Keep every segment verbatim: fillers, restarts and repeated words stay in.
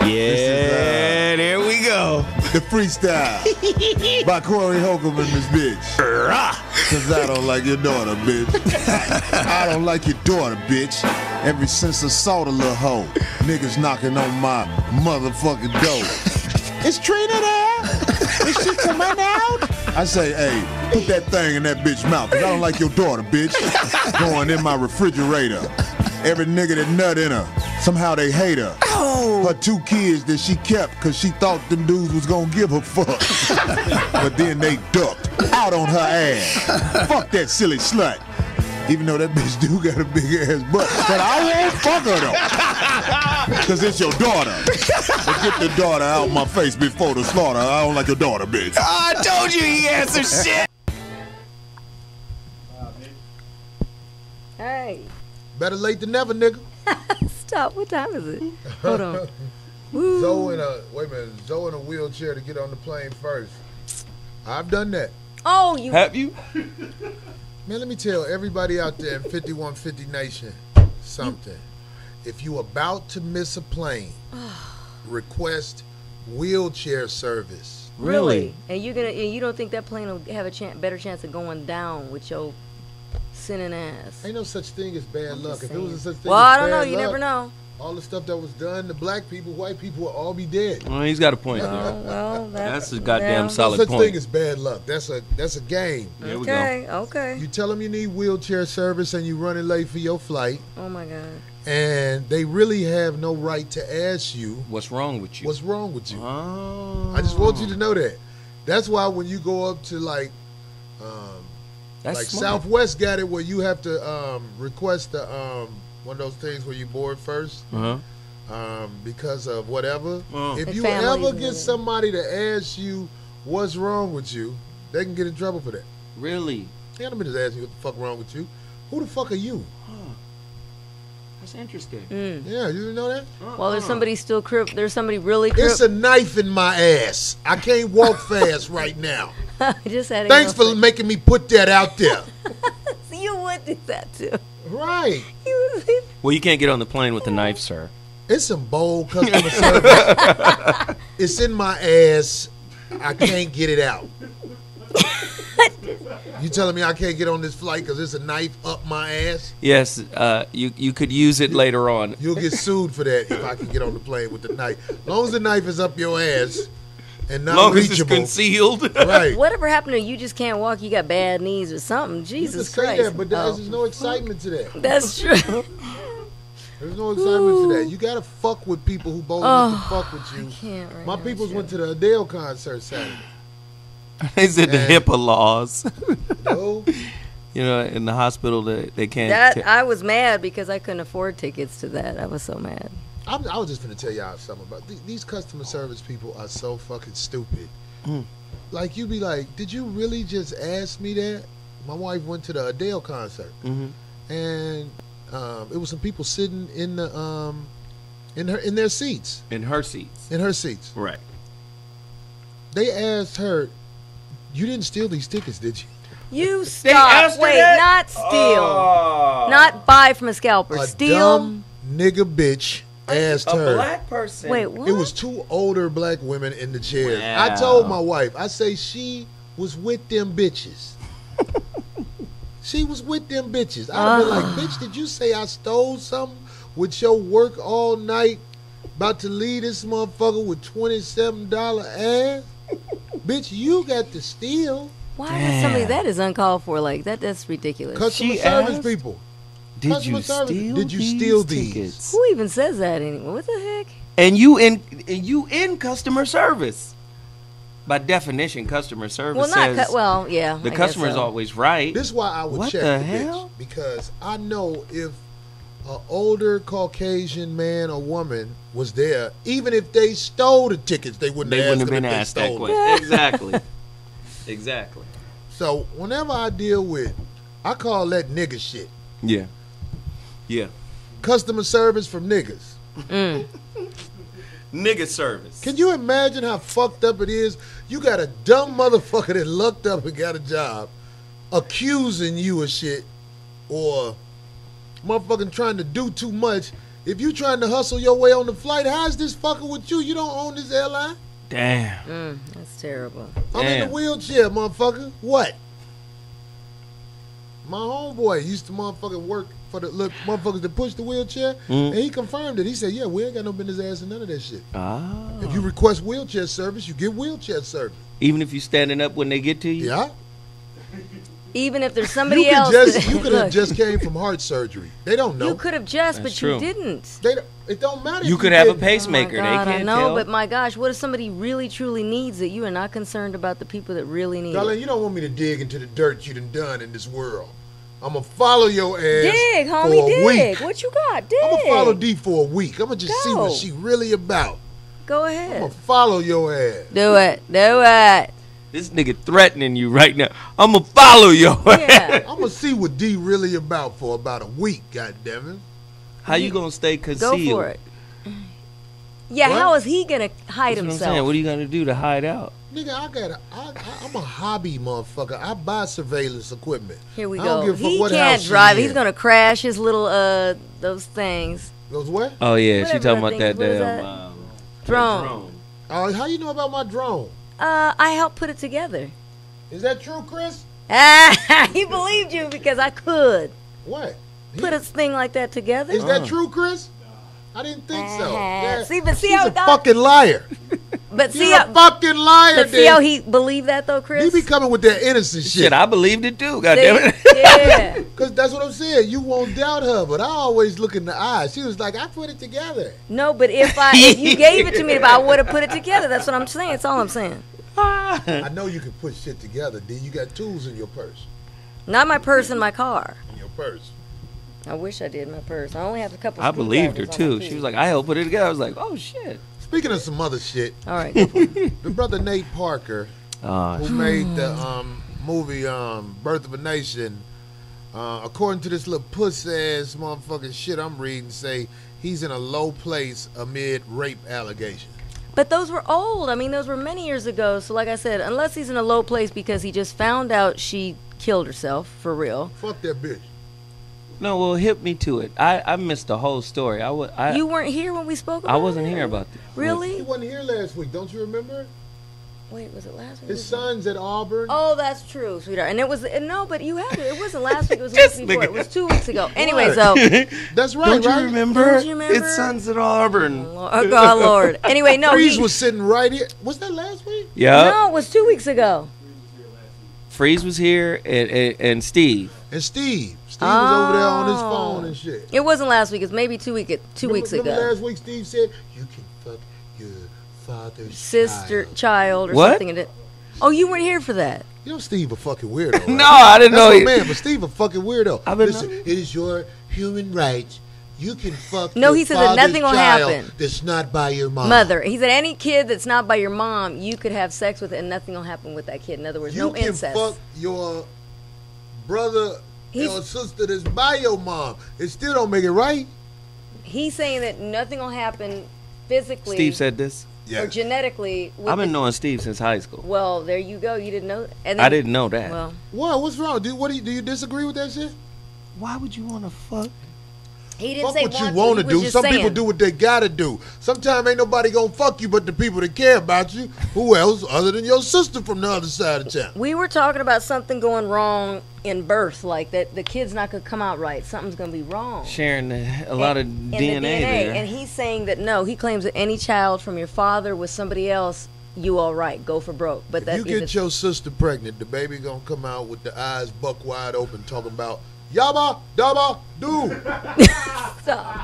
Yeah, uh, there we go. The freestyle by Corey Holcomb and this bitch. Cause I don't like your daughter, bitch. I don't like your daughter, bitch. Ever since I saw the little hoe, niggas knocking on my motherfucking door. Is Trina there? Is she coming out? I say, hey, put that thing in that bitch mouth, cause I don't like your daughter, bitch. Going in my refrigerator. Every nigga that nut in her, somehow they hate her. Oh. Her two kids that she kept cause she thought them dudes was gonna give her fuck. But then they ducked out on her ass. Fuck that silly slut. Even though that bitch do got a big ass butt. But I won't fuck her though. Cause it's your daughter. But get the daughter out my face before the slaughter. I don't like your daughter, bitch. Oh, I told you he had some shit. Hey. Better late than never, nigga. Stop. What time is it? Hold on. Woo. Zoe in a wait a minute. Zoe in a wheelchair to get on the plane first. I've done that. Oh, you have you? Man, let me tell everybody out there in fifty-one fifty Nation something. If you about to miss a plane, request wheelchair service. Really? And you gonna and you don't think that plane will have a chance, better chance of going down with your sinning ass? Ain't no such thing as bad I'm luck. just If it was a saying. such thing Well, as I don't bad know. You luck, never know. all the stuff that was done to black people, white people will all be dead. Well, he's got a point. Oh, well, That's that's, a goddamn yeah. solid No such point. thing as bad luck. That's a that's a game. There we Okay, go. okay. You tell them you need wheelchair service and you running late for your flight, Oh my God. and they really have no right to ask you What's wrong with you? what's wrong with you. Oh. I just want you to know that. That's why when you go up to like, um, That's like smart. Southwest got it where you have to um, request the um, one of those things where you board first. Uh-huh. Um, because of whatever. Mm. If And you families ever and get everything. somebody to ask you what's wrong with you, they can get in trouble for that. Really? They don't just ask you what the fuck wrong with you. Who the fuck are you? Huh. That's interesting. Mm. Yeah, you didn't know that? Well, there's somebody still crip. There's somebody really crip. It's a knife in my ass. I can't walk fast right now. I just had. Thanks for making me put that out there. You would do that too. Right. You would. Well, you can't get on the plane with a knife, sir. It's some bold customer service. It's in my ass. I can't get it out. You telling me I can't get on this flight because there's a knife up my ass? Yes, uh, you you could use it later on. You'll get sued for that if I can get on the plane with the knife. As long as the knife is up your ass and not Long as it's reachable. concealed. Right. Whatever happened to you? Just can't walk. You got bad knees or something. You Jesus can say Christ. that, but Oh. there's no excitement to that. That's true. There's no excitement to that. You gotta fuck with people who bold enough to fuck with you. I can't right My now, peoples sure. went to the Adele concert Saturday. They said the And- HIPAA laws. No, You know, in the hospital, they, they can't. That t- I was mad because I couldn't afford tickets to that. I was so mad. I'm, I was just gonna tell y'all something about th- these customer service people are so fucking stupid. Mm. Like you be like, did you really just ask me that? My wife went to the Adele concert, Mhm. and um, it was some people sitting in the um, in her in their seats, in her seats. in her seats. Right. They asked her, "You didn't steal these tickets, did you?" You asked stop. her Wait, that? not steal. Oh. Not buy from a scalper. A Steal. dumb nigga bitch asked a her. black person. Wait, what? It was two older black women in the chairs. Wow. I told my wife, I say she was with them bitches. She was with them bitches. I'd be like, bitch, did you say I stole something with your work all night? About to leave this motherfucker with twenty-seven dollar ass? Bitch, you got to steal. Why is somebody Damn. that is uncalled for like that? That's ridiculous. Customer She service asked? people. Did Customer you service. steal? Did you these steal these? tickets? Who even says that anymore? What the heck? And you in and you in customer service. By definition, customer service Well, not says cu- well, yeah. the I guess customer is so. always right. This is why I would What check the the, hell? bitch. Because I know if an older Caucasian man or woman was there, even if they stole the tickets, they wouldn't they have wouldn't have asked been them if asked they that stole it. question. Exactly. Exactly. So whenever I deal with, I call that nigga shit. Yeah. Yeah. Customer service from niggas. Mm. Nigga service. Can you imagine how fucked up it is? You got a dumb motherfucker that lucked up and got a job accusing you of shit or motherfucking trying to do too much If you trying to hustle your way on the flight, how's this fucking with you? You don't own this airline. Damn. Mm, that's terrible. I'm in Damn. a wheelchair, motherfucker. What? My homeboy used to motherfucking work for the look motherfuckers that push the wheelchair, Mm. and he confirmed it. He said, "Yeah, we ain't got no business asking none of that shit. Ah. If you request wheelchair service, you get wheelchair service. Even if you standing up when they get to you? Yeah, Even if there's somebody you could else. just that- you could have Look, just came from heart surgery. They don't know. You could have just, That's but true. you didn't. They don't, it don't matter. You if could have a did. pacemaker. Oh my God, they I can't know, tell. but my gosh, what if somebody really truly needs it? You are not concerned about the people that really need Darling, it. you don't want me to dig into the dirt you done done in this world. I'm gonna follow your ass Dig, for homie, a dig. week. What you got? Dig. I'm gonna follow D for a week. I'm gonna just see Go. what she really about. Go I'm ahead. gonna follow your ass. Do it. Do it. This nigga threatening you right now. I'm going to follow you. Yeah. I'm gonna see what D really about for about a week. God damn it. How you going to stay Go concealed? for it. Yeah, What? how is he gonna hide That's what I'm saying. himself? What are you going to do to hide out? Nigga, I got a, I, I, I'm a hobby motherfucker. I buy surveillance equipment. Here we I don't go. give a fuck He what can't house she drive. in. He's gonna crash his little uh those things. Those what? Oh, yeah. Whatever She talking that about thing that is. What is damn that? um, Drone. Oh, how you know about my drone? Uh, I helped put it together. Is that true, Chris? Ah, he believed you because I could What? put a thing like that together. Is that true, Chris? I didn't think so. Uh-huh. Yeah. See, but see He's how a it got- fucking liar. But see You're how, a fucking liar, but see dude. how he believed that though, He Chris. be coming with that innocent shit. Shit, I believed it too. God See? damn it. Yeah. Because that's what I'm saying. You won't doubt her, but I always look in the eyes. She was like, I put it together. No, but if I if you gave it to me, if I would have put it together, that's what I'm saying. That's all I'm saying. I know you can put shit together, D. You got tools in your purse. Not my purse and my car. In your purse. I wish I did my purse. I only have a couple. I believed her screwdrivers on my too. She feet. was like, I helped put it together. I was like, oh shit. Speaking of some other shit, All right. Go for it. the brother Nate Parker, Uh, who made the um, movie um, Birth of a Nation, uh, according to this little puss-ass motherfucking shit I'm reading, say he's in a low place amid rape allegations. But those were old. I mean, those were many years ago. So, like I said, unless he's in a low place because he just found out she killed herself for real. Fuck that bitch. no, well, hit me to it. I, I missed the whole story. I, wa- I, You weren't here when we spoke about I wasn't it? here about this. He Really? wasn't here last week, don't you remember? Wait, was it last week? His son's at Auburn. Oh, that's true, sweetheart. And it was no, but you had it. It wasn't last week. It was the This week before. nigga. It was two weeks ago. Anyway, What? so That's right, Don't you right? remember? Don't you remember? It's Sons at Auburn. oh God, Lord. Anyway, no, Freeze he, was sitting right here. Was that last week? Yeah. no, it was two weeks ago. Freeze was here and, and, and Steve. And Steve. Steve was over there on his Oh. phone and shit. It wasn't last week. It's maybe two week two remember, weeks remember ago. last week Steve said, you can fuck your father's Sister, child. child, or What? something. And it- Oh, you weren't here for that. You know Steve a fucking weirdo, right? No, I didn't That's know my he- man, but Steve a fucking weirdo. I've been Listen, knowing- it is your human right. You can fuck No, your he said that father's nothing will child happen. that's not by your mom. Mother. He said any kid that's not by your mom, you could have sex with it and nothing will happen with that kid. In other words, You no can incest. fuck your brother He's- or sister that's by your mom. It still don't make it right. He's saying that nothing will happen physically Steve said this. or genetically. With I've been the- knowing Steve since high school. Well, there you go. You didn't know. And I didn't know that. Well, What? What's wrong? Do what? Do you, do you disagree with that shit? Why would you want to fuck? he didn't Fuck say what you want want to he was do. just Some people saying. do what they gotta do. Sometimes ain't nobody gonna fuck you but the people that care about you. Who else other than your sister from the other side of town? We were talking about something going wrong in birth, like that the kid's not gonna come out right. Something's gonna be wrong. Sharing the, a lot of And- D and N A the there. And he's saying that no, he claims that any child from your father with somebody else, you all right, go for broke. But that You if get it's- your sister pregnant, the baby gonna come out with the eyes buck wide open, talking about yabba dabba do. Stop.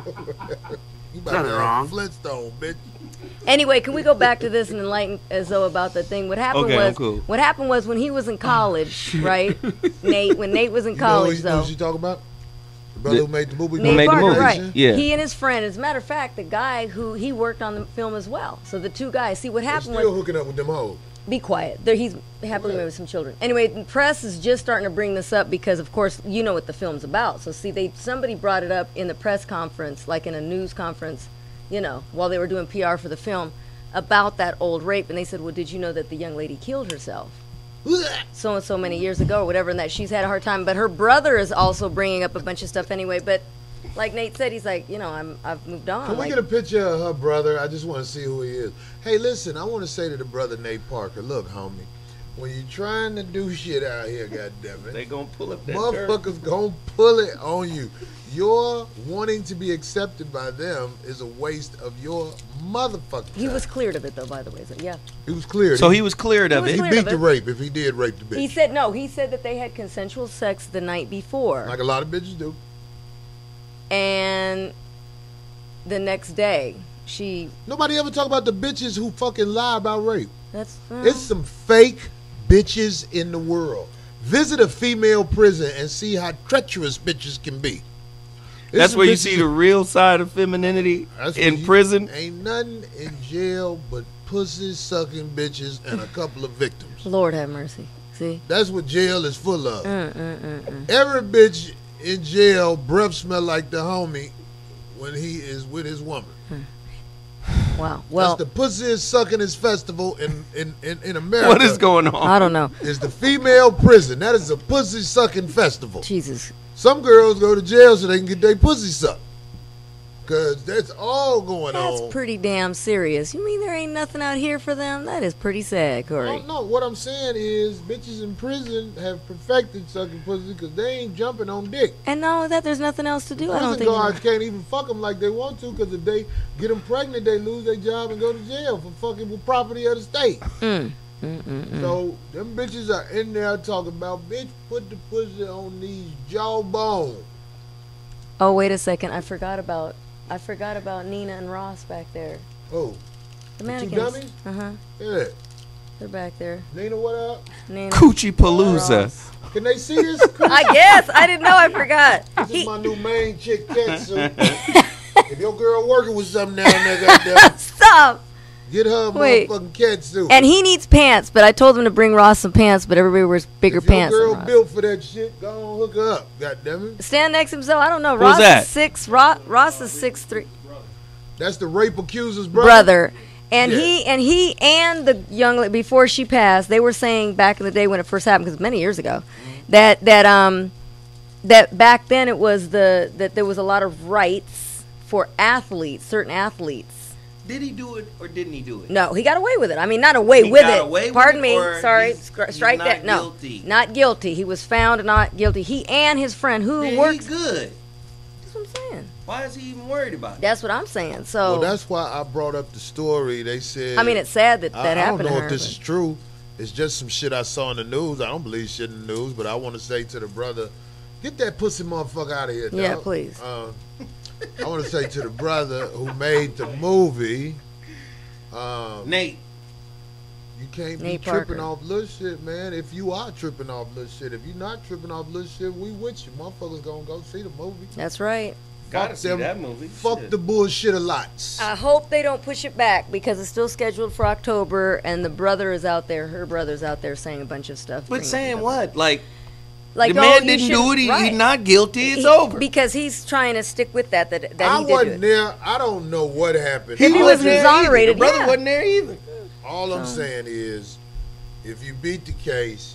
You about to have a Flintstone, bitch. Anyway, can we go back to this and enlighten Ezzo about the thing? What happened Okay, I'm was cool. what happened was when he was in college, right? Nate, when Nate was in You know, college, you know though. what you talking about? The brother The- who made the movie. Nate made the Parker, movie. right? Yeah. He and his friend. As a matter of fact, the guy who he worked on the film as well. So the two guys. See what They're happened still was. hooking up with them hoes. Be quiet. There, he's happily married with some children. Anyway, the press is just starting to bring this up because, of course, you know what the film's about. So, see, they somebody brought it up in the press conference, like in a news conference, you know, while they were doing P R for the film, about that old rape. And they said, well, did you know that the young lady killed herself so and so many years ago or whatever, and that she's had a hard time. But her brother is also bringing up a bunch of stuff anyway. But like Nate said, he's like, you know, I'm I've moved on. Can we like, get a picture of her brother? I just want to see who he is. Hey, listen, I want to say to the brother Nate Parker, look, homie, when you're trying to do shit out here, goddammit, They gonna pull up that curve. motherfuckers gonna pull it on you. Your wanting to be accepted by them is a waste of your motherfucking he time. was cleared of it though, by the way. So yeah, He was cleared. So he was cleared of He it. was He cleared beat of the it. rape if he did rape the bitch. he said no. He said that they had consensual sex the night before, Like a lot of bitches do. and the next day she. Nobody ever talk about the bitches who fucking lie about rape. That's uh, It's some fake bitches in the world. Visit a female prison and see how treacherous bitches can be. There's That's some where you bitches see the real side of femininity That's where in you- prison. Ain't nothing in jail but pussy sucking bitches and a couple of victims. Lord have mercy. See, That's what jail is full of. mm, mm, mm, mm. Every bitch in jail breath smell like the homie when he is with his woman. Wow. Well, That's the pussy sucking his festival in, in, in, in America. What is going on? I don't know. Is the female prison. That is a pussy sucking festival. Jesus. Some girls go to jail so they can get their pussy sucked. Because that's all going That's on. pretty damn serious. You mean there ain't nothing out here for them? That is pretty sad, Corey. Oh, no, what I'm saying is bitches in prison have perfected sucking pussy because they ain't jumping on dick. And not only that, there's nothing else to do. I don't Prison think. guards can't even fuck them like they want to because if they get them pregnant, they lose their job and go to jail for fucking with property of the state. Mm, mm, mm, mm. So them bitches are in there talking about, bitch, put the pussy on these jawbone. Oh, wait a second. I forgot about. I forgot about Nina and Ross back there. Oh, The two mannequins. dummies? Uh huh. yeah. They're back there. Nina, what up? Nina. Coochie Palooza. Ross. Can they see this? I guess I didn't know. I forgot. This He, is my new main chick, Ketsu. If your girl working with something down there, goddamn, stop. get her a Wait. motherfucking Ketsu. And he needs pants, but I told him to bring Ross some pants, but everybody wears bigger if your pants. than girl Ross. built for that shit, go on hook her up, goddamn it. Stand next to himself. I don't know. Who's Ross that? is six. Ross, Ross is six three. That's the rape accuser's brother. Brother. And Yeah. he and he and the young lady before she passed, they were saying back in the day when it first happened, because many years ago, that that um that back then it was the that there was a lot of rights for athletes, certain athletes. Did he do it or didn't he do it? No, he got away with it. I mean, not away He with got it. away with Pardon it, me. or Sorry, he's- Scri- he's strike not that. No, guilty? not guilty. He was found not guilty. He and his friend who Then he works. good. That's what I'm saying. Why is he even worried about it? That's what I'm saying. So Well, that's why I brought up the story. They said. I mean, it's sad that I, that I happened don't know to her. if this but- is true. It's just some shit I saw in the news. I don't believe shit in the news, but I want to say to the brother, get that pussy motherfucker out of here, dog. Yeah, please. Uh, I want to say to the brother who made the movie, um, Nate, you can't Nate be tripping Parker. off little shit, man. If you are tripping off little shit, if you're not tripping off little shit, we with you. Motherfuckers gonna go see the movie. That's right. gotta Fuck see them. that movie. Fuck Shit. the bullshit a lots. I hope they don't push it back because it's still scheduled for October, and the brother is out there. Her brother's out there saying a bunch of stuff. But bringing saying people what? Like, Like the oh, man you didn't do shouldn't- it. He, right. He's not guilty. It's He- over. because he's trying to stick with that. That, that I he did do wasn't it. there. I don't know what happened. If he All was I'm there saying- either. exonerated, The brother yeah. wasn't there either. All I'm saying is, if you beat the case,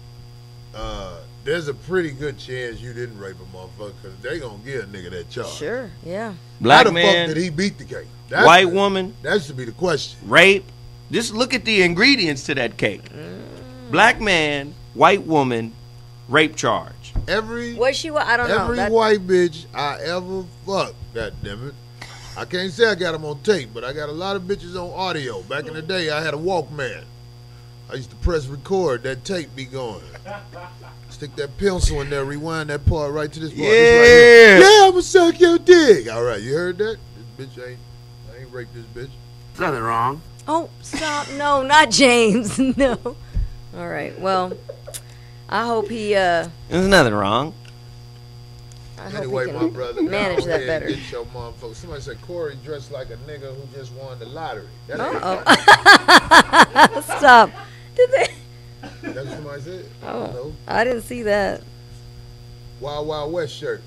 uh, there's a pretty good chance you didn't rape a motherfucker because they gonna give a nigga that charge. Sure, yeah. Black How the man, fuck did he beat the case? That's white the- woman, That should be the question. rape. Just look at the ingredients to that cake. Black man, white woman, rape charge. Every Was she? wa- I don't know. every That- white bitch I ever fucked, God damn it. I can't say I got them on tape, but I got a lot of bitches on audio. Back in the day, I had a Walkman. I used to press record, that tape be going. Stick that pencil in there, rewind that part right to this part. This right here. Yeah. Yeah, I'ma suck your dick. All right, you heard that? This bitch ain't, I ain't raped this bitch. Nothing wrong. Oh, stop! No, not James. No. All right. Well, I hope he. uh There's nothing wrong. I hope Anyway, he my can brother, manage go that ahead and better. Get your motherfucker. Somebody said Corey dressed like a nigga who just won the lottery. That ain't Uh-oh. Stop. Did they? That's what somebody said. I Oh. don't know. I didn't see that. Wild Wild West shirt.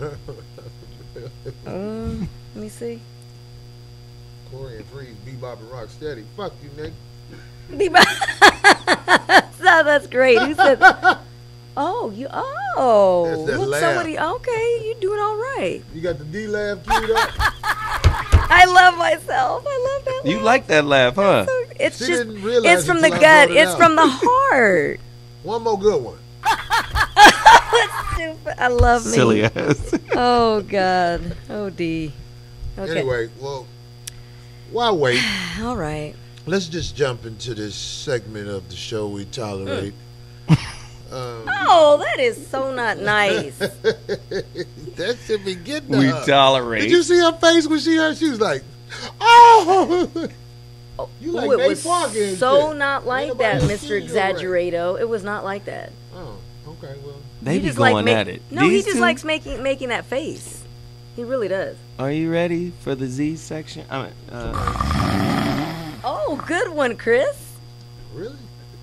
Um, let me see. Corey and Freeze, Bebop and Rocksteady. Fuck you, nigga. Bebop. So that's great. Who said? Oh, you. Oh, That's that look, laugh. somebody. Okay, you doing all right. You got the D laugh queued up. I love myself. I love that. You laugh. like that laugh, huh? So- It's She just. didn't realize It's from the until I gut. brought it It's out. from the heart. One more good one. Stupid. I love me. Silly ass. Oh God. Oh D. Okay. Anyway, well, why wait? All right. Let's just jump into this segment of the show we tolerate. Um, Oh, that is so not nice. that should be getting We her. tolerate. Did you see her face when she heard? She was like, "Oh, you like Ooh, it Nate was Parker and so shit. not like Ain't that, nobody Mister seen you right." Exaggerado. It was not like that. Oh, okay, well, They He be just going like ma- at it. No, These he just two? likes making making that face. He really does. Are you ready for the Z section? I mean, uh, Oh, good one, Chris. really?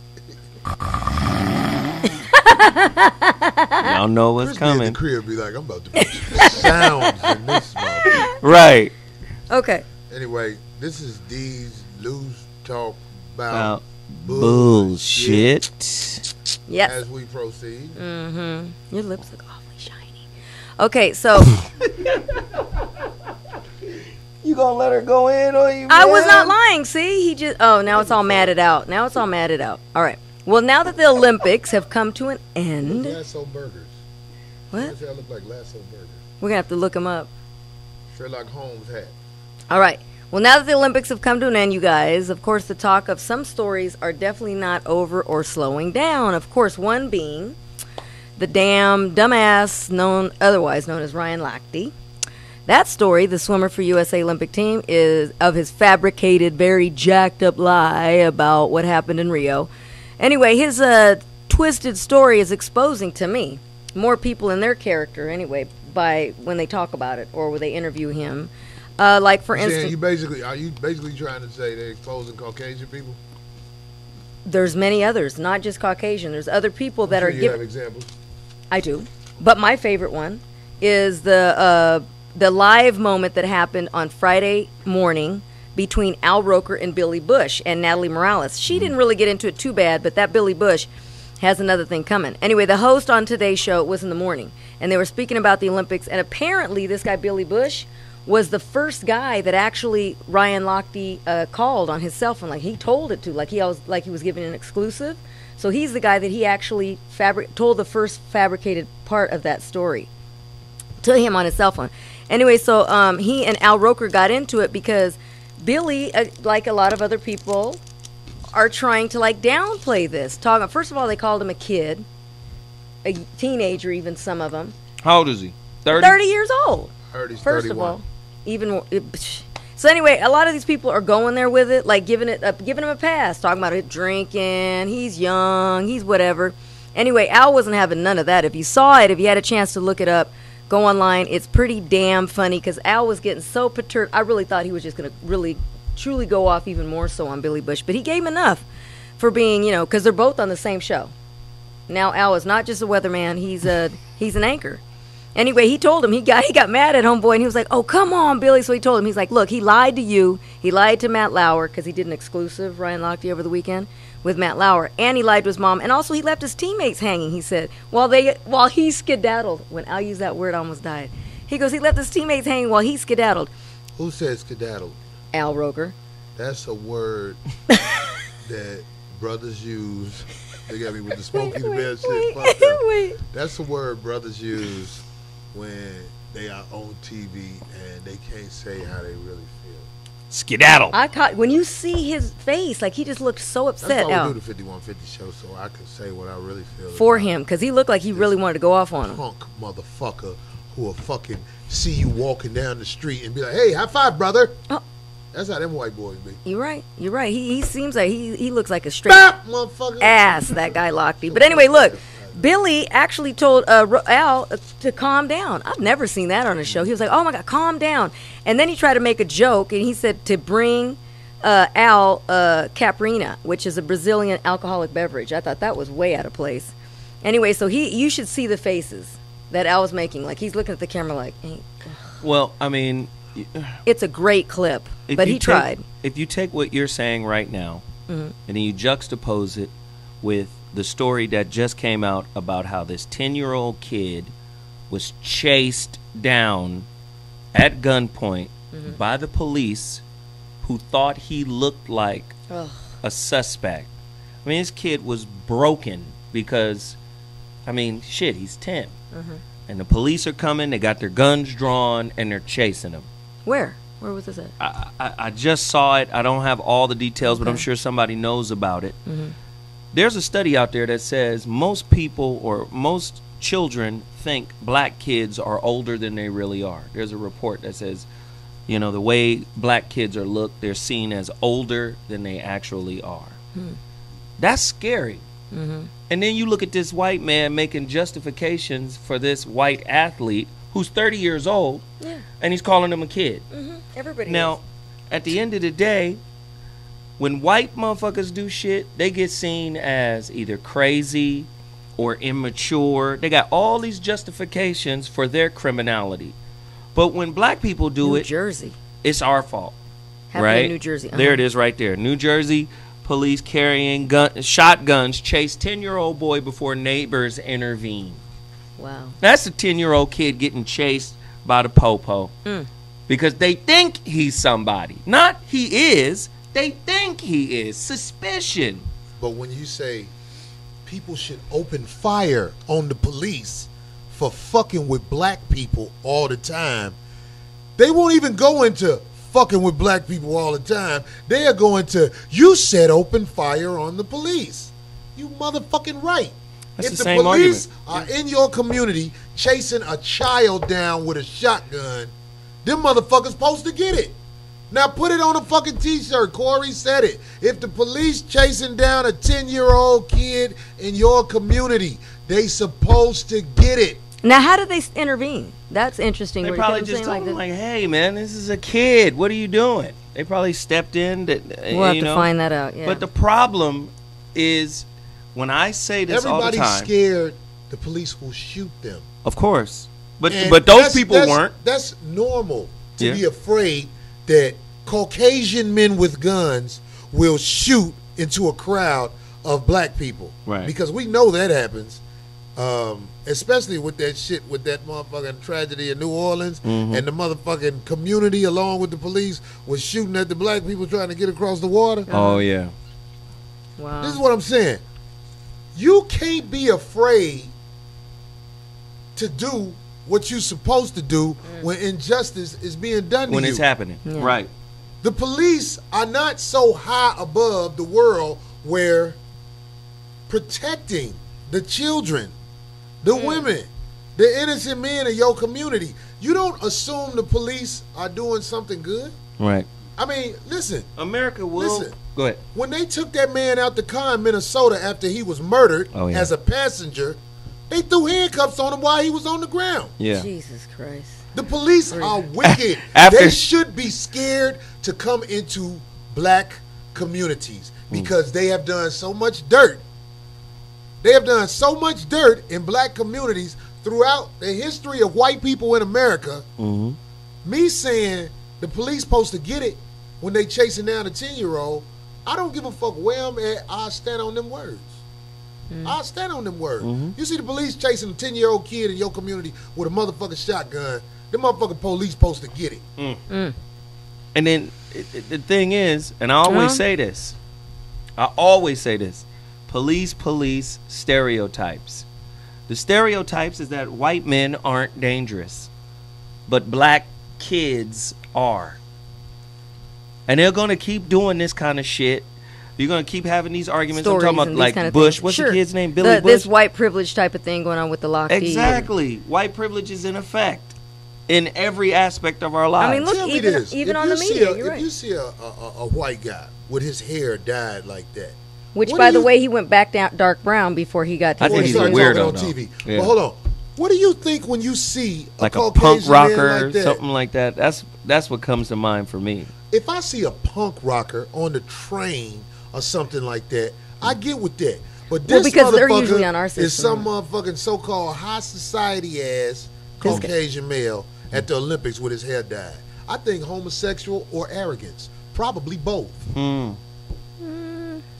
y'all know what's Chris be at coming. the crib be like, I'm about to put sounds in this motherfucker. Right. Okay. Anyway, this is D's loose talk about About bullshit. bullshit. Yes. as we proceed. Mm-hmm. Your lips look awfully shiny. Okay, so You gonna let her go in on you? I was man? not lying. See, he just. Oh, now it's all matted out. Now it's all matted out. All right. Well, now that the Olympics have come to an end, Lasso burgers. what? What's that look like? Lasso burgers. We're gonna have to look them up. Sherlock Holmes hat. All right. Well, now that the Olympics have come to an end, you guys, of course, the talk of some stories are definitely not over or slowing down. Of course, one being the damn dumbass known, otherwise known as Ryan Lochte. That story, the swimmer for U S A Olympic team, is of his fabricated, very jacked up lie about what happened in Rio. Anyway, his uh, twisted story is exposing to me more people in their character anyway by when they talk about it or when they interview him. Uh, like for Saying instance, you basically are you basically trying to say they're exposing Caucasian people? there's many others, not just Caucasian. There's other people that Sure are you giving. have examples. I do, but my favorite one is the uh, the live moment that happened on Friday morning between Al Roker and Billy Bush and Natalie Morales. She didn't really get into it too bad, but that Billy Bush has another thing coming. Anyway, the host on today's show was in the morning, and they were speaking about the Olympics, and apparently this guy Billy Bush was the first guy that actually Ryan Lochte uh, called on his cell phone. Like he told it to, like he was like he was giving an exclusive. So he's the guy that he actually fabric told the first fabricated part of that story to him on his cell phone. Anyway, so um, he and Al Roker got into it because Billy, uh, like a lot of other people, are trying to like downplay this. Talking first of all, they called him a kid, a teenager, even some of them. How old is he? thirty? Thirty years old. I heard he's First thirty-one. of all, even more, it, so anyway, a lot of these people are going there with it, like giving it, uh, giving him a pass, talking about it, drinking. He's young, he's whatever. Anyway, Al wasn't having none of that. If you saw it, if you had a chance to look it up, go online. It's pretty damn funny because Al was getting so perturbed. I really thought he was just gonna really, truly go off even more so on Billy Bush, but he gave him enough for being, you know, because they're both on the same show. Now Al is not just a weatherman; he's a he's an anchor. Anyway, he told him, he got he got mad at homeboy, and he was like, oh, come on, Billy. So he told him, he's like, look, he lied to you. He lied to Matt Lauer, because he did an exclusive, Ryan Lochte, over the weekend with Matt Lauer. And he lied to his mom. And also he left his teammates hanging, he said, while they while he skedaddled. When Al used that word, I almost died. He goes, he left his teammates hanging while he skedaddled. Who says skedaddle? Al Roker. That's a word that brothers use. They got me with the Smokey the Bear shit. wait, fucked up. wait. That's a word brothers use when they are on T V and they can't say how they really feel. Skedaddle. I caught, when you see his face, like he just looked so That's upset, why we Al, do the fifty-one fifty show, so I can say what I really feel for about him, because he looked like he really wanted to go off on him. punk motherfucker who will fucking see you walking down the street and be like, hey, high five, brother. Oh. That's how them white boys be. You're right. You're right. He he seems like he he looks like a straight Bop, motherfucker. ass, that guy Lochte. But anyway, look, Billy actually told uh, Ro- Al uh, to calm down. I've never seen that on a show. He was like, "Oh my God, calm down!" And then he tried to make a joke, and he said to bring uh, Al uh, Caprina, which is a Brazilian alcoholic beverage. I thought that was way out of place. Anyway, so he you should see the faces that Al was making. Like he's looking at the camera, like, "Ain't Well, I mean, it's a great clip." if But you he take- tried. If you take what you're saying right now, Mhm. and then you juxtapose it with the story that just came out about how this ten-year-old kid was chased down at gunpoint mm-hmm. by the police who thought he looked like Ugh. a suspect. I mean, this kid was broken because, I mean, shit, he's ten. Mm-hmm. And the police are coming, they got their guns drawn, and they're chasing him. Where? Where was this at? I, I, I just saw it. I don't have all the details, okay. but I'm sure somebody knows about it. Mm-hmm. There's a study out there that says most people or most children think black kids are older than they really are. There's a report that says, you know, the way black kids are looked, they're seen as older than they actually are. Hmm. That's scary. Mm-hmm. And then you look at this white man making justifications for this white athlete who's thirty years old, yeah. and he's calling him a kid. Mm-hmm. Everybody Now, is. at the end of the day, when white motherfuckers do shit, they get seen as either crazy or immature. They got all these justifications for their criminality. But when black people do New it, Jersey. it's our fault. Happened right? in New Jersey. Uh-huh. There it is right there. New Jersey police carrying gun, shotguns chase ten-year-old boy before neighbors intervene. Wow. That's a ten-year-old kid getting chased by the popo mm. because they think he's somebody. Not he is. They think he is. Suspicion. But when you say people should open fire on the police for fucking with black people all the time, they won't even go into fucking with black people all the time. They are going to, you said open fire on the police. You motherfucking right. That's if the the same police argument. are in your community chasing a child down with a shotgun, them motherfuckers supposed to get it. Now put it on a fucking t-shirt. Corey said it. If the police chasing down a ten-year-old kid in your community, they supposed to get it. Now, how did they s- intervene? That's interesting. They where probably you just told like him, this. like, hey, man, this is a kid. What are you doing? They probably stepped in. That, We'll have you to know? find that out, yeah. But the problem is when I say this all the Everybody's time. scared the police will shoot them. Of course. But And but those that's- people that's- weren't. That's normal to Yeah. be afraid that Caucasian men with guns will shoot into a crowd of black people. Right. Because we know that happens. Um, especially with that shit, with that motherfucking tragedy in New Orleans, Mm-hmm. and the motherfucking community, along with the police, was shooting at the black people trying to get across the water. Oh, yeah. Wow. This is what I'm saying. You can't be afraid to do what you're supposed to do mm. when injustice is being done to When you. it's happening. Yeah. Right. The police are not so high above the world where protecting the children, the mm. women, the innocent men in your community, you don't assume the police are doing something good. Right. I mean, listen. America will. Listen. Go ahead. When they took that man out the car in Minnesota after he was murdered Oh, yeah. as a passenger, they threw handcuffs on him while he was on the ground. Yeah. Jesus Christ. The police are wicked. After- They should be scared to come into black communities because they have done so much dirt. They have done so much dirt in black communities throughout the history of white people in America. Mm-hmm. Me saying the police supposed to get it when they chasing down a ten-year-old, I don't give a fuck where I'm at. I stand on them words. Mm. I stand on them words. Mm-hmm. You see the police chasing a ten-year-old kid in your community with a motherfucking shotgun, the motherfucking police supposed to get it. Mm. Mm. And then it, it, the thing is, and I always Uh-huh. say this, I always say this, police, police stereotypes. The stereotypes is that white men aren't dangerous, but black kids are. And they're going to keep doing this kind of shit. You're going to keep having these arguments. Stories I'm talking and about these like kind of Bush. things. What's Sure. the kid's name? Billy The- Bush? This white privilege type of thing going on with the Lockheed. Exactly. White privilege is in effect in every aspect of our lives. I mean, look, Tell me even this. even If on you the see media, a- you're if right. you see a, a, a white guy with his hair dyed like that, Which, what by do the you- way, he went back down dark brown before he got to I before think he he's a started weirdo, talking on though. T V. Yeah. But hold on. What do you think when you see like a a punk Caucasian man rocker like or that? something like that. That's that's what comes to mind for me. If I see a punk rocker on the train or something like that, I get with that. But this Well, because they're motherfucker usually on our is system. some motherfucking so-called high society ass Caucasian male at the Olympics with his hair dyed. I think homosexual or arrogance, probably both. Mm.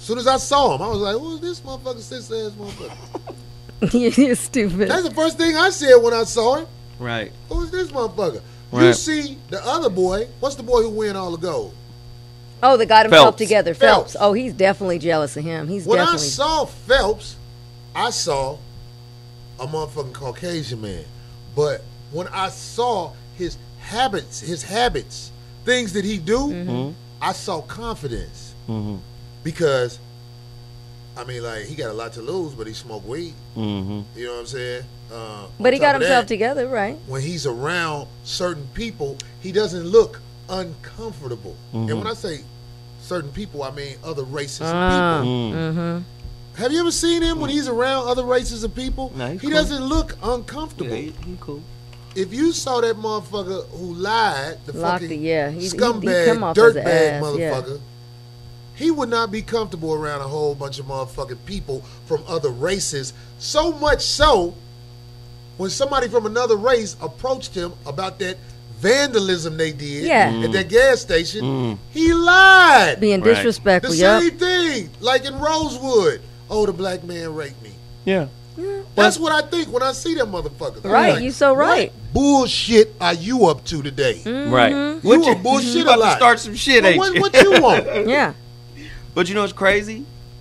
soon as I saw him, I was like, who's this motherfucker, sis ass motherfucker? You're stupid. That's the first thing I said when I saw him. Right. Who's this motherfucker? You Right. see the other boy. What's the boy who win all the gold? Oh, that got himself Phelps. together. Phelps. Phelps. Oh, he's definitely jealous of him. He's When I definitely. saw Phelps, I saw a motherfucking Caucasian man. But when I saw his habits, his habits, things that he do, Mm-hmm. I saw confidence. Mm-hmm. Because, I mean, like, he got a lot to lose, but he smoked weed. Mm-hmm. You know what I'm saying? Uh, But he on top got of himself that, together, right? when he's around certain people, he doesn't look uncomfortable. Mm-hmm. And when I say certain people, I mean other races of Ah. people. Mm-hmm. Have you ever seen him when he's around other races of people? Nah, he's he cool. doesn't look uncomfortable. Yeah, he, he cool. If you saw that motherfucker who lied, the Locked fucking it, yeah. He- he- he scumbag, come off as an dirtbag ass, motherfucker, he would not be comfortable around a whole bunch of motherfucking people from other races. So much so, when somebody from another race approached him about that vandalism they did Yeah. at that gas station, he lied. Being Right. disrespectful, The yeah. same thing, like in Rosewood. Oh, the black man raped me. Yeah. That's what I think when I see them motherfuckers. I'm Right, like, you so right. What bullshit are you up to today? Right. Mm-hmm. You a bullshit you a about to lot. start some shit, Well, ain't what, you? what you want? Yeah. But you know what's crazy?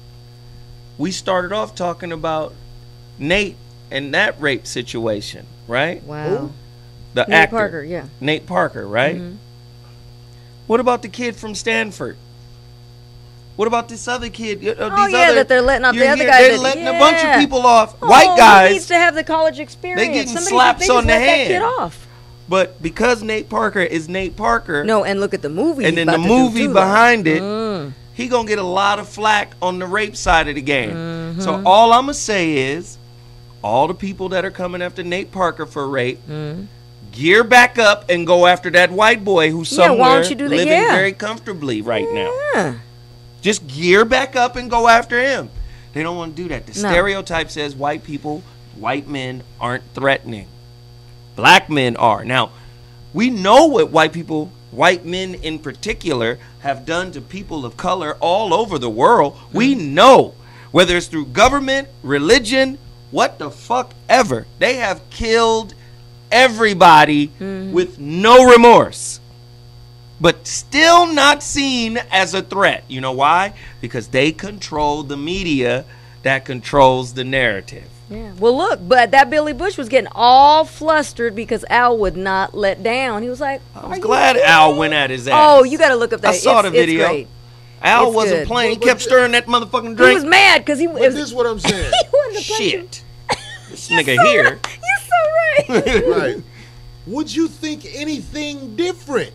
We started off talking about Nate and that rape situation, right? Wow. Who? The Nate actor. Parker, yeah. Nate Parker, right? Mhm. What about the kid from Stanford? What about this other kid? Uh, Oh, these yeah, other, that they're letting off the you're other here- guy They're that- letting a bunch of yeah. people off. Oh, White He guys. needs to have the college experience. getting Somebody slaps they just on the let that hand. kid off. But because Nate Parker is Nate Parker, No, and look at the movie. and he's then the about to do, movie too, though. behind it, Mm. he gonna get a lot of flack on the rape side of the game. Mm-hmm. So all I'm gonna say is, all the people that are coming after Nate Parker for rape, gear back up and go after that white boy who's Mm-hmm. Yeah, somewhere why don't you do that? living Yeah. very comfortably right now. Yeah. Just gear back up and go after him. They don't want to do that. The No. stereotype says white people, white men aren't threatening. Black men are. Now, we know what white people, white men in particular, have done to people of color all over the world. We know, whether it's through government, religion, what the fuck ever. They have killed everybody with no remorse. But still not seen as a threat. You know why? Because they control the media that controls the narrative. Yeah. Well, look, but that Billy Bush was getting all flustered because Al would not let down. He was like, I "Are was you glad kidding Al me?" went at his ass. Oh, you got to look up that. I saw it's, the video. It's great. Al it's wasn't good. playing. He But- kept but- stirring that motherfucking He drink. was mad because he, it But was, this is what I'm saying. he wanted to punch him. Shit. This nigga here. You're so right. Right. Would you think anything different?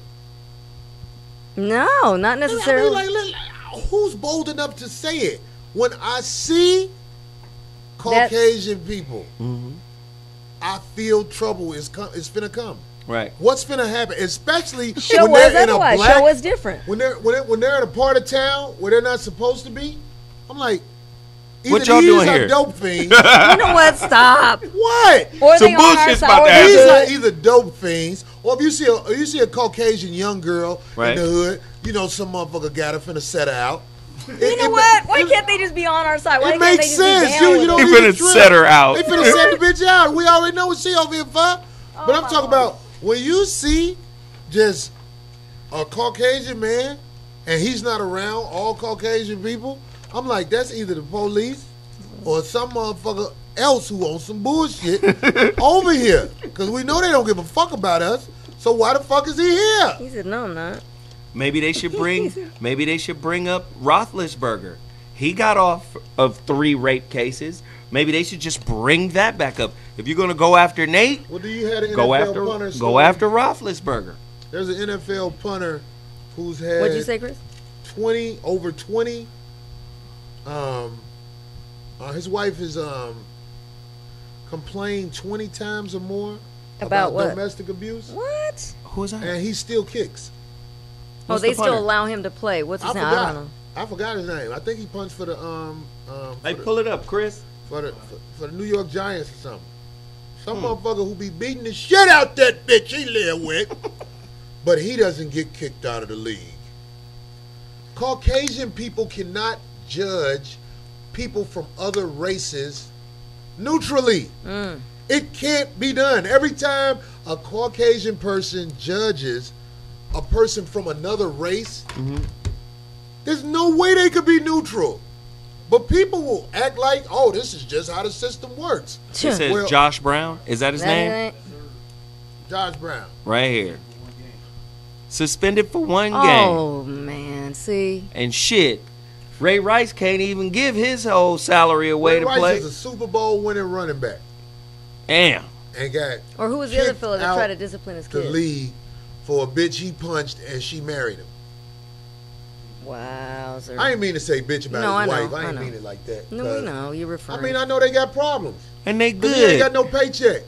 No, not I mean, necessarily. like, look, who's bold enough to say it? When I see Caucasian people, Mhm. I feel trouble is com- is finna come. Right. What's finna happen? Especially Show when us they're in a otherwise. black, Show us different. when they're when they're, when they're in a part of town where they're not supposed to be. I'm like, either What y'all these doing are here? dope fiends. You know what? Stop. What? Or Some they on our bullshit's side, about or to they These happen. good. are either dope fiends, or if you see a if you see a Caucasian young girl Right. in the hood, you know some motherfucker got her finna set her out. You know what? Why can't they just be on our side? Why It can't makes they just sense. Be You, down you with don't us? He need finna to trip. set her out. They finna set the bitch out. We already know what she over here for. But I'm talking about when you see just a Caucasian man and he's not around all Caucasian people, I'm like, that's either the police or some motherfucker else who owns some bullshit over here. Because we know they don't give a fuck about us. So why the fuck is he here? He said, "No, I'm not." Maybe they should bring. Maybe they should bring up Roethlisberger. He got off of three rape cases. Maybe they should just bring that back up. If you're gonna go after Nate, Well, do you have an go N F L after punter go story? after Roethlisberger. There's an N F L punter who's had What'd you say, Chris? twenty over twenty. Um, uh, his wife has um complained twenty times or more About what? domestic abuse, What? Who's that? and he still kicks. Oh, What's they the still punter? allow him to play. What's I his name? I forgot. don't know. I forgot his name. I think he punched for the um, um for, Hey, the, pull it up, Chris. for the for, for the New York Giants or something. Some Hmm. motherfucker who be beating the shit out that bitch he live with, but he doesn't get kicked out of the league. Caucasian people cannot judge people from other races neutrally. Mm. It can't be done. Every time a Caucasian person judges a person from another race, Mm-hmm. there's no way they could be neutral. But people will act like, oh, this is just how the system works. It says Well- Josh Brown. Is that his That name? ain't- Josh Brown. Right here. Suspended for one game. Oh man, see. And shit, Ray Rice can't even give his whole salary away Ray to Rice play. is a Super Bowl winning running back Damn. and got Or who was the other kicked fella that out tried to discipline his the kid? league for a bitch he punched and she married him. Wowzer. I ain't mean to say bitch about No, his I know, wife. I I ain't know. mean it like that. No, 'cause- we know you're I referring. mean, I know they got problems. And they But he ain't got good. no paycheck.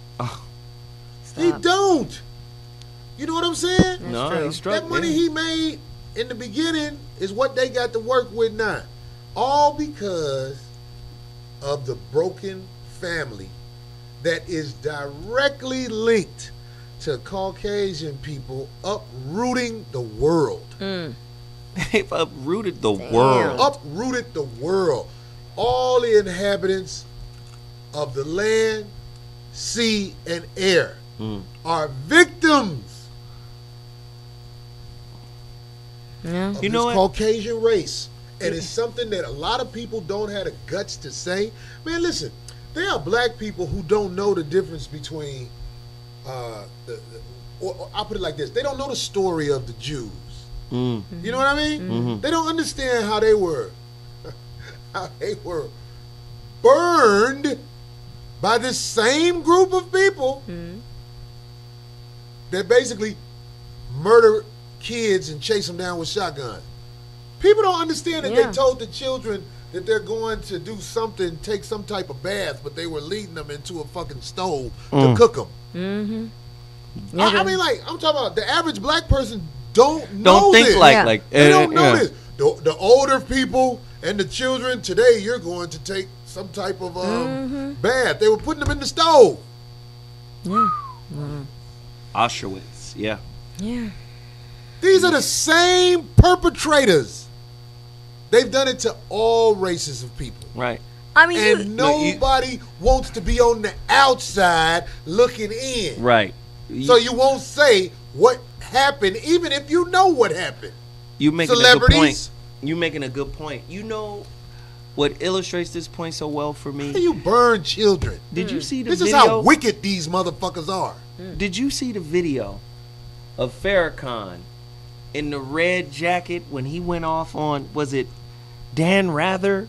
He Stop. don't. You know what I'm saying? That's No, true. he struck That money yeah. he made in the beginning is what they got to work with now. All because of the broken family that is directly linked to Caucasian people uprooting the world. Mm. They've uprooted the Damn. world. Uprooted the world. All the inhabitants of the land, sea, and air Mm. are victims Yeah. of You know this what? Caucasian race. And it's something that a lot of people don't have the guts to say. Man, listen, there are black people who don't know the difference between, uh, the, the, or, or I'll put it like this, they don't know the story of the Jews. Mm. You know what I mean? Mhm. They don't understand how they were, how they were burned by this same group of people Mhm. that basically murder kids and chase them down with shotguns. People don't understand that Yeah. they told the children that they're going to do something, take some type of bath, but they were leading them into a fucking stove Mm. to cook them. Mm-hmm. I, I mean, like, I'm talking about the average black person don't know Don't think this. like Yeah. like They uh, don't know yeah. this. The, the older people and the children today, you're going to take some type of um, Mm-hmm. bath. They were putting them in the stove. Yeah. Auschwitz. Yeah. Yeah. These are the same perpetrators. They've done it to all races of people. Right. I mean, And you, No, you- nobody wants to be on the outside looking in. Right. So you won't say what happened, even if you know what happened. You making a good point. Celebrities. You making a good point. You know what illustrates this point so well for How me? you burn children? Did you see the This is video? how wicked these motherfuckers are. Did you see the video of Farrakhan in the red jacket when he went off on, was it Dan Rather?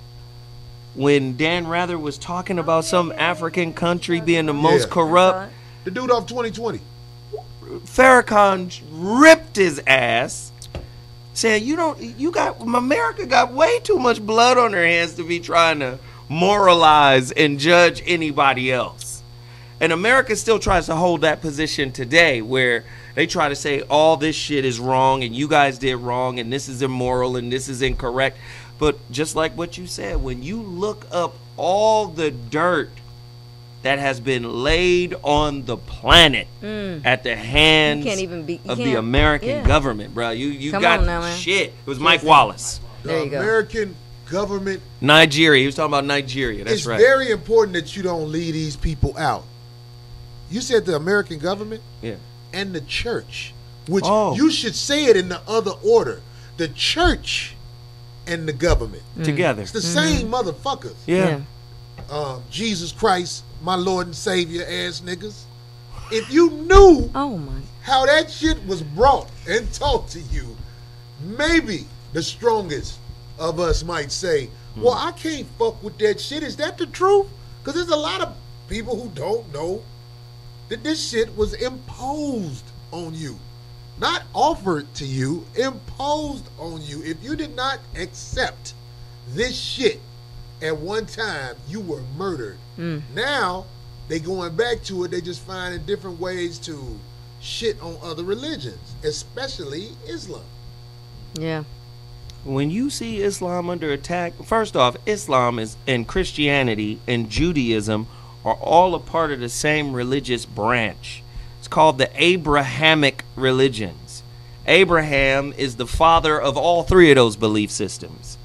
When Dan Rather was talking about some African country being the most Yeah. corrupt, The dude off twenty twenty. Farrakhan ripped his ass, saying, "You don't, you got America got way too much blood on their hands to be trying to moralize and judge anybody else." And America still tries to hold that position today, where they try to say all this shit is wrong and you guys did wrong and this is immoral and this is incorrect. But just like what you said, when you look up all the dirt that has been laid on the planet at the hands You can't even be- you of the can't- American yeah. government, bro. You you Come got on now, man. shit. It was Mike Wallace, The There you go. American government. Nigeria. He was talking about Nigeria. That's It's right. very important that you don't leave these people out. You said the American government yeah. and the church, which Oh. you should say it in the other order. The church and the government. Together. It's the same motherfuckers. Yeah. Um, Jesus Christ, my Lord and Savior ass niggas. If you knew oh my. how that shit was brought and taught to you, maybe the strongest of us might say, well, I can't fuck with that shit. Is that the truth? Because there's a lot of people who don't know that this shit was imposed on you. Not offered to you, imposed on you. If you did not accept this shit at one time, you were murdered. Now, they going back to it, they just finding different ways to shit on other religions, especially Islam. Yeah. When you see Islam under attack, first off, Islam is and Christianity and Judaism are all a part of the same religious branch. It's called the Abrahamic religions. Abraham is the father of all three of those belief systems.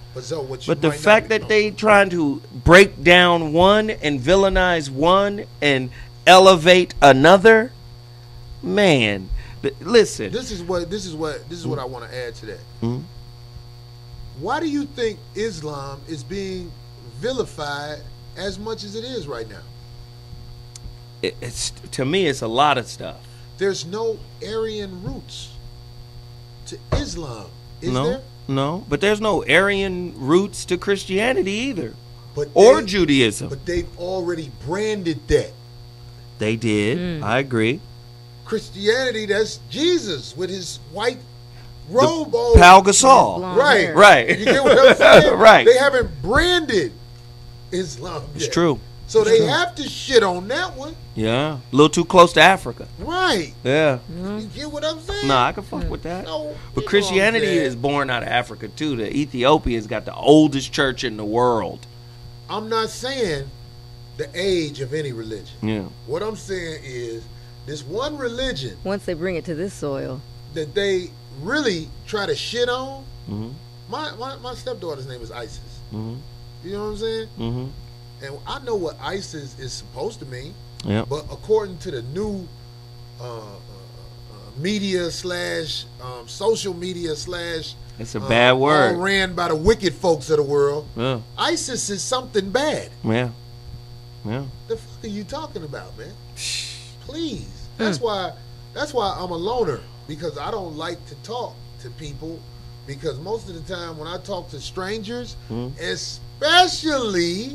But so what you But the might not fact be- that they trying to break down one and villainize one and elevate another, man. th- Listen, This is what this is what this is what I want to add to that. Mhm. Why do you think Islam is being vilified as much as it is right now? it, it's to me, it's a lot of stuff. There's no Aryan roots to Islam, is no, there? no, but there's no Aryan roots to Christianity either, But or they- Judaism. But they've already branded that. They did. I agree. Christianity, that's Jesus with his white robe on. Pal Gasol. Blonde Right. hair. Right. You get what I'm saying? Right. They haven't branded Islam yet. It's true. So they have to shit on that one. Yeah, a little too close to Africa. Right. Yeah. You get what I'm saying? Nah, I can fuck with that. No, you know But what I'm Christianity saying. is born out of Africa too. The Ethiopians got the oldest church in the world. I'm not saying the age of any religion. Yeah. What I'm saying is this one religion Once they bring it to this soil. that they really try to shit on. Mhm. My, my, my stepdaughter's name is Isis. Mhm. You know what I'm saying? Mhm. And I know what ISIS is supposed to mean, Yeah. but according to the new uh, uh, uh, media slash um, social media slash It's a uh, bad all word. ran by the wicked folks of the world, Yeah. ISIS is something bad. Yeah. Yeah. The fuck are you talking about, man? Please. That's why. That's why I'm a loner, because I don't like to talk to people, because most of the time when I talk to strangers, Mhm. especially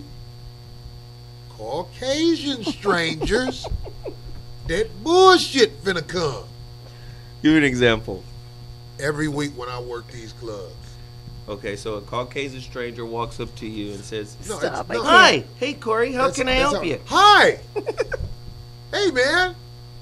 Caucasian strangers, that bullshit finna come Give me an example. every week when I work these clubs. Okay, so a Caucasian stranger walks up to you and says, No, Stop, it's- I no, "Hi, hey Corey, how that's- can I that's help how- you?" Hi. Hey, man.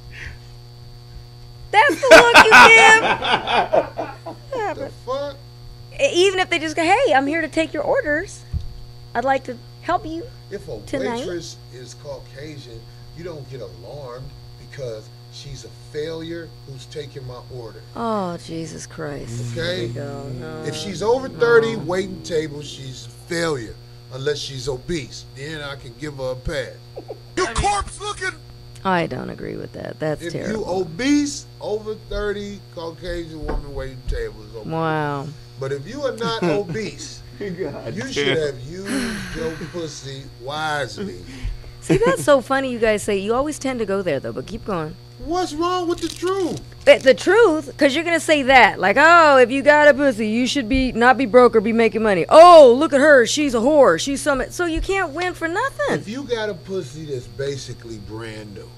That's the look you give. The fuck? Even if they just go, hey, I'm here to take your orders. I'd like to help you. If a Tonight? waitress is Caucasian, you don't get alarmed because she's a failure who's taking my order. Oh, Jesus Christ. Okay? Here we go. No. If she's over thirty, waiting table, she's a failure. Unless she's obese. Then I can give her a pass. You corpse looking! I don't agree with that. That's If you terrible. obese, over thirty, Caucasian woman waiting table is okay. Wow. But if you are not obese, you should have used your pussy wisely. See, that's so funny you guys say. You always tend to go there, though, but keep going. What's wrong with the truth? The, the truth, because you're going to say that. Like, oh, if you got a pussy, you should be not be broke or be making money. Oh, look at her. She's a whore. She's some. So you can't win for nothing. If you got a pussy that's basically brand new,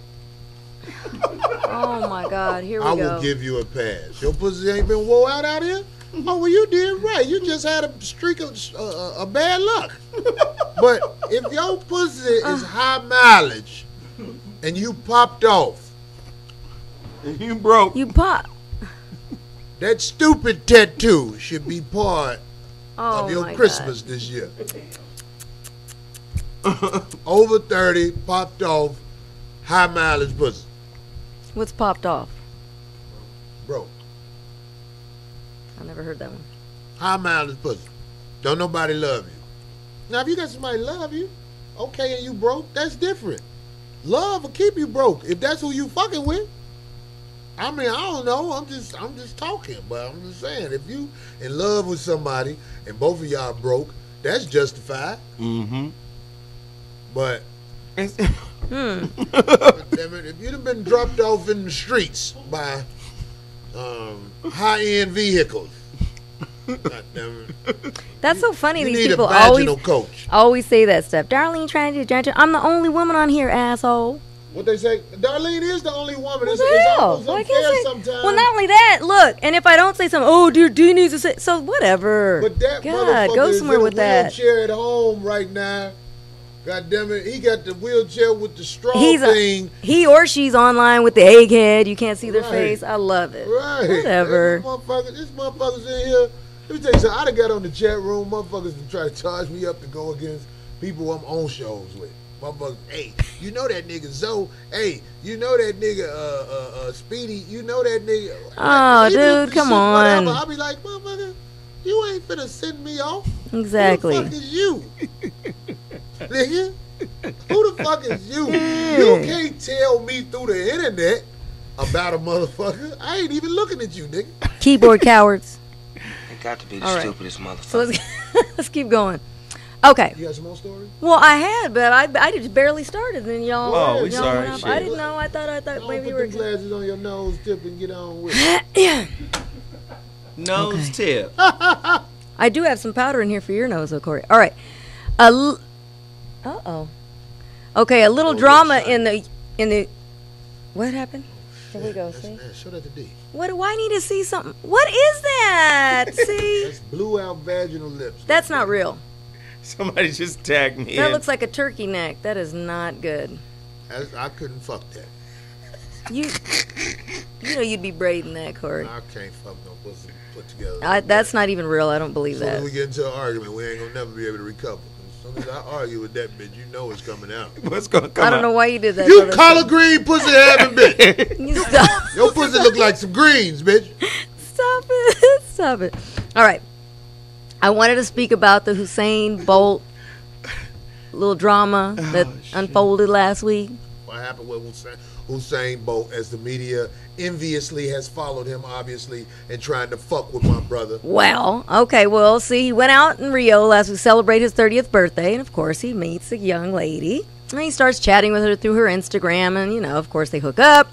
Oh, my God. Here we I go. will give you a pass. Your pussy ain't been wore out out here? Oh, well, you did right. You just had a streak of uh, a bad luck. But if your pussy is high mileage and you popped off, You broke. You pop. that stupid tattoo should be part Oh, of your my Christmas this year. Over thirty, popped off, high mileage pussy. God. What's popped off? Bro, I never heard that one. high mileage pussy. Don't nobody love you. Now, if you got somebody love you, okay, and you broke, that's different. Love will keep you broke if that's who you fucking with. I mean, I don't know. I'm just, I'm just talking, but I'm just saying, if you in love with somebody and both of y'all broke, that's justified. Mm-hmm. But Hmm. damn it, if you'd have been dropped off in the streets by um, high-end vehicles, God damn it, That's so funny. you These need people a vaginal always coach. always say that stuff. Darlene trying to do gentle. I'm the only woman on here, asshole. What they say, Darlene is the only woman. What It's, the it's hell? almost Well, I unfair can't say- sometimes. Well, not only that, look, and if I don't say something, oh, dear, D needs to say, so whatever. But that God, motherfucker go is somewhere in a with that. wheelchair at home right now. God damn it, he got the wheelchair with the straw He's a, thing. he or she's online with the egghead. You can't see their Right. face. I love it. Right. Whatever. This motherfucker, this motherfucker's in here. Let me tell you something. I'd have got on the chat room. Motherfuckers to try to charge me up to go against people I'm on shows with. Motherfuckers, hey, you know that nigga Zoe. Hey, you know that nigga uh, uh, uh, Speedy. You know that nigga. Oh, He do dude, the come shit, whatever. on. I'll be like, motherfucker, You ain't finna send me off. Exactly. Who the fuck is you? Nigga? Who the fuck is you? You can't tell me through the internet about a motherfucker. I ain't even looking at you, nigga. Keyboard cowards. They got to be the All right. stupidest motherfucker. So let's let's keep going. Okay. You got some more stories? Well, I had, but I, I just barely started, and y'all. Oh, we y'all sorry, went off. shit. I didn't know. I thought I thought Don't maybe put you were. them glasses on your nose tip and get on with it. Yeah. Nose tip. I do have some powder in here for your nose, though, Corey. All right. A l- uh oh. Okay, a little Oh, drama yes, in the in the. What happened? There we go. That's, See. man, show that to D. What do I need to see something? What is that? See. That's blew out vaginal lips. That's not real. Somebody just tagged me That in. looks like a turkey neck. That is not good. That's, I couldn't fuck that. You. You know you'd be braiding that, Corey. I can't fuck no pussy put together. I, that's not even real. I don't believe As soon as that. we get into an argument, we ain't gonna never be able to recover. As soon as I argue with that bitch, you know it's coming out. What's gonna come I don't out? know why you did that. You other collard green pussy having bitch. You stop. Your pussy look like some greens, bitch. Stop it. Stop it. All right. I wanted to speak about the Hussein Bolt little drama that unfolded last week. What happened with Hussein, Hussein Bolt as the media enviously has followed him, obviously, and trying to fuck with my brother? Well, okay, well, see, he went out in Rio last week to celebrate his thirtieth birthday, and of course, he meets a young lady. And he starts chatting with her through her Instagram, and, you know, of course, they hook up.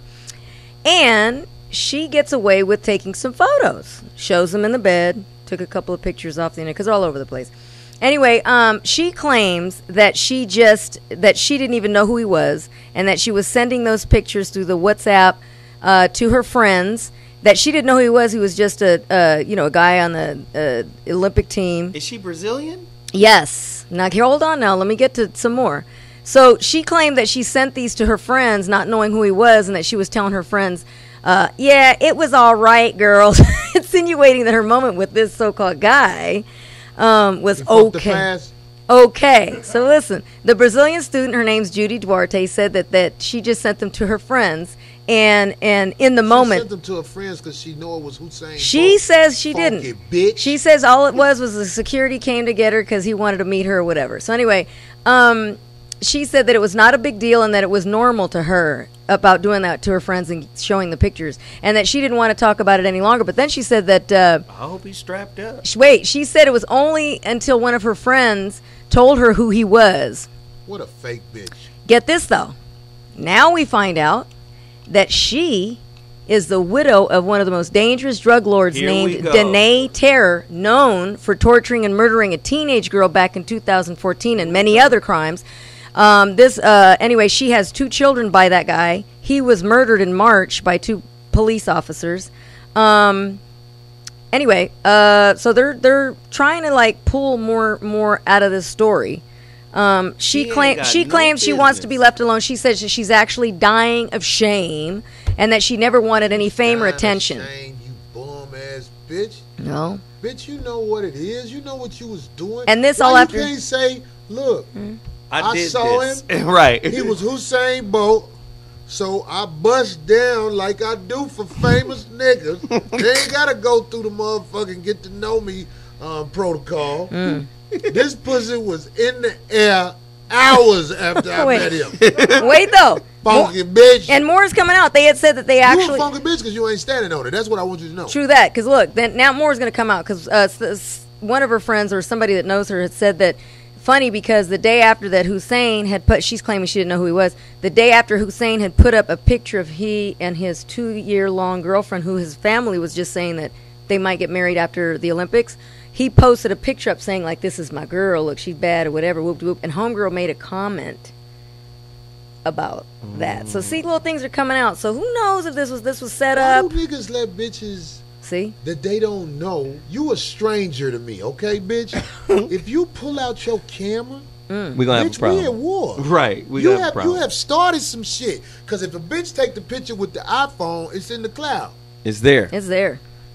And she gets away with taking some photos. Shows them in the bed. Took a couple of pictures off the internet, because they're all over the place. Anyway, um, she claims that she just, that she didn't even know who he was, and that she was sending those pictures through the WhatsApp uh, to her friends, that she didn't know who he was. He was just a, uh, you know, a guy on the uh, Olympic team. Is she Brazilian? Yes. Now, hold on now. Let me get to some more. So she claimed that she sent these to her friends, not knowing who he was, and that she was telling her friends, uh, yeah, it was all right, girls, insinuating that her moment with this so-called guy um, was You fucked the okay. fast? Okay, so listen. The Brazilian student, her name's Judy Duarte, said that, that she just sent them to her friends, and and in the She moment, sent them to her friends because she knew it was Hussein she Bolt. says she Funky didn't. bitch. She says all it was was the security came to get her because he wanted to meet her or whatever. So anyway, um, she said that it was not a big deal and that it was normal to her about doing that to her friends and showing the pictures, and that she didn't want to talk about it any longer. But then she said that, uh, I hope he's strapped up. sh- wait, she said it was only until one of her friends told her who he was. What a fake bitch. Get this, though. Now we find out that she is the widow of one of the most dangerous drug lords Here we named go. Danae Terror, known for torturing and murdering a teenage girl back in two thousand fourteen and many other crimes. Um, this, uh, anyway, she has two children by that guy. He was murdered in March by two police officers. Um, anyway, uh, so they're they're trying to like pull more more out of this story. Um, she She ain't claim got she no claims she wants to be business. left alone. She says that she's actually dying of shame and that she never wanted any fame or Dying of attention. shame, you bum ass bitch. No. Bitch, you know what it is. You know what you was doing. And this Why all you after- can't say, look, I, I did saw this. him. right. he was Hussein Bolt, so I bust down like I do for famous niggas. They ain't gotta go through the motherfucking get to know me um, protocol. Mm. This pussy was in the air hours after I Wait. met him. Wait though. More- Funky bitch. and more is coming out. They had said that they you actually a funky bitch because you ain't standing on it. That's what I want you to know. True that, because look, then now more is going to come out because uh, s- s- one of her friends or somebody that knows her had said that. Funny because the day after that Hussein had put, she's claiming she didn't know who he was. The day after Hussein had put up a picture of he and his two-year-long girlfriend, who his family was just saying that they might get married after the Olympics. He posted a picture up saying like, "This is my girl. Look, she's bad or whatever." Whoop whoop. And homegirl made a comment about that. So see, little things are coming out. So who knows if this was this was set Why up? do niggas let bitches See. that they don't know? You a stranger to me, okay, bitch? If you pull out your camera, Mm. We're gonna have a bitch, we at problem. war. Right. We you got a have problem. you have started some shit. Cause if a bitch take the picture with the iPhone, it's in the cloud. It's there. It's there.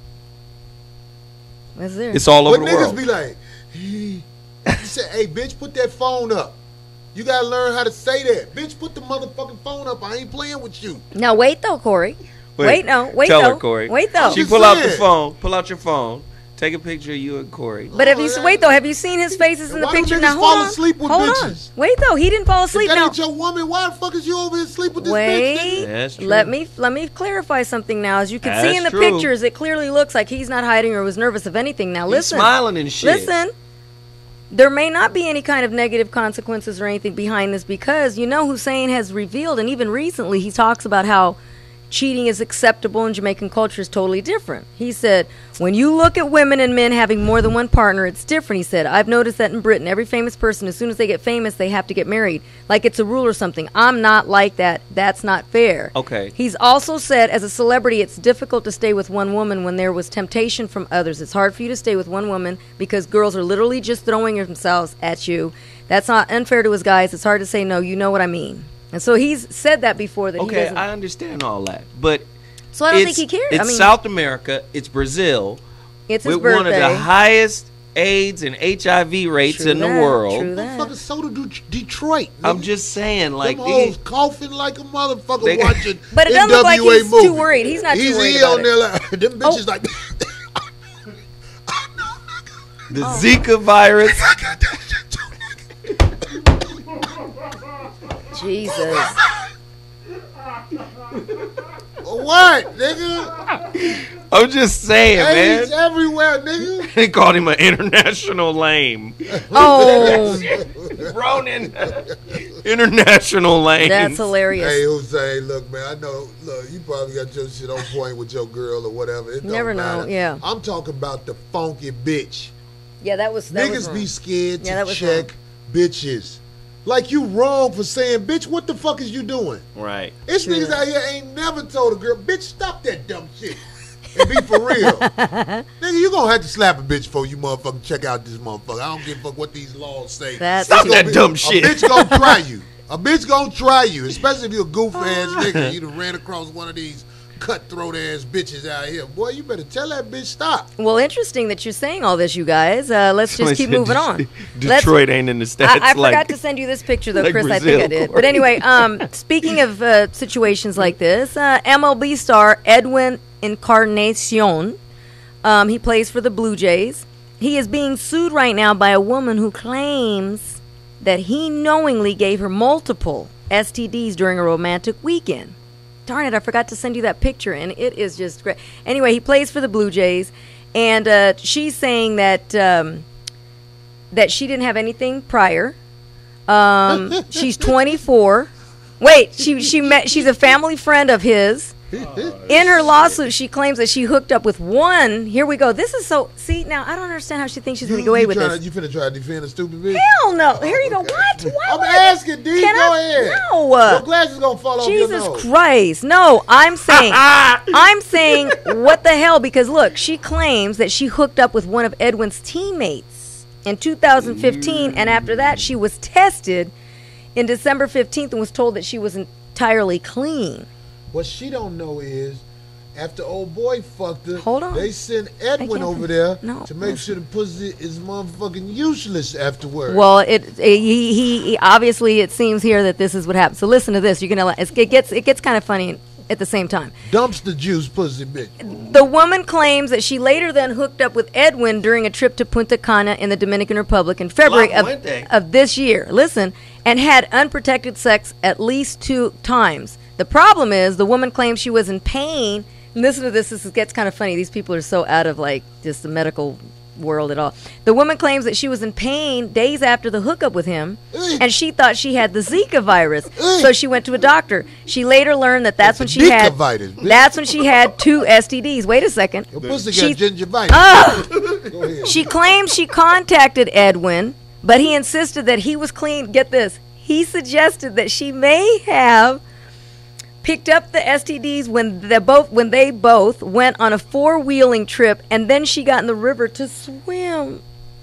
It's there. It's all over But the niggas world. be like, he say, hey, bitch, put that phone up. You gotta learn how to say that. Bitch, put the motherfucking phone up. I ain't playing with you. Now wait though, Corey. Wait, no, wait Tell though. her, Corey. Wait though. She just pull out the saying. phone. Pull out your phone. Take a picture of you and Corey. But have you Oh, wait though? Have you seen his faces in the Why do picture? niggas Now hold fall on. asleep with hold bitches? on. Wait though, he didn't fall asleep. If that Now ain't your woman, why the fuck is you over here sleep with this bitch? wait. Nigga? That's true. Let me let me clarify something now. As you can see That's in the true. pictures, it clearly looks like he's not hiding or was nervous of anything. Now He's listen, smiling and shit. listen. There may not be any kind of negative consequences or anything behind this because you know Hussein has revealed, and even recently he talks about how cheating is acceptable in Jamaican culture is totally different. He said, when you look at women and men having more than one partner, it's different. He said, I've noticed that in Britain, every famous person, as soon as they get famous, they have to get married. Like it's a rule or something. I'm not like that. That's not fair. Okay. He's also said, as a celebrity, it's difficult to stay with one woman when there was temptation from others. It's hard for you to stay with one woman because girls are literally just throwing themselves at you. That's not unfair to his guys. It's hard to say no. You know what I mean. And so he's said that before that he Okay, doesn't. I understand all that, but So I don't it's, think he cares. It's I mean, South America. It's Brazil. it's his with birthday. one of the highest AIDS and H I V rates True in the that, world. true that. Motherfucker, so do Detroit. I'm nigga. just saying, like, Them hoes these, coughing like a motherfucker They- watching But it N doesn't look like W A he's movie. too worried. He's not too He's worried here about on it. there like, them bitches Oh. like, the Zika virus. I got that shit too, nigga. Jesus. What, nigga? I'm just saying, AIDS man. everywhere, nigga. They called him an international lame. Oh, Ronan, international lame. that's hilarious. Hey, Hussein, look, man, I know, look, you probably got your shit on point with your girl or whatever. It don't Never know, matter. yeah. I'm talking about the funky bitch. Yeah, that was that was Niggas wrong. be scared Yeah, to that was check bitches. Like you wrong for saying, bitch, what the fuck is you doing? Right. It's True niggas that. out here ain't never told a girl, bitch, stop that dumb shit. And be for real. Nigga, you gonna have to slap a bitch before you motherfucking check out this motherfucker. I don't give a fuck what these laws say. That's Stop true. that dumb A shit. bitch gonna try you. A bitch gonna try you, especially if you're a goof ass nigga. You done ran across one of these cutthroat ass bitches out here. Boy, you better tell that bitch stop. Well, interesting that you're saying all this, you guys. Uh, let's just Somebody keep said moving Det- on. Let's- Detroit ain't in the stats. I, I like, forgot to send you this picture, though, like Chris. I Brazil, think I did. Corey. But anyway, um, speaking of uh, situations like this, uh, M L B star Edwin Encarnacion, um, he plays for the Blue Jays. He is being sued right now by a woman who claims that he knowingly gave her multiple S T Ds during a romantic weekend. Darn it, I forgot to send you that picture, and it is just great. Anyway, he plays for the Blue Jays, and uh, she's saying that um, that she didn't have anything prior. Um, she's twenty-four. Wait, she she met. She's a family friend of his. In her lawsuit, she claims that she hooked up with one. Here we go. This is so. See, now I don't understand how she thinks she's going to get away you with tryna- this. You finna try to defend a stupid bitch? Hell no. Here you go. Okay. What? Why I'm would I- asking, D. Can Go I- ahead. No. Your glasses gonna fall off your Jesus nose. Christ. No, I'm saying I'm saying what the hell, because look, she claims that she hooked up with one of Edwin's teammates in two thousand fifteen, and after that she was tested in December fifteenth and was told that she was entirely clean. What she don't know is, after old boy fucked her, Hold on. they sent I Edwin can't- over there no, to make sure the pussy is motherfucking useless afterwards. Well, it, it he, he he obviously it seems here that this is what happened. So listen to this. You're gonna it's- it gets it gets kind of funny at the same time. Dumpster juice pussy bitch. The woman claims that she later then hooked up with Edwin during a trip to Punta Cana in the Dominican Republic in February La of, Fuente. of this year. Listen, and had unprotected sex at least two times. The problem is the woman claims she was in pain. Listen to this. This gets kind of funny. These people are so out of like just the medical world at all. The woman claims that she was in pain days after the hookup with him, Ugh. and she thought she had the Zika virus. Ugh. So she went to a doctor. She later learned that that's when It's she had. Zika virus, bitch. That's when she had two S T Ds. Wait a second. Your pussy She- got gingivitis. Ah! Go ahead. She claims she contacted Edwin, but he insisted that he was clean. Get this. He suggested that she may have picked up the S T Ds when they both when they both went on a four-wheeling trip, and then she got in the river to swim.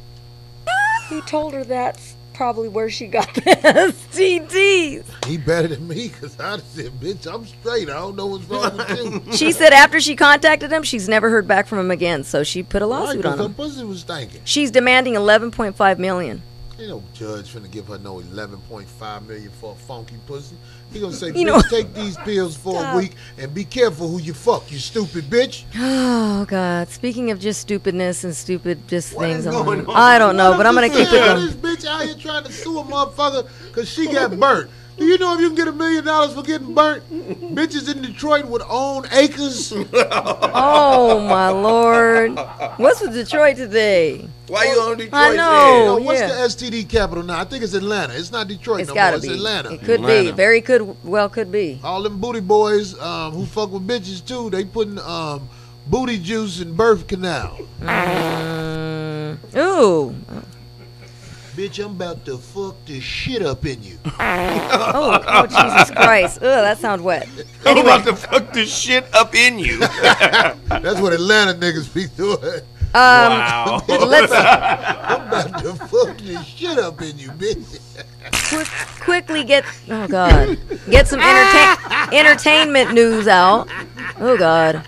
He told her that's probably where she got the S T Ds. He better than me, because I said, bitch, I'm straight. I don't know what's wrong with you. She said after she contacted him, she's never heard back from him again, so she put a Right, lawsuit 'cause on her him. pussy was stinking. She's demanding eleven point five million dollars. Ain't no judge finna give her no eleven point five million for a funky pussy. He gonna say, You bitch, know- take these pills for Stop. a week and be careful who you fuck, you stupid bitch. Oh God! Speaking of just stupidness and stupid just What things, is on, going on? I don't know, but I'm gonna just keep it saying, going. This bitch out here trying to sue a motherfucker because she got burnt. Do you know if you can get a million dollars for getting burnt? Bitches in Detroit would own acres. Oh my Lord! What's with Detroit today? Why you on Detroit? I know. Oh, Oh, what's yeah. the S T D capital now? I think it's Atlanta. It's not Detroit It's no gotta more. be. It's Atlanta. It could Atlanta. be. Very could. Well, could be. All them booty boys um, who fuck with bitches too, they putting um, booty juice in birth canal. Mm. Ooh. Bitch, I'm about to fuck the shit up in you. Oh, oh, Jesus Christ! Ugh, that sounds wet. I'm Anyway, about to fuck this shit up in you. That's what Atlanta niggas be doing. um, Wow. let's I'm about to fuck the shit up in you, bitch. quick, quickly get. Oh God! Get some entertain entertainment news out. Oh God!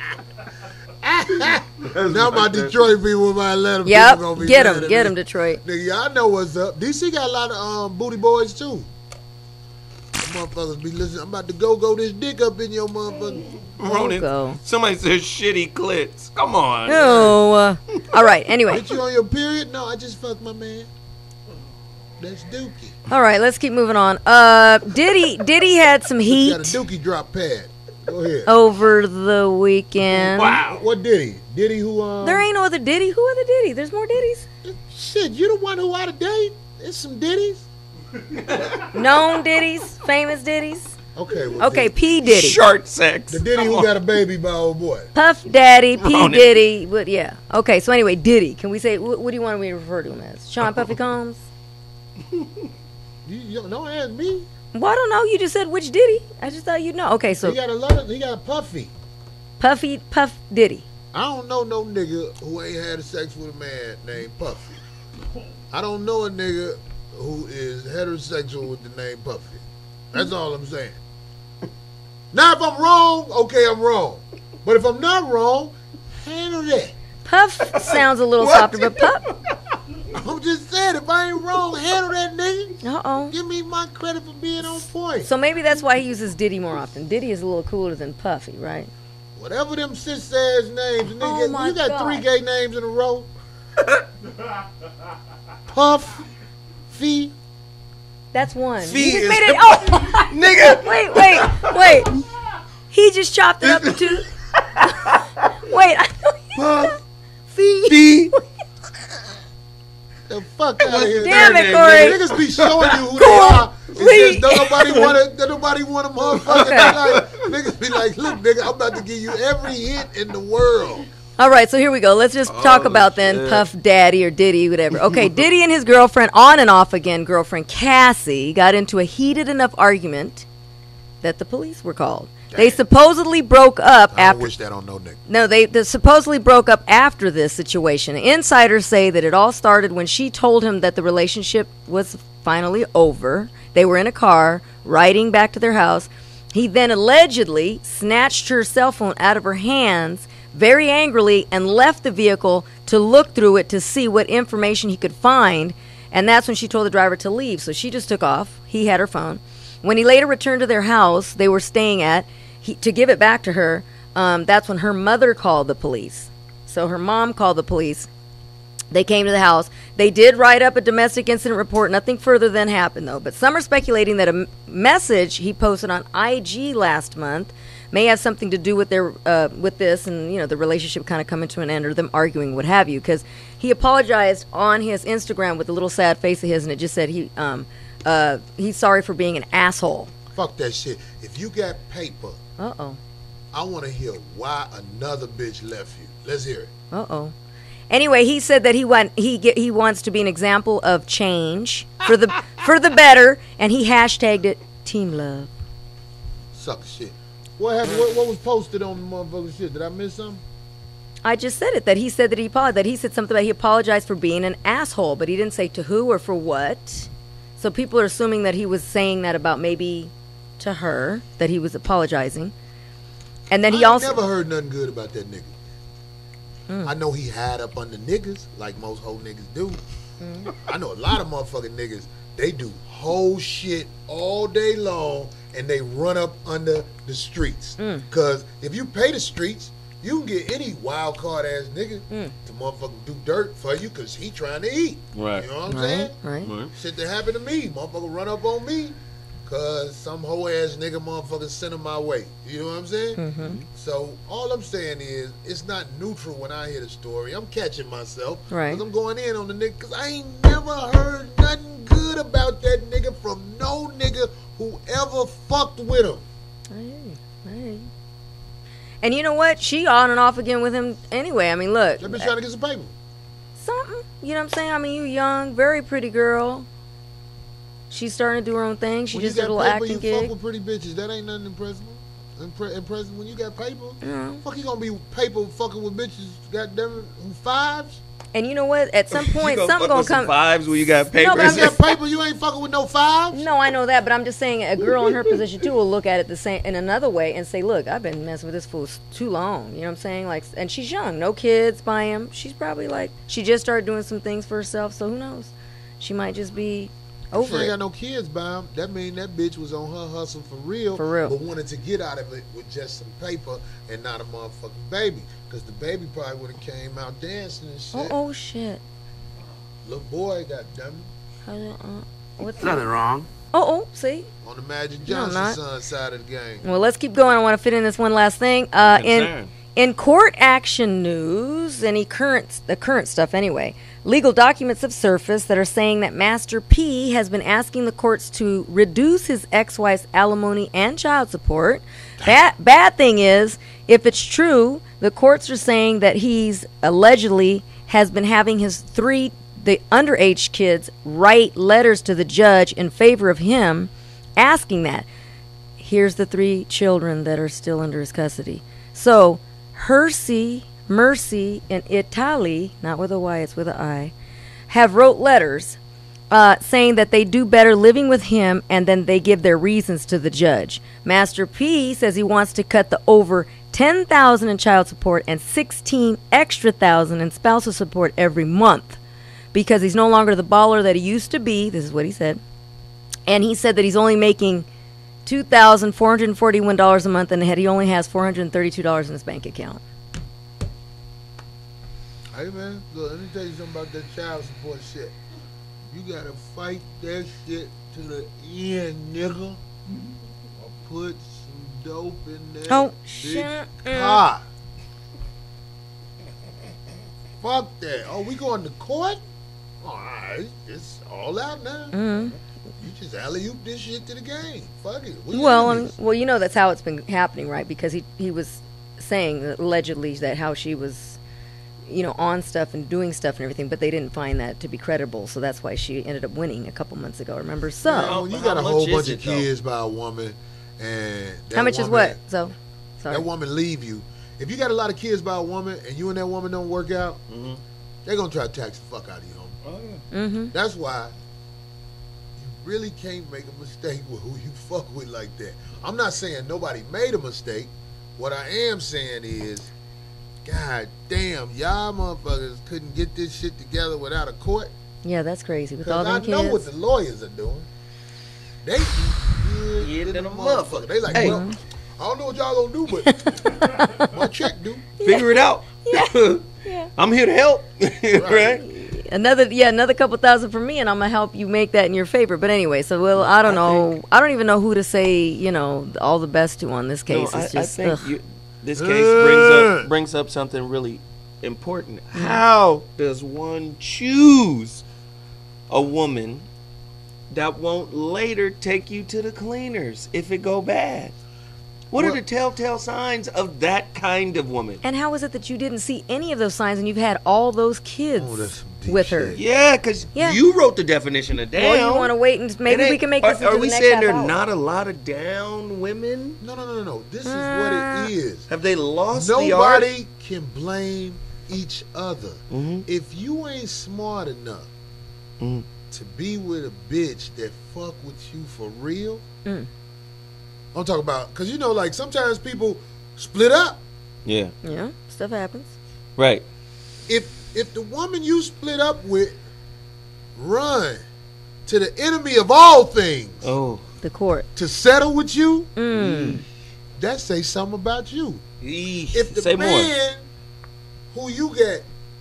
Now my Detroit people and my Atlanta Yep. people gonna be Get mad them. at Get me. them, Detroit. Nigga, y'all know what's up. D C got a lot of um, booty boys too. Them motherfuckers be listening. I'm about to go go this dick up in your motherfucker. Ronan, go. somebody says shitty clits. Come on. Oh. Uh, all right. Anyway. Bitch, you on your period? No, I just fucked my man. That's Dookie. All right. Let's keep moving on. Uh, Diddy. Diddy had some Got a heat Dookie drop pad. Go ahead. over the weekend. Wow. What Diddy? Diddy who um There ain't no other Diddy. Who other Diddy? There's more Diddies. shit, you the one who out of date? There's some Diddies. Known Diddies. Famous Diddies. Okay, well, Okay. Diddy. P Diddy. Short sex. The Diddy Come who on. got a baby by old boy. Puff Daddy, P Ronan. Diddy, but yeah. Okay, so anyway, Diddy. Can we say what, what do you want me to refer to him as? Sean Puffy Combs? You, you don't ask me. Well, I don't know. You just said which Diddy. I just thought you'd know. Okay, so He got a lot of. He got Puffy. Puffy, Puff Diddy. I don't know no nigga who ain't had sex with a man named Puffy. I don't know a nigga who is heterosexual with the name Puffy. That's all I'm saying. Now, if I'm wrong, okay, I'm wrong. But if I'm not wrong, handle that. Puff sounds a little What? softer, but Puff. I'm just saying, if I ain't wrong, handle that nigga. Uh oh. Give me my credit for being on point. So maybe that's why he uses Diddy more often. Diddy is a little cooler than Puffy, right? Whatever them sis ass names, nigga, Oh my you got God. three gay names in a row. Puff, Fee. That's one. Fee He just is- made it. Oh, Nigga. wait, wait, wait. He just chopped it up into. Wait. I know he- Puff, Fee. B. the fuck out of here. Damn Third it, name, Corey. Niggas be showing you who Cool. they are. It's Please. just don't nobody want to. Don't nobody want them motherfuckers. Okay. Like, niggas be like, look, nigga, I'm about to give you every hit in the world. All right, so here we go. Let's just talk Oh, about then shit. Puff Daddy or Diddy, whatever. Okay, Diddy and his girlfriend, on and off again, girlfriend Cassie, got into a heated enough argument that the police were called. They supposedly broke up I don't after. wish that on no nigga. No, they, they supposedly broke up after this situation. Insiders say that it all started when she told him that the relationship was finally over. They were in a car riding back to their house. He then allegedly snatched her cell phone out of her hands very angrily and left the vehicle to look through it to see what information he could find. And that's when she told the driver to leave. So she just took off. He had her phone. When he later returned to their house they were staying at, he, to give it back to her, um, that's when her mother called the police. So her mom called the police. They came to the house. They did write up a domestic incident report. Nothing further then happened, though. But some are speculating that a m- message he posted on I G last month may have something to do with their uh, with this, and you know the relationship kind of coming to an end, or them arguing, what have you. Because he apologized on his Instagram with a little sad face of his, and it just said he um uh he's sorry for being an asshole. Fuck that shit. If you got paper, Uh oh. I want to hear why another bitch left you. Let's hear it. Uh oh. Anyway, he said that he want he get, he wants to be an example of change for the for the better, and he hashtagged it Team Love. Sucker shit. What happened? What, what was posted on the motherfucking shit? Did I miss something? I just said it that he said that he apologized. That he said something about he apologized for being an asshole, but he didn't say to who or for what. So people are assuming that he was saying that about maybe to her, that he was apologizing, and then he I also never heard nothing good about that nigga. I know he had up under niggas like most whole niggas do, Mm-hmm. I know a lot of motherfucking niggas. They do whole shit all day long, and they run up under the streets. Mm. Cause if you pay the streets, you can get any wild card ass nigga Mm. to motherfucking do dirt for you, cause he trying to eat. Right. You know what I'm Right, saying? right. Right. Shit that happened to me, motherfucker run up on me, cause some hoe ass nigga motherfucker sent him my way. You know what I'm saying? Mm-hmm. So all I'm saying is, it's not neutral when I hear the story. I'm catching myself, Right. cause I'm going in on the nigga, cause I ain't never heard nothing good about that nigga from no nigga who ever fucked with him. I hear you. I hear you. And you know what? She on and off again with him anyway. I mean, look. That bitch trying to get some paper. Something. You know what I'm saying? I mean, you young, very pretty girl. She's starting to do her own thing. She When just you did a got little paper, acting you fuck gig. with pretty bitches. That ain't nothing impressive. Impre- impressive when you got paper. Yeah. Fuck, you gonna be paper fucking with bitches? Goddamn it, who fives? And you know what? At some point, you something fuck gonna with some come. fives when you got paper. No, but I'm If you got paper, you ain't fucking with no fives. No, I know that, but I'm just saying a girl in her position too will look at it the same in another way and say, "Look, I've been messing with this fool s- too long." You know what I'm saying? Like, and she's young, no kids by him. She's probably like, she just started doing some things for herself, so who knows? She might just be If she over ain't it. got no kids by him, that mean that bitch was on her hustle for real. For real. But wanted to get out of it with just some paper and not a motherfucking baby. Because the baby probably would have came out dancing and shit. Oh, oh shit! Little boy, goddamn How the- uh, what's Nothing wrong. Oh, oh, see. it. On the Magic No, Johnson not. son side of the game. Well, let's keep going. I want to fit in this one last thing. Uh, in Concerned. in court action news, any current the current stuff anyway. Legal documents have surfaced that are saying that Master P has been asking the courts to reduce his ex-wife's alimony and child support. Bad bad thing is, if it's true, the courts are saying that he's allegedly has been having his three the underage kids write letters to the judge in favor of him, asking that. Here's the three children that are still under his custody. So, Hersey, Mercy, and Italy, not with a Y, it's with an I, have wrote letters uh, saying that they do better living with him, and then they give their reasons to the judge. Master P says he wants to cut the over ten thousand in child support and sixteen extra thousand in spousal support every month because he's no longer the baller that he used to be. This is what he said. And he said that he's only making two thousand four hundred forty-one dollars a month, and he only has four hundred thirty-two dollars in his bank account. Hey man, look, let me tell you something about that child support shit. You gotta fight that shit to the end, nigga. Or put some dope in that Oh, bitch shut car. Fuck that. Oh, we going to court? Alright, it's all out now. Mm-hmm. You just alley-oop this shit to the game. Fuck it. We Well, I mean, enemies. well, you know that's how it's been happening, right? Because he he was saying that allegedly that how she was, you know, on stuff and doing stuff and everything, but they didn't find that to be credible, so that's why she ended up winning a couple months ago. Remember? So, Man, when you How got a much whole is bunch it, of though? kids by a woman, and that how much is woman- what? So, sorry. That woman leave you. If you got a lot of kids by a woman and you and that woman don't work out, Mm-hmm. they're gonna try to tax the fuck out of you. Homie. Oh, yeah. Mm-hmm. That's why you really can't make a mistake with who you fuck with like that. I'm not saying nobody made a mistake. What I am saying is, God damn, y'all motherfuckers couldn't get this shit together without a court. Yeah, that's crazy with all Cause I them know what kids. the lawyers are doing. They good Yeah, than than a a motherfucker. They like, Hey. well, I don't know what y'all gonna do, but my check do. Figure it out. Yeah. I'm here to help. right? Another, yeah, another couple thousand for me, and I'm gonna help you make that in your favor. But anyway, so well, I don't I know. think- I don't even know who to say, you know, all the best to on this case. No, I, it's just, I think ugh. you, this case brings up brings up something really important. How does one choose a woman that won't later take you to the cleaners if it go bad? What Well- are the telltale signs of that kind of woman? And how is it that you didn't see any of those signs and you've had all those kids Oh, that's some deep with her? shit. Yeah, because Yeah. you wrote the definition of down. Well, you want to wait and maybe It we ain't- can make are, this into Are we the next saying half there are hour. not a lot of down women? No, no, no, no, no. This is Uh, what it is. Have they lost the art? Nobody can blame each other. Mhm. If you ain't smart enough Mm. to be with a bitch that fuck with you for real, Mm. I'm talking about, because you know, like sometimes people split up. Yeah, Yeah, stuff happens. right. If if the woman you split up with run to the enemy of all things Oh. The court. to settle with you, Mm. that say something about you. Eesh. If the Say more. man who you got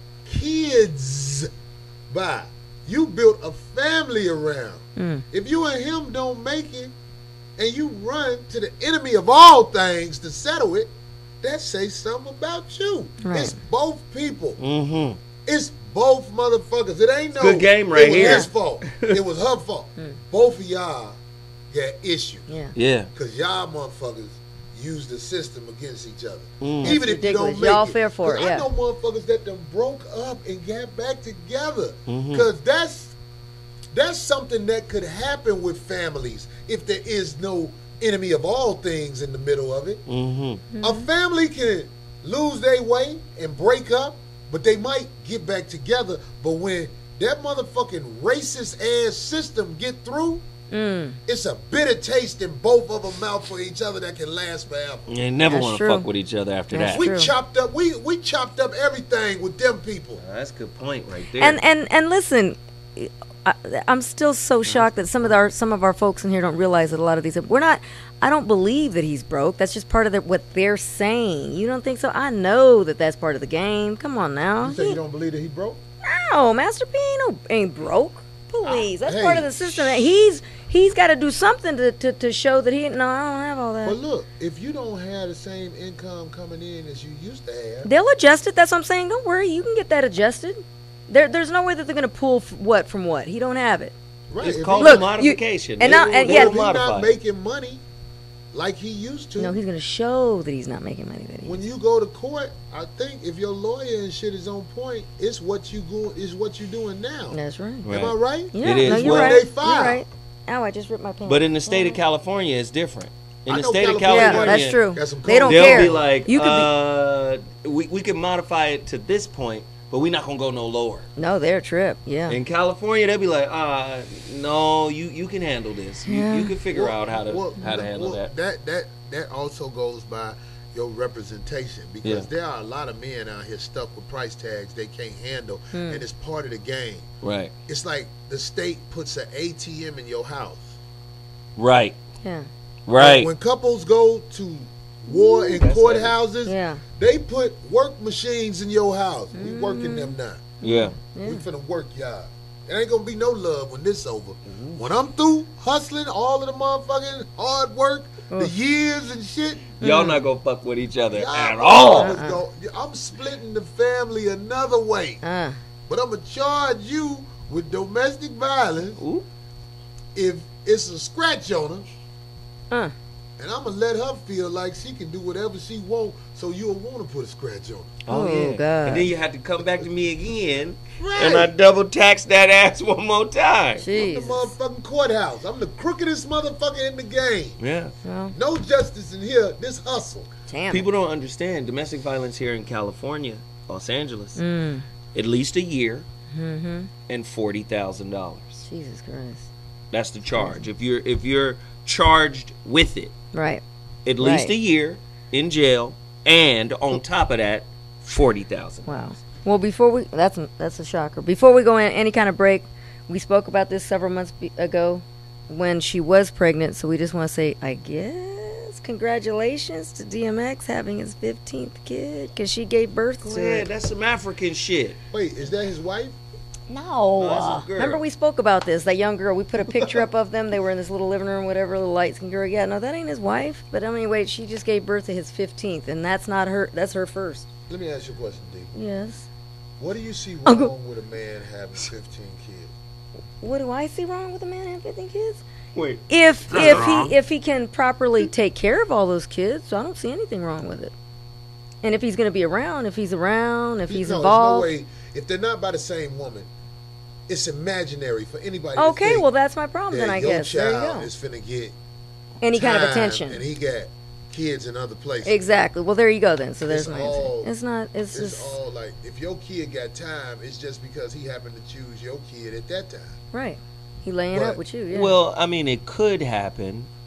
kids by, you built a family around. Mm. If you and him don't make it, and you run to the enemy of all things to settle it, that say something about you. Right. It's both people. Mm-hmm. It's both motherfuckers. It ain't no Good game right it was here. his fault. It was her fault. Both of y'all got issues. Yeah. Yeah. Cause y'all motherfuckers use the system against each other. Mm. Even That's if you don't ridiculous. make Y'all it. fair for 'Cause it, yeah. I know motherfuckers that done broke up and got back together. Mhm. Cause that's that's something that could happen with families if there is no enemy of all things in the middle of it. Mm-hmm. A family can lose their way and break up, but they might get back together. But when that motherfucking racist ass system get through, Mm. it's a bitter taste in both of them mouth for each other that can last forever. You never That's want to true. fuck with each other after That's that. We true. chopped up we we chopped up everything with them people. Uh, that's a good point right there. And and and listen, I, I'm still so shocked that some of our some of our folks in here don't realize that a lot of these we're not. I don't believe that he's broke. That's just part of the, what they're saying. You don't think so? I know that that's part of the game. Come on now. You say He- you don't believe that he broke? No, Master P ain't, no, ain't broke. Please, that's Hey. part of the system. That he's he's got to do something to, to, to show that he. No, I don't have all that. But look, if you don't have the same income coming in as you used to have, They'll adjust it. That's what I'm saying. Don't worry, you can get that adjusted. There, there's no way that they're gonna pull f- what from what. He don't have it. right? It's if called he- Look, a modification. and They now- will- and they yeah- will if he's modify not it. making money like he used to. No, he's gonna show that he's not making money. That he When is. you go to court, I think if your lawyer and shit is on point, it's what you go is what you doing now. That's right. Right. Am I right? Yeah, It is. no, you're When right. they You're file. right. Ow, I just ripped my pen. But in the state of California, it's different. In I the know state of California- yeah, California, that's true. Got some They don't cold- they'll care. be like, you could uh, we, we can modify it to this point, but we're not going to go no lower. be. No, they're a trip. Yeah. In California, they'll be like, uh, no, you, you can handle this. You, Yeah. you can figure Well, out how to well, how to handle well, that. That that that also goes by your representation because Yeah. there are a lot of men out here stuck with price tags they can't handle, and it's part of the game. Right. It's like the state puts an A T M in your house. Right. yeah. Right. When couples go to war in that's courthouses, Yeah. they put work machines in your house. We working them now. yeah. Yeah. We finna work y'all. There ain't gonna be no love when this over. When I'm through hustling all of the motherfucking hard work, the years and shit, Y'all not going to fuck with each other y'all at all. motherfuckers go- I'm splitting the family another way. Uh, But I'm gonna charge you with domestic violence Ooh. if it's a scratch on her. uh. And I'm gonna let her feel like she can do whatever she want, so you'll want to put a scratch on her. Oh, yeah. God. And then you have to come back to me again, Right. and I double tax that ass one more time. I'm Jeez. the motherfucking courthouse. I'm the crookedest motherfucker in the game. Yeah. Well, No justice in here. This hustle. damn. People don't understand domestic violence here in California, Los Angeles, Mm. at least a year Mm-hmm. and forty thousand dollars. Jesus Christ. That's the charge. If you're if you're charged with it, Right. at least Right. a year in jail, and on top of that, forty thousand. Wow. Well, before we that's that's a shocker. Before we go in any kind of break, we spoke about this several months be- ago when she was pregnant. So we just want to say, I guess, congratulations to D M X having his fifteenth kid because she gave birth to Yeah, it. that's some African shit. Wait, is that his wife? No. that's uh, his girl. Remember we spoke about this, that young girl. We put a picture up of them. They were in this little living room, whatever, little light skin girl. Yeah, no, that ain't his wife. But I mean, wait, she just gave birth to his fifteenth, and that's not her. That's her first. Let me ask you a question, D. Yes. What do you see wrong Uncle- with a man having fifteen kids? What do I see wrong with a man having fifteen kids? Wait. If Nothing if wrong. he if he can properly take care of all those kids, so I don't see anything wrong with it. And if he's going to be around, if he's around, if he's no, involved. There's no way. If they're not by the same woman, it's imaginary for anybody. to Okay, think well that's my problem then, that I your guess. There you child go. is finna get Any kind of time, attention. and he got kids in other places. Exactly. Well, there you go then. So there's It's my all- answer. It's not. It's, It's just all like if your kid got time, it's just because he happened to choose your kid at that time. right. He laying But- up with you. Yeah. Well, I mean, it could happen,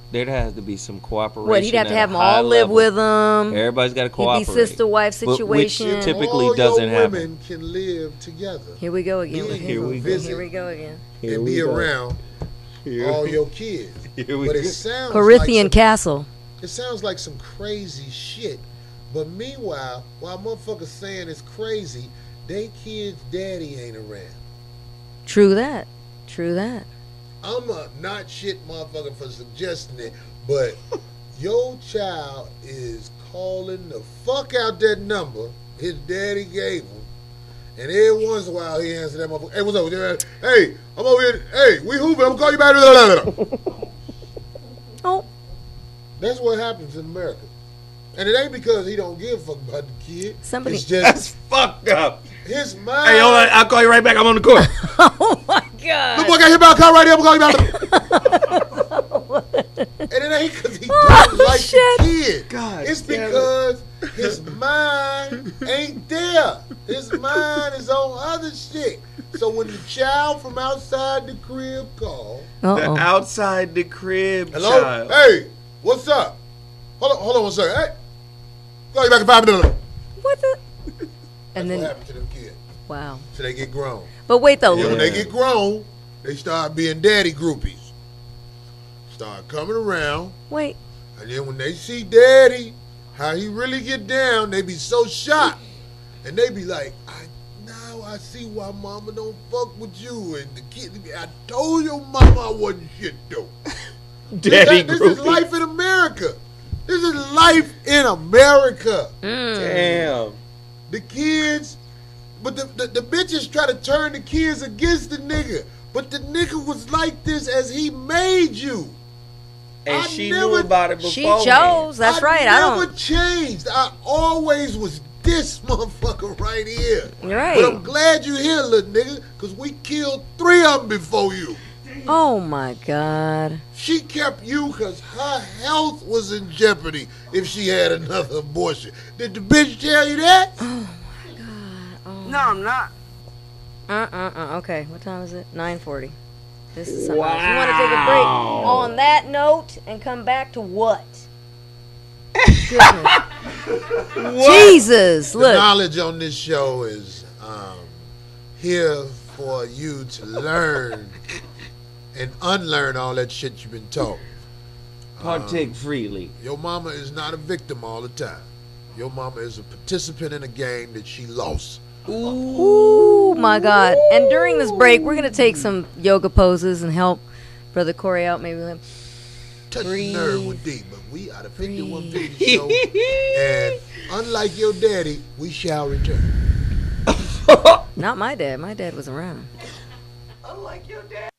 There has to be some cooperation. What, he'd have to at have a them high all live level. with him. Everybody's got to He'd cooperate. be sister-wife But which situation. typically All doesn't your happen. women can live together. Here we go again. with Here him. we go. Visit Here we go again. Here and we be go. around Here all we- your kids. Here we But it go. sounds Corinthian like some, Castle. it sounds like some crazy shit. But meanwhile, while motherfuckers saying it's crazy, they kids' daddy ain't around. True that. True that. I'm a not shit motherfucker for suggesting it, but your child is calling the fuck out that number his daddy gave him, and every once in a while he answers that motherfucker. Hey, what's up? Hey, I'm over here. Hey, we hooping. I'm gonna call you back. Oh. That's what happens in America, and it ain't because he don't give a fuck about the kid. Somebody- It's just That's fucked up. his mind. Hey, hold on. I'll call you right back. I'm on the court. Oh my God. Look, boy, got hit by a car right here. I'm gonna call you back. And it ain't because he Oh, don't like shit. the kid. God it's damn it. because his mind ain't there. His mind is on other shit. So when the child from outside the crib call, The Uh-oh. outside the crib hello, child. hey, what's up? Hold on, hold on one second. Hey, call you back in five minutes. What the? That's And what then, happened to them kids. wow. So they get grown. But wait though. And when Yeah. they get grown, they start being daddy groupies. Start coming around. Wait. And then when they see daddy, how he really get down, they be so shocked. And they be like, I now I see why mama don't fuck with you. And the kid, I told your mama I wasn't shit though. Daddy this, this is groupie. life in America. This is life in America. Damn. The kids, but the, the, the bitches try to turn the kids against the nigga. But the nigga was like this as he made you. And I she never- knew about it before. She chose. That's I right. I never don't. changed. I always was this motherfucker right here. You're right. But I'm glad you're here, little nigga, because we killed three of them before you. Oh my God. She kept you because her health was in jeopardy if she had another abortion. Did the bitch tell you that? No, I'm not. Uh uh uh. Okay. What time is it? nine forty. This is something else. You want to take a break on that note and come back to what? Goodness. Jesus. The Look. knowledge on this show is um, here for you to learn and unlearn all that shit you've been taught. Partake freely. Your mama is not a victim all the time. Your mama is a participant in a game that she lost. Ooh, my God. And during this break, we're going to take some yoga poses and help Brother Corey out. Maybe let him. Touch Breathe. the nerve with D, but we are the fifty-one fifty show. And unlike your daddy, we shall return. Not my dad. My dad was around. Unlike your dad.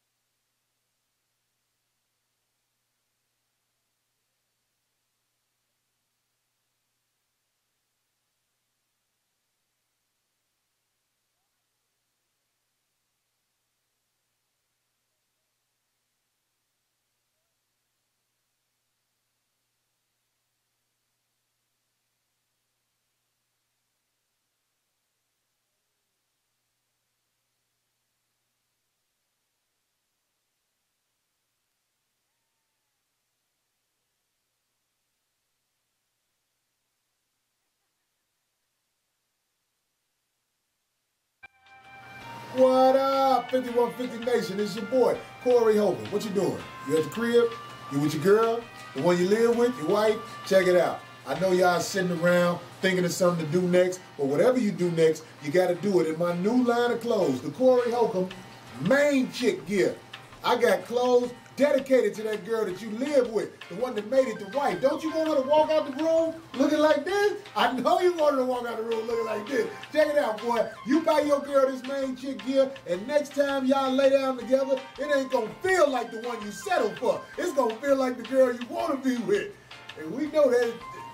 What up, fifty-one fifty Nation? It's your boy, Corey Hogan. What you doing? You at the crib? You with your girl? The one you live with? Your wife? Check it out. I know y'all sitting around thinking of something to do next, but whatever you do next, you got to do it in my new line of clothes, the Corey Holcomb Main Chick Gear. I got clothes dedicated to that girl that you live with, the one that made it the wife. Don't you want her to walk out the room looking like this? I know you want her to walk out the room looking like this. Check it out, boy. You buy your girl this Main Chick Gear, and next time y'all lay down together, it ain't gonna feel like the one you settled for. It's gonna feel like the girl you want to be with. And we know that.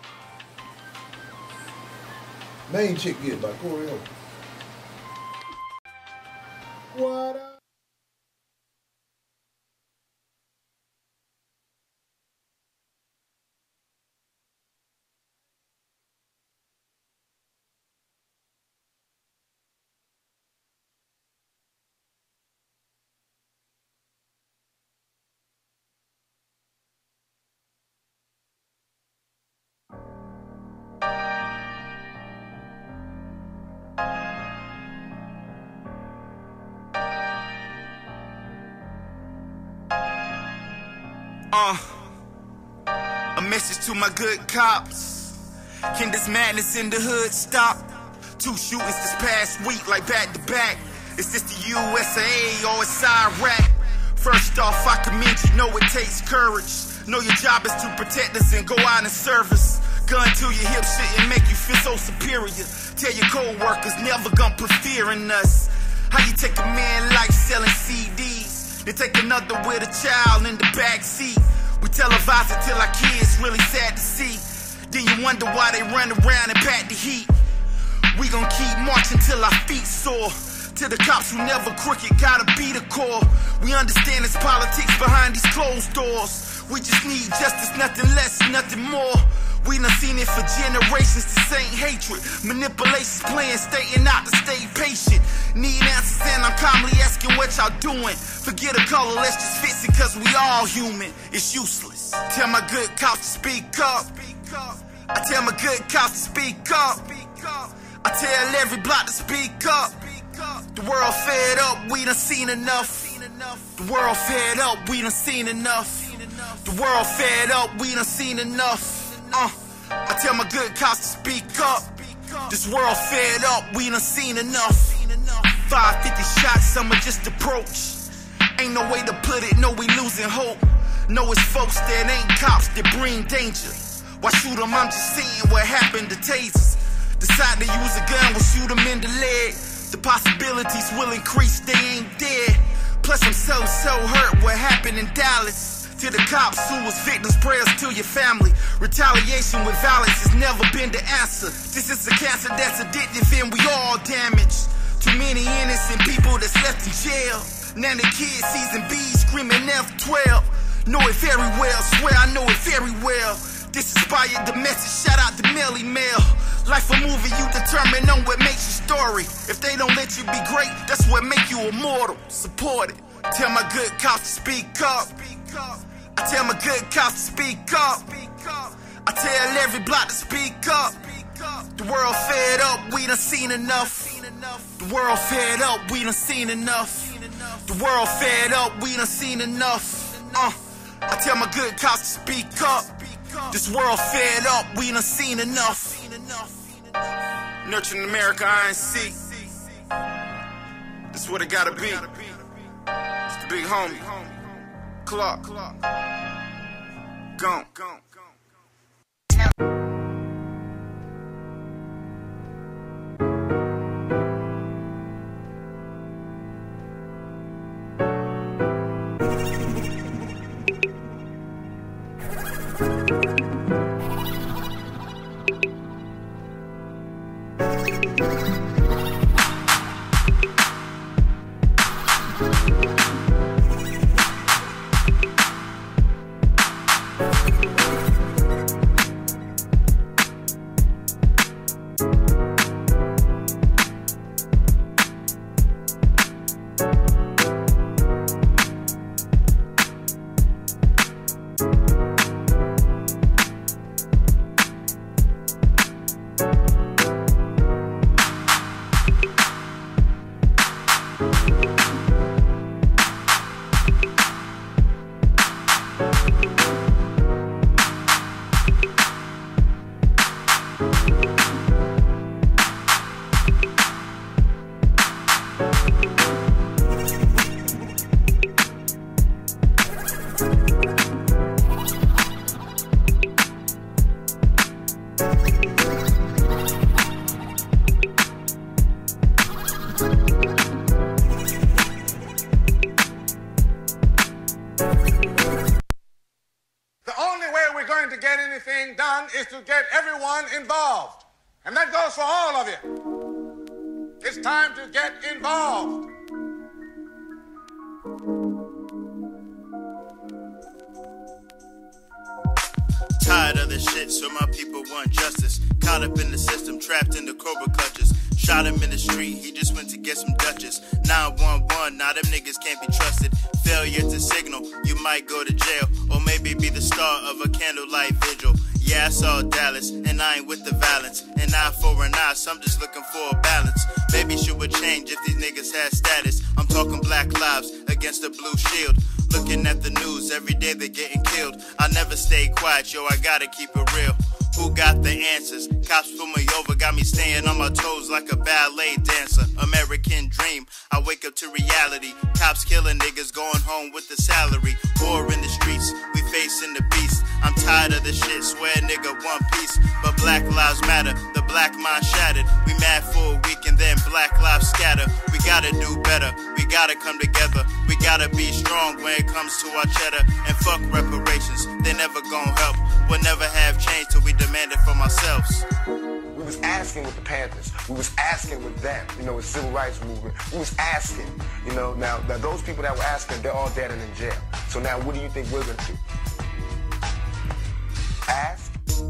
Main Chick Gear by Corey Holcomb. What up? Uh, a message to my good cops. Can this madness in the hood stop? Two shootings this past week, like back to back. Is this the U S A or it's Iraq? First off, I commend you, know it takes courage. Know your job is to protect us and go out in service. Gun to your hip shouldn't make you feel so superior. Tell your co-workers never gonna put fear in us. How you take a man like selling C Ds, then take another with a child in the back seat. We televise it till our kids really sad to see. Then you wonder why they run around and pack the heat. We gon' keep marching till our feet sore. To the cops who never crooked, gotta be the core. We understand it's politics behind these closed doors. We just need justice, nothing less, nothing more. We done seen it for generations, this ain't hatred. Manipulations playing, staying out to stay patient. Need answers and I'm calmly asking what y'all doing. Forget a color, let's just fix it cause we all human. It's useless. Tell my good cops to speak up. I tell my good cops to speak up. I tell every block to speak up. The world fed up, we done seen enough. The world fed up, we done seen enough. The world fed up, we done seen enough. Uh, I tell my good cops to speak up. This world fed up, we done seen enough. five fifty shots, summer just approach. Ain't no way to put it, no we losing hope. No, it's folks that ain't cops that bring danger. Why shoot them, I'm just seeing what happened to tasers. Decide to use a gun, we'll shoot them in the leg. The possibilities will increase, they ain't dead. Plus I'm so, so hurt what happened in Dallas. To the cops who was victims, prayers to your family. Retaliation with violence has never been the answer. This is a cancer that's addictive and we all damaged. Too many innocent people that's left in jail. Now the kids season B screaming F twelve. Know it very well, swear I know it very well. This inspired the message, shout out to Melly Mel. Life a movie, you determine on what makes your story. If they don't let you be great, that's what make you immortal. Support it. Tell my good cops to speak up. I tell my good cops to speak up. I tell every block to speak up. The world fed up, we done seen enough. The world fed up, we done seen enough. The world fed up, we done seen enough. Uh, I tell my good cops to speak up. This world fed up, we done seen enough. Nurturing America, I ain't see. That's what it gotta be. It's the big homie. Clark. Gone. Is to get everyone involved. And that goes for all of you. It's time to get involved. Tired of this shit, so my people want justice. Caught up in the system, trapped in the cobra clutches. Shot him in the street, he just went to get some Dutchess. nine one one, now them niggas can't be trusted. Failure to signal, you might go to jail. Or maybe be the star of a candlelight vigil. Yeah, I saw Dallas, and I ain't with the violence. An eye for an eye, so I'm just looking for a balance. Maybe shit would change if these niggas had status. I'm talking black lives against a blue shield. Looking at the news, every day they're getting killed. I never stay quiet, yo, I gotta keep it real. Who got the answers? Cops pull me over, got me staying on my toes like a ballet dancer. American dream, I wake up to reality. Cops killing niggas, going home with the salary. War in the streets, we facing the beast. I'm tired of this shit, swear nigga one piece. But black lives matter, the black mind shattered. We mad for a week and then black lives scatter. We gotta do better, we gotta come together. We gotta be strong when it comes to our cheddar. And fuck reparations, they never gon' help. We'll never have change till we demand it from ourselves. We was asking with the Panthers. We was asking with them, you know, with civil rights movement. We was asking, you know, now, now those people that were asking, they're all dead and in jail. So now what do you think we're gonna do? Ask?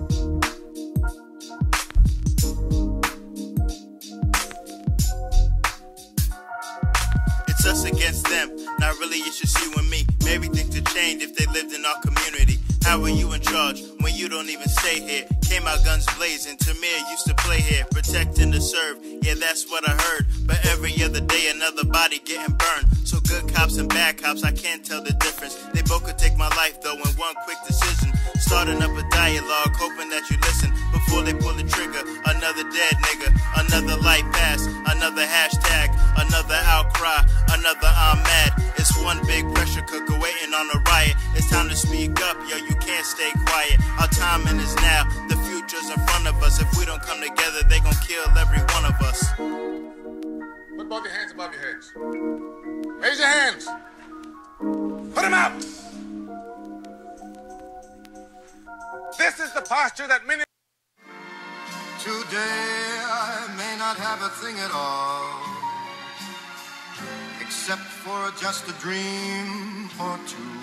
It's us against them, not really it's just you and me. Maybe things would change if they lived in our community. How are you in charge when you don't even stay here? Came out guns blazing, Tamir used to play here. Protecting the serve, yeah that's what I heard. But every other day another body getting burned. So good cops and bad cops, I can't tell the difference. They both could take my life though in one quick decision. Starting up a dialogue, hoping that you listen. Before they pull the trigger, another dead nigga. Another light pass, another hashtag. Another outcry, another I'm mad. It's one big pressure cooker waiting on a riot. It's time to speak up, yo, you can't stay quiet. Our timing is now, the future's in front of us. If we don't come together, they gon' kill every one of us. Put both your hands above your heads. Raise your hands. Put them out. This is the posture that many... Today I may not have a thing at all, except for just a dream or two.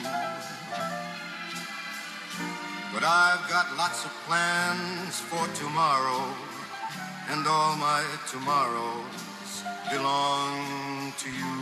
But I've got lots of plans for tomorrow, and all my tomorrows belong to you.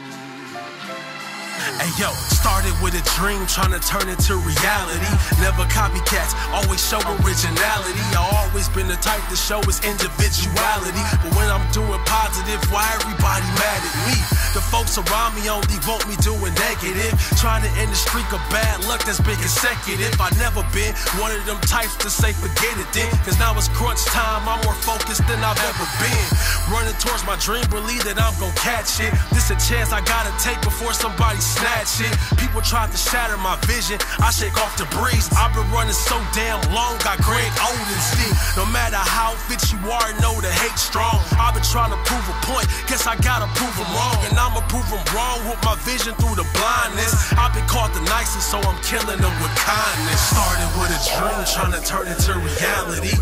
Hey yo, started with a dream, trying to turn it to reality. Never copycats, always show originality. I always been the type to show its individuality. But when I'm doing positive, why everybody mad at me? The folks around me only want me doing negative. Trying to end the streak of bad luck that's been consecutive. I never been one of them types to say forget it then. Cause now it's crunch time, I'm more focused than I've ever been. Running towards my dream, believe that I'm gon' catch it. This a chance I gotta take before somebody snatch it. People tried to shatter my vision, I shake off the breeze. I've been running so damn long, got Greg Oden's dick. No matter how fit you are, know the hate strong. I've been trying to prove a point, guess I gotta prove them wrong. And I'ma prove them wrong with my vision through the blindness. I've been called the nicest, so I'm killing them with kindness. Started with a dream, trying to turn it to reality.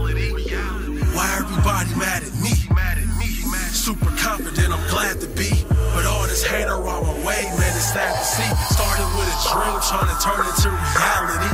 Why everybody mad at me? Super confident, I'm glad to be. But all this hater on my way, man, it's sad to see. Started with a dream, trying to turn it to reality.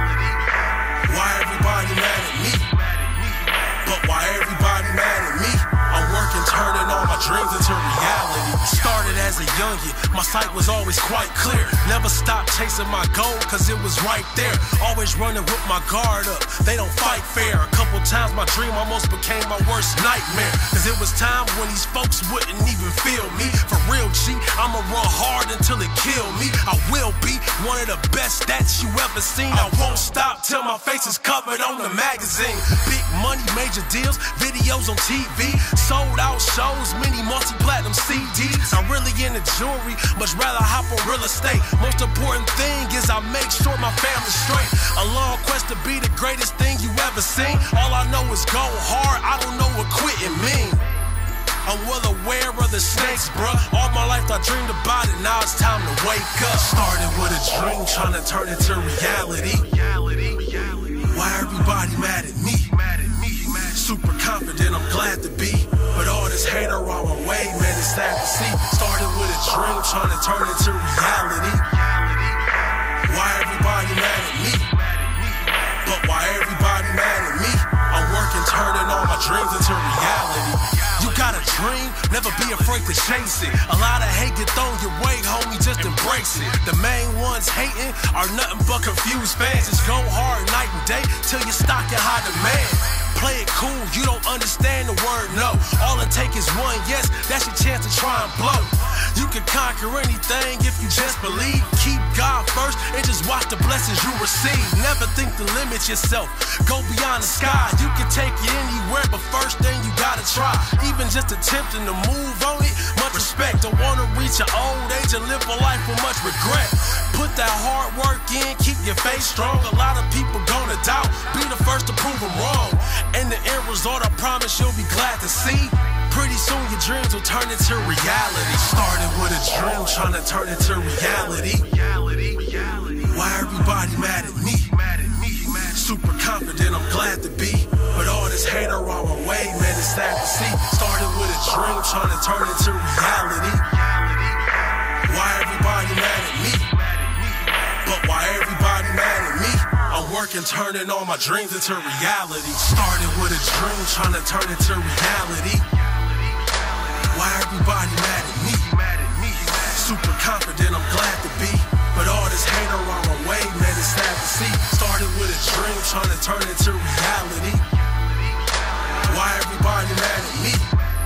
Why everybody mad at me? But why everybody mad at me? I'm working, turning all my dreams into reality. Started as a youngin', my sight was always quite clear. Never stopped chasing my goal, cause it was right there. Always running with my guard up, they don't fight fair. A couple times my dream almost became my worst nightmare. Cause it was time when these folks wouldn't even feel me. For real G, I'ma run hard until it kill me. I will be one of the best that you ever seen. I won't stop till my face is covered on the magazine. Big money, major deals, videos on T V. Sold out shows, many multi-platinum C Ds. I'm really into jewelry, much rather hop on real estate. Most important thing is I make sure my family's straight. A long quest to be the greatest thing you ever seen. All I know is go hard, I don't know what quitting mean. I'm well aware of the snakes, bruh. All my life I dreamed about it, now it's time to wake up. Started with a dream, trying to turn it to reality. Why everybody mad at me? Super confident, I'm glad to be. But all this hater on my way, man, it's sad to see. Started with a dream, trying to turn it to reality. Why everybody mad at me? But why everybody mad at me? I'm working, turning all my dreams into reality. You got a dream, never be afraid to chase it. A lot of hate get thrown your way, homie, just embrace it. The main ones hating are nothing but confused fans. Just go hard night and day till you stock your high demand. play it cool, you don't understand the word no. All it take is one yes, that's your chance to try and blow. You can conquer anything if you just believe. Keep God first and just watch the blessings you receive. Never think to limit yourself, go beyond the sky. You can take it anywhere, but first thing you gotta try. Even just attempting to move on it, much respect. Don't wanna reach your old age and live a life with much regret. Put that hard work in, keep your faith strong. A lot of people gonna doubt, be the first to prove them wrong. And the end result, I promise you'll be glad to see. Pretty soon your dreams will turn into reality. Started with a dream, trying to turn into reality. Why everybody mad at me? Super confident, I'm glad to be. But all this hate around my way, man, it's sad to see. Started with a dream, trying to turn into reality. Why everybody mad at me? But why everybody mad at me? I'm working, turning all my dreams into reality. Started with a dream, trying to turn into reality. Why everybody mad at me? Super confident, I'm glad to be. But all this hate around my way, man, it's sad to see. Started with a dream, trying to turn into reality. Why everybody mad at me?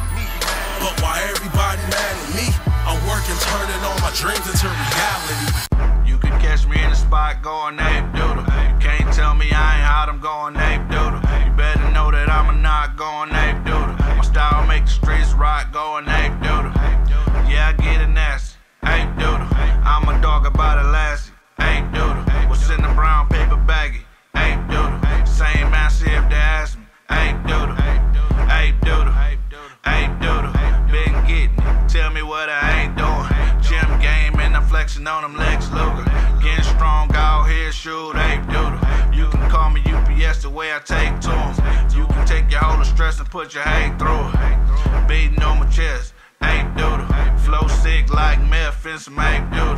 But why everybody mad at me? I'm working, turning all my dreams into reality. You can catch me in the spot going ape doodle. You can't tell me I ain't hot, I'm going ape doodle. You better know that I'm not going ape doodle. My style make the streets rock, going ape doodle. Yeah, I get it nasty, ape doodle. I'm a dog about a lassie, ape doodle. What's in the brown paper baggie, ape doodle. Same answer if they ask me, ape doodle. Ape doodle, ape doodle. Been getting it, tell me what I ain't doing. Gym game and I'm flexing on them Lex Luger. Getting strong out here, shoot ape doodle. You can call me U P S the way I take to them. You can take your whole stress and put your hate through it. Beating on my chest, ape doodle. Flow sick like meth and some ape doodle.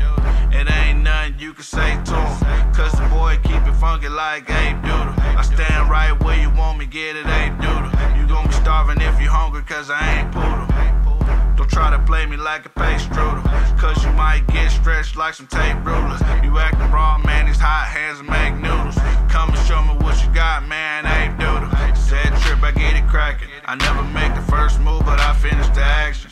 It ain't nothing you can say to him, cause the boy keep it funky like ape doodle. I stand right where you want me, get it ape doodle. You gon' be starving if you hungry, cause I ain't poodle. Don't try to play me like a paste strudel, cause you might get stretched like some tape rulers. You acting raw, man, these hot hands will make noodles. Come and show me what you got, man, ape doodle. Sad trip, I get it cracking. I never make the first move, but I finish the action.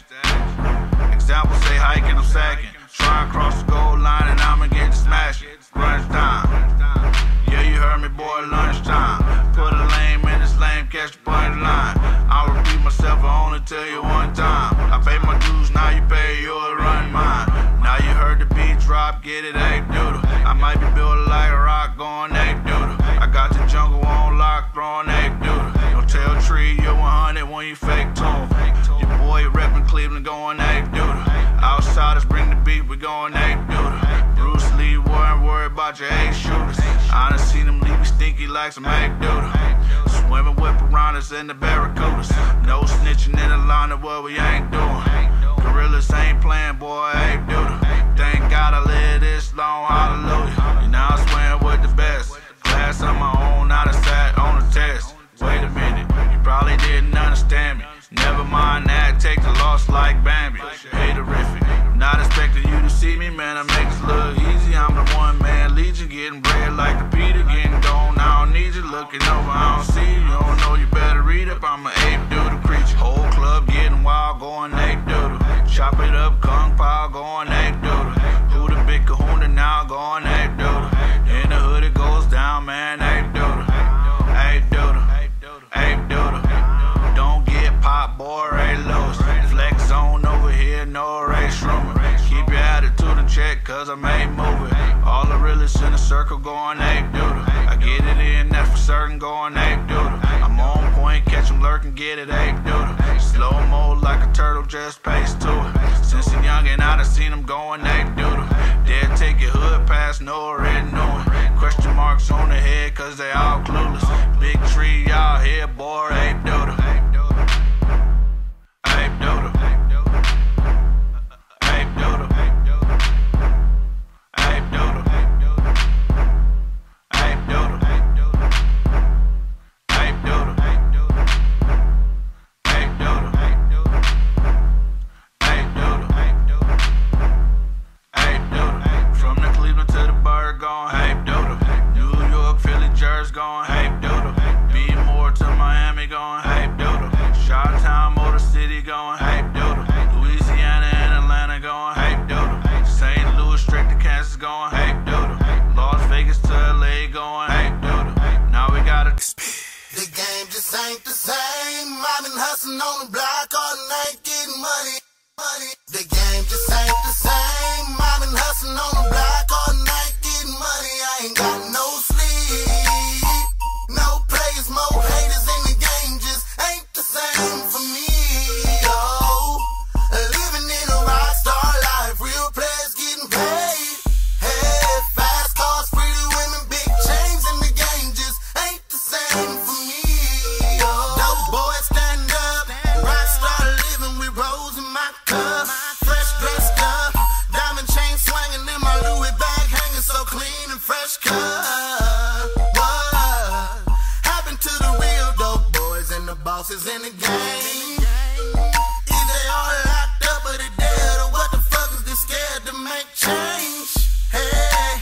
Example, say hiking, I'm sacking. Try and cross the goal line and I'ma get to smashing. Crunch time. Yeah, you heard me, boy, lunchtime. Put a lame in this lame, catch the punch line. I'll repeat myself, I only tell you one time. I pay my dues, now you pay yours, run mine. Now you heard the beat drop, get it, ape doodle. I might be built like a rock, going ape doodle. I got the jungle on lock, throwing ape doodle. Don't tell Tree you're one hundred when you fake tone. Your boy reppin' Cleveland, going ape doodle. Outsiders bring the beat, we going ape doodle. Bruce Lee, weren't worried about your ace shooters. I done seen them leave me stinky like some ape doodle. Swimming with piranhas in the barracudas. No snitching in the line of what we ain't doing. Gorillas ain't playing, boy, ape doodle. Thank God I live this long, hallelujah. You know I'm swearing with the best. Class on my own, not a sat on the test. Wait a minute, you probably didn't understand me. Never mind that, take the loss like Bambi. Hey, terrific. Not expecting you to see me, man, I make this look easy. I'm the one man legion, getting bread like the Peter, getting gone. I don't need you, looking over, I don't see you. You don't know, you better read up. I'm an ape doodle creature. Whole club getting wild, going ape doodle. Chop it up, kung pao, going ape doodle. Who the big kahuna now, going ape doodle. In the hood it goes down, man, ape doodle. Ape doodle, ape doodle. Don't get pop, boy, Ray Lewis. Flex zone over here, no race rumor. Keep your attitude in check, cause I made moving. All the realists in a circle going ape doodle. I get it in, that's for certain, going ape doodle. I'm on point, catch them lurking, get it ape doodle. Slow mo like a turtle, just pace to it. Since a youngin', I done seen them going ape doodle. They'll take your hood past, no already knowing. Question marks on the head, cause they all clueless. Big tree out here, boy, ape doodle. Ape doodle. Ape doodle. Ape doodle. Ape doodle. Ape doodle. Ape doodle. Ape doodle. Ape doodle. From the Cleveland to the Bird, gone ape doodle. New York, Philly, Jersey, gone going hey doodle. Las Vegas to L A going hey doodle. Now we gotta. The game just ain't the same. I've been hustling on the block all night getting money, money. The game just ain't the same. I've been hustling on the block all night getting money. I ain't got no sleep, no players, more haters in the game just ain't the same for me. Oh, living in a rock star life, real players getting paid. Hey, fast cars, pretty women, big chains in the game just ain't the same for me. Oh, those boys stand up, rock star living with rose in my cup, fresh dressed up, diamond chain swinging in my Louis bag, hanging so clean and fresh cut. What happened to the real dope boys and the bosses in the game? Either they all locked up or they dead, or what the fuck is they scared to make change? Hey,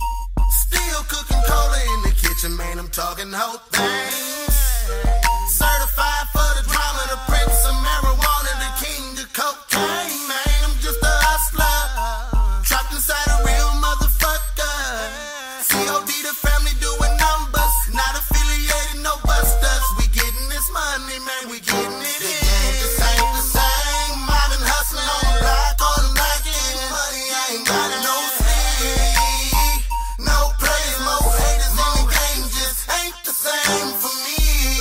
still cooking cola in the kitchen, man, I'm talking whole things. Certified for the drama, the prince of marijuana, the king of cocaine, man, I'm just a hustler, trapped inside a real motherfucker. C O D the family doing numbers, not affiliated, no busters. We getting this money, man, we getting it in. The game just ain't the same. I've been hustling on the block all night getting money. I ain't got no sleep, no players, more haters in the game just ain't the same for me.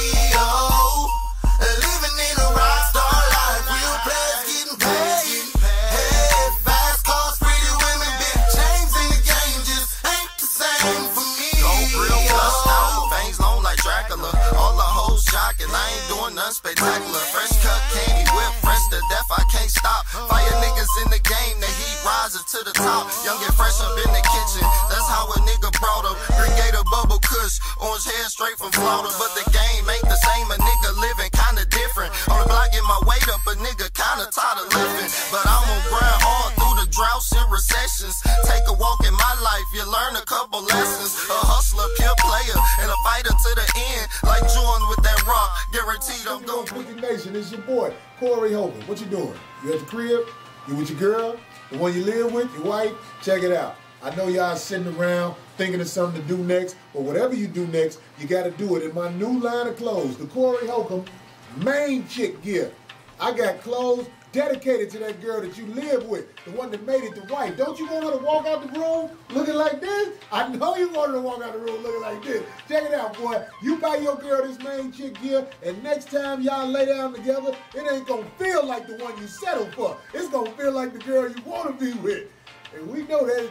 Oh, living in a rock star life, real players getting paid. Hey, fast cars, pretty women, big chains in the game just ain't the same for me. Go real bust out, fangs long like Dracula. All the hoes shocking, I ain't doing nothing spectacular. Fresh cut candy whip, fresh to death, I can't stop. Fire niggas in the game, the heat rises to the top. Young and fresh up in the kitchen, that's how a nigga brought up. Brigade of bubble kush, orange hair straight from Florida. But the game ain't the same, a nigga living kinda different. On the block, get my weight up, a nigga kinda tired of living. But I'm gonna grind hard through the droughts and recessions. Take a walk in my life, you learn a couple lessons. A hustler, pure player, and a fighter to the end. Like Jordan with that rock, guaranteed I'm going. Quickie Nation, it's your boy, Corey Hogan. What you doing? You at the crib? You with your girl? The one you live with? Your wife? Check it out. I know y'all sitting around thinking of something to do next, but whatever you do next, you got to do it in my new line of clothes, the Corey Holcomb Main Chick Gear. I got clothes dedicated to that girl that you live with, the one that made it to wife. Don't you want her to walk out the room looking like this? I know you want her to walk out the room looking like this. Check it out, boy. You buy your girl this Main Chick Gear, and next time y'all lay down together, it ain't gonna feel like the one you settled for. It's gonna feel like the girl you want to be with. And we know that.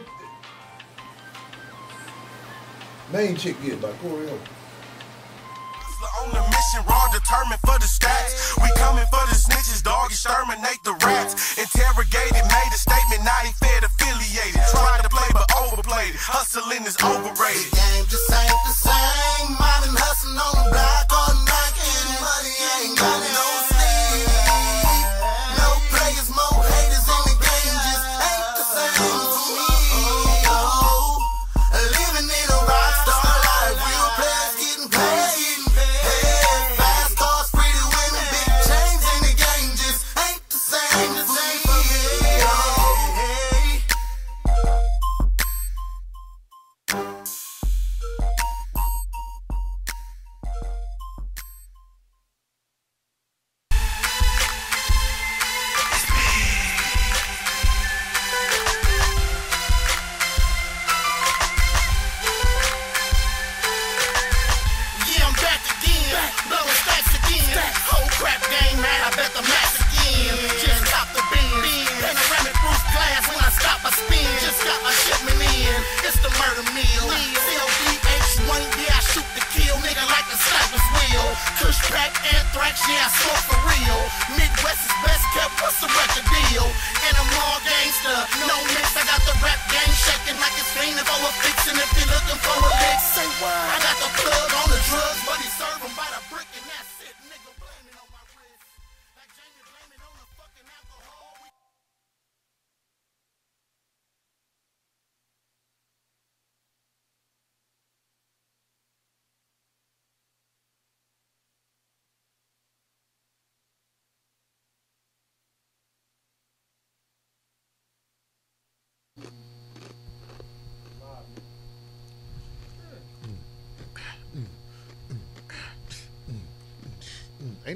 Main Chick Gear by Corey Holcomb. On the mission, raw, determined for the stats. We coming for the snitches, dog, exterminate the rats. Interrogated, made a statement, now he fed affiliated. Tried to play but overplayed it. Hustling is overrated. The game just ain't the same. I've been hustling on the block all night getting money. I ain't got no sleep, no players, more haters in the game just ain't the same for me. Oh, living in a rock star life, real players getting paid.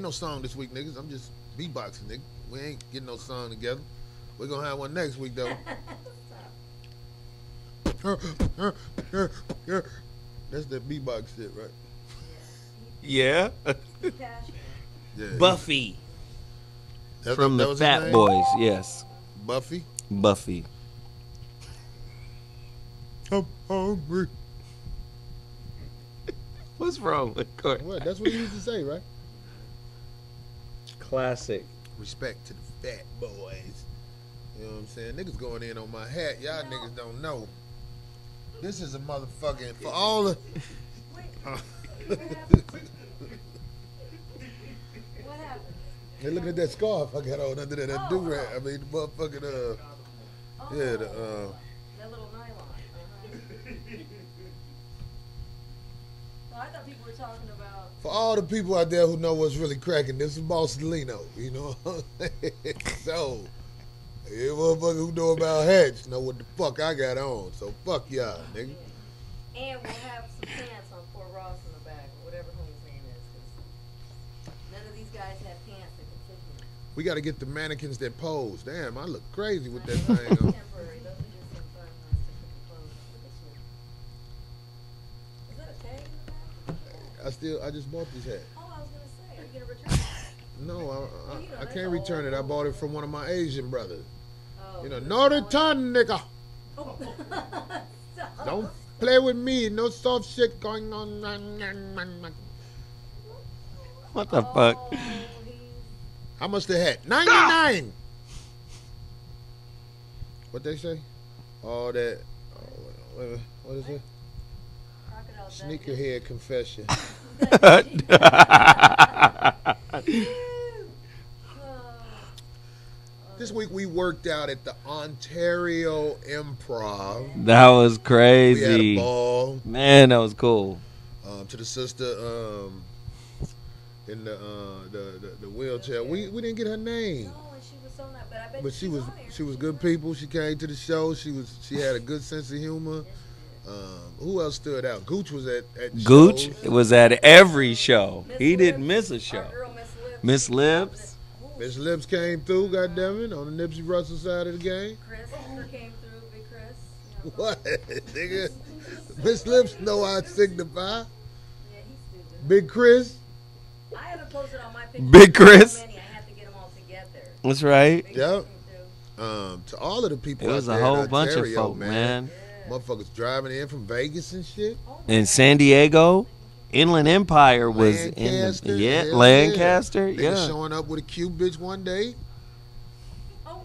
Ain't no song this week, niggas. I'm just beatboxing, nigga. We ain't getting no song together. We're gonna have one next week, though. That's that beatbox shit, right? Yeah. Yeah. Buffy. That- From that the was his Fat name? Boys, yes. Buffy? Buffy. I'm hungry. What's wrong with Court? What? That's what he used to say, right? Classic. Respect to the fat boys. You know what I'm saying? Niggas going in on my hat. Y'all niggas don't know. This is a motherfucking for all the. Uh, What happened? Hey, look at that scarf I got on under that, that do rag. I mean, the motherfucking uh, yeah, the uh. That little nylon. Uh-huh. Well, I thought people were talking about. For all the people out there who know what's really cracking, this is Borsalino. You know what I'm saying? So, you motherfuckers who know about hats know what the fuck I got on. So, fuck y'all, nigga. And we'll have some pants on Fort Ross in the back, or whatever homie's name is. 'Cause none of these guys have pants that can fit me. We got to get the mannequins that pose. Damn, I look crazy with that thing on. Temporary. Those are just some fun, nice different clothes. Look at you. Is that a tag in the back? I still, I just bought this hat. Oh, I was gonna say, are you gonna return it? No, I, You know, I, I that's can't a return it. I old- bought it from one of my Asian brothers. Oh, You know, you're no selling- return, nigga. Oh. Stop. Don't play with me. No soft shit going on. What the fuck? Oh, he's- How much the hat? ninety-nine. What they say? All that. Oh, wait a minute. What is it? Crocodile Sneakerhead confession. This week we worked out at the Ontario Improv. That was We had a crazy. ball. Man, that was cool. Um, to the sister um, in the, uh, the, the the wheelchair. We we didn't get her name, No, and she was so nice, but I bet but she she's was on there. she was good people. She came to the show. She was she had a good sense of humor. Um, who else stood out? Gooch was at, at Gooch shows. was at every show. Miss He didn't Lips, miss a show. Our girl, Miss Lips. Miss Lips. Miss Lips came through, goddammit, on the Nipsey Russell side of the game. Chris Hooker came through, Big Chris. You know, What, nigga? Miss Lips know I signify. yeah, he's stupid. Big Chris. I haven't posted all my pictures. Big There's Chris. So many, I have to get them all together. That's right. Big Yep. Chris came through. Um, to all of the people It was out a there in whole bunch of Ontario, folk, man. Motherfuckers driving in from Vegas and shit. In San Diego, Inland Empire was in Lancaster, the yeah, hell Lancaster, Niggas yeah. showing up with a cute bitch one day. Oh,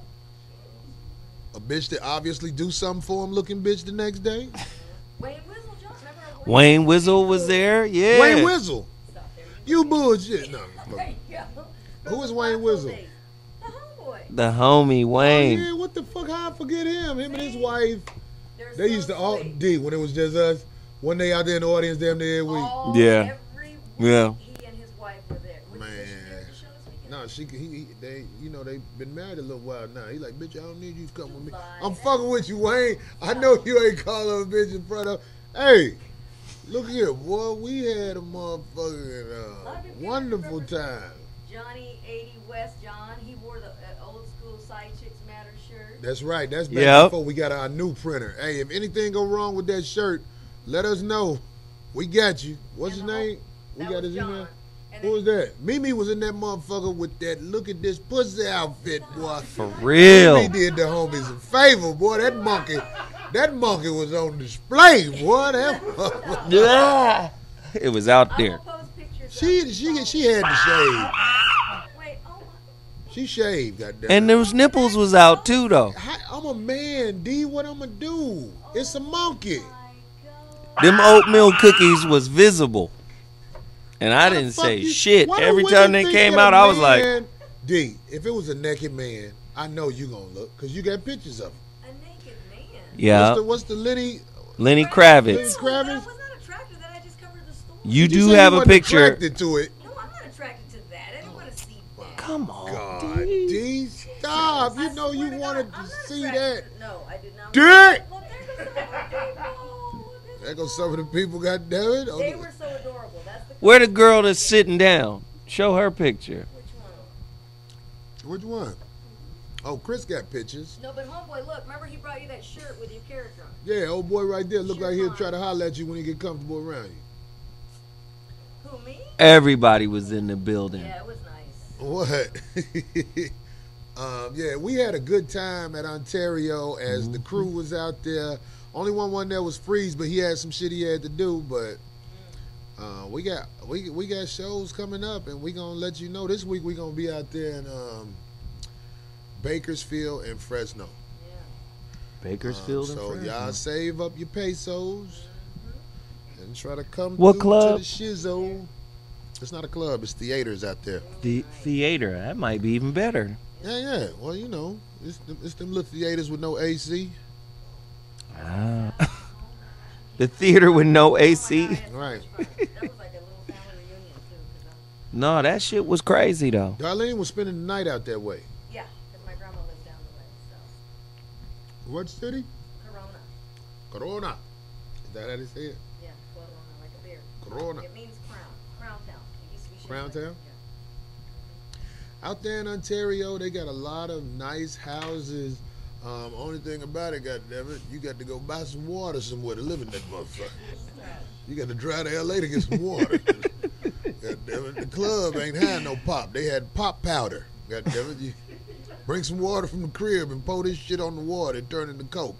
A bitch that obviously do something for him looking bitch the next day. Wayne Wizzle, John. Remember Wayne Wizzle was there, yeah. Wayne Wizzle. Stop there. You bullshit. No. There you go. Who is From Wayne Buffalo Wizzle? days. The homeboy. The homie Oh, Wayne. yeah, what the fuck? How I forget him? Him and his wife. They're They so used to all sweet. D when it was just us. One day out there in the audience, damn near every week. All, Yeah. Every week, Yeah. he and his wife were there. Were Man. you there at the show this weekend? No, she he, he they you know they been married a little while now. He like, bitch, I don't need you to come with me. Lie. I'm fucking with you, Wayne. I know you ain't call her a bitch in front of. Hey, look here, boy. We had a motherfucking uh, wonderful time. Johnny eighty West John, he wore the uh, old school Side Chicks Matter shirt. That's right. That's back Yep. before we got our new printer. Hey, if anything go wrong with that shirt, let us know. We got you. What's And his the whole- name? We that got was his John. email. And Who then- was that? Mimi was in that motherfucker with that look at this pussy outfit, boy. For real. Mimi did the homies a favor, boy. That monkey, that monkey was on display, boy. That motherfucker. Yeah. It was out I there. will post pictures She of she she had to shave. Wait, oh my. She shaved, goddamn. And those nipples was out too, though. I'm a man, D. What I'ma do? It's a monkey. Them oatmeal cookies was visible. And I How the didn't fuck say you- shit. why do Every women time they think came that a out, I was like, man- D, if it was a naked man, I know you gonna look, because you got pictures of him. A naked man. yeah. What's the, what's the Lenny? Lenny Lenny Kravitz. Kravitz? But I was not attracted to that. I just covered the story. You do said have a wasn't picture. attracted to it. No, I'm not attracted to that. I didn't want to see that. Come on. God, D, stop. You know you wanted to see that. No, I did not. Dick! Well, there were some people. There goes some of the people, goddamn it. They were so adorable. That's the Where the girl that's sitting down? Show her picture. Which one? Oh, Chris got pictures. No, but homeboy, look. Remember he brought you that shirt with your character on. Yeah, old boy right there. Look Sure like he'll fine. try to holler at you when he get comfortable around you. Who, me? Everybody was in the building. Yeah, it was nice. What? um, yeah, we had a good time at Ontario as Mm-hmm. the crew was out there. Only one one there was Freeze, but he had some shit he had to do. But uh, we got we we got shows coming up, and we gonna let you know. This week we gonna be out there in um, Bakersfield and Fresno. Bakersfield Um, and so Fresno. y'all save up your pesos and try to come What through club? to the shizzo. It's not a club, it's theaters out there. The theater. That might be even better. Yeah, yeah. Well, you know, it's them, it's them little theaters with no A C. Ah. The theater with no A C. Right. No, that shit was crazy though. Darlene was spending the night out that way. Yeah, because my grandma lives down the way. So What city? Corona. Corona. Is that how they say it? Yeah, Corona, like a beer. Corona. It means crown. Crown town. It used to be Crown Champagne. Town? Out there in Ontario, they got a lot of nice houses. Um, only thing about it, goddammit, you got to go buy some water somewhere to live in that motherfucker. You got to drive to L A to get some water. Goddammit, the club ain't had no pop. They had pop powder. Goddammit, you bring some water from the crib and pour this shit on the water and turn it into Coke.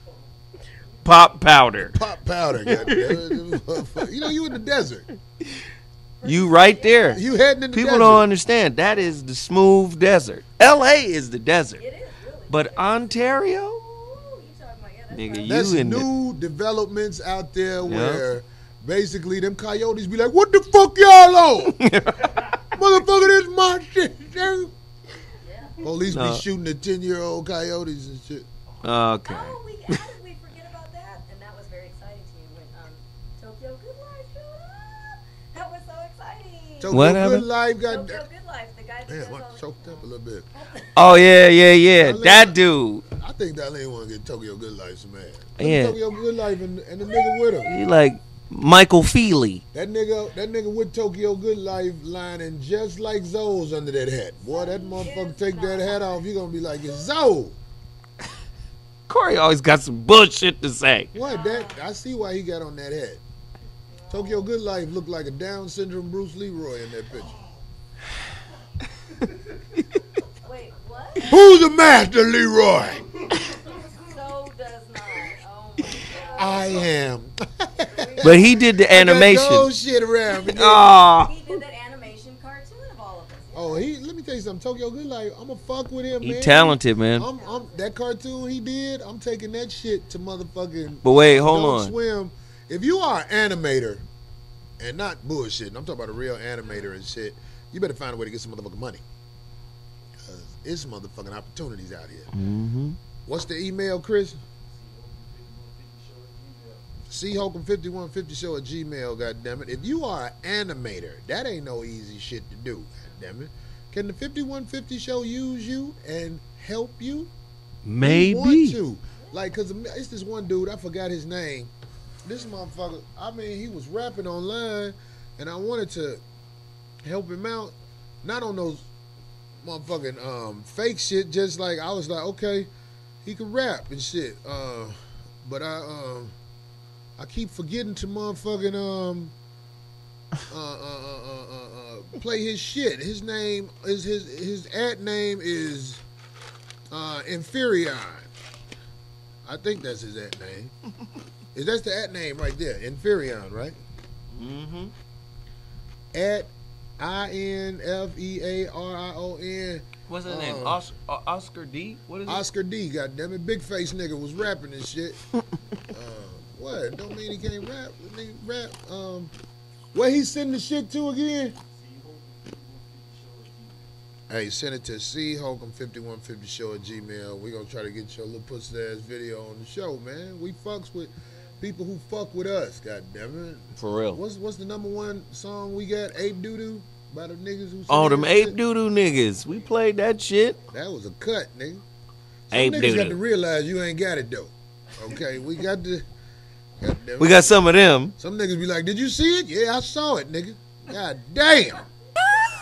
Pop powder. Pop powder, goddammit. You know, you in the desert. You right there. You heading in the People desert. don't understand. That is the smooth desert. L A is the desert. But Ontario? Nigga, That's you in new developments out there where basically them coyotes be like, what the fuck y'all on? Motherfucker, this my shit, dude. Police No. be shooting at ten-year-old coyotes and shit. the... Okay. Oh, we, how did we forget about that? And that was very exciting to me when um, Tokyo Good Life showed up. That was so exciting. Tokyo What Good happened? Life got... Tokyo Good Life, the guy that Damn, does I all the... choked up a little bit. Oh, yeah, yeah, yeah. Darlene- That dude. I think Darlene want to get Tokyo Good Life some ass. Yeah. Tokyo Good Life and, and the nigga with him. He like Michael Feely. That nigga, that nigga with Tokyo Good Life lining just like Zoe's under that hat. Boy, that motherfucker take that hat off, you gonna be like, it's Zoe. Corey always got some bullshit to say. What? That I see why he got on that hat. Tokyo Good Life looked like a Down syndrome Bruce Leroy in that picture. Wait, what? Who's the master, Leroy? So does not. Oh my God. I am. But he did the I got animation. gold shit around me. Oh. He did that animation cartoon of all of us. Oh, he. Let me tell you something. Tokyo Good Life. I'ma fuck with him, He man. talented, man. I'm, I'm, that cartoon he did. I'm taking that shit to motherfucking. But wait, hold Adult on. Swim. If you are an animator, and not bullshit, I'm talking about a real animator and shit, you better find a way to get some motherfucking money. Cause it's motherfucking opportunities out here. Mm-hmm. What's the email, Chris? C Holcomb fifty-one fifty show at Gmail, goddammit. If you are an animator, that ain't no easy shit to do, goddammit. Can the fifty-one fifty show use you and help you? Maybe. We want to. Like, cause it's this one dude, I forgot his name. This motherfucker, I mean, he was rapping online, and I wanted to help him out. Not on those motherfucking um, fake shit, just like, I was like, okay, he can rap and shit. Uh, but I um, I keep forgetting to motherfucking um, uh, uh, uh, uh, uh, uh, play his shit. His name is his his ad name is uh, Inferion. I think that's his ad name. Is that's the at name right there? Inferion, right? Mm-hmm. At I N F E A R I O N. What's his uh, name? Os- uh, Oscar D? What is it? Oscar D, goddammit. Big face nigga was rapping and shit. uh, what? Don't mean he can't rap. He rap. Um, where he send the shit to again? Hey, send it to C Holcomb fifty-one fifty show at Gmail. We gonna try to get your little pussy ass video on the show, man. We fucks with people who fuck with us, goddammit. For real. What's what's the number one song we got? Ape Doodoo by the niggas who. Oh, sing them that ape shit? doo-doo niggas. We played that shit. That was a cut, nigga. Some Ape niggas doo-doo. got to realize you ain't got it though. Okay, we got to. We got some of them. Some niggas be like, "Did you see it? Yeah, I saw it, nigga." God damn.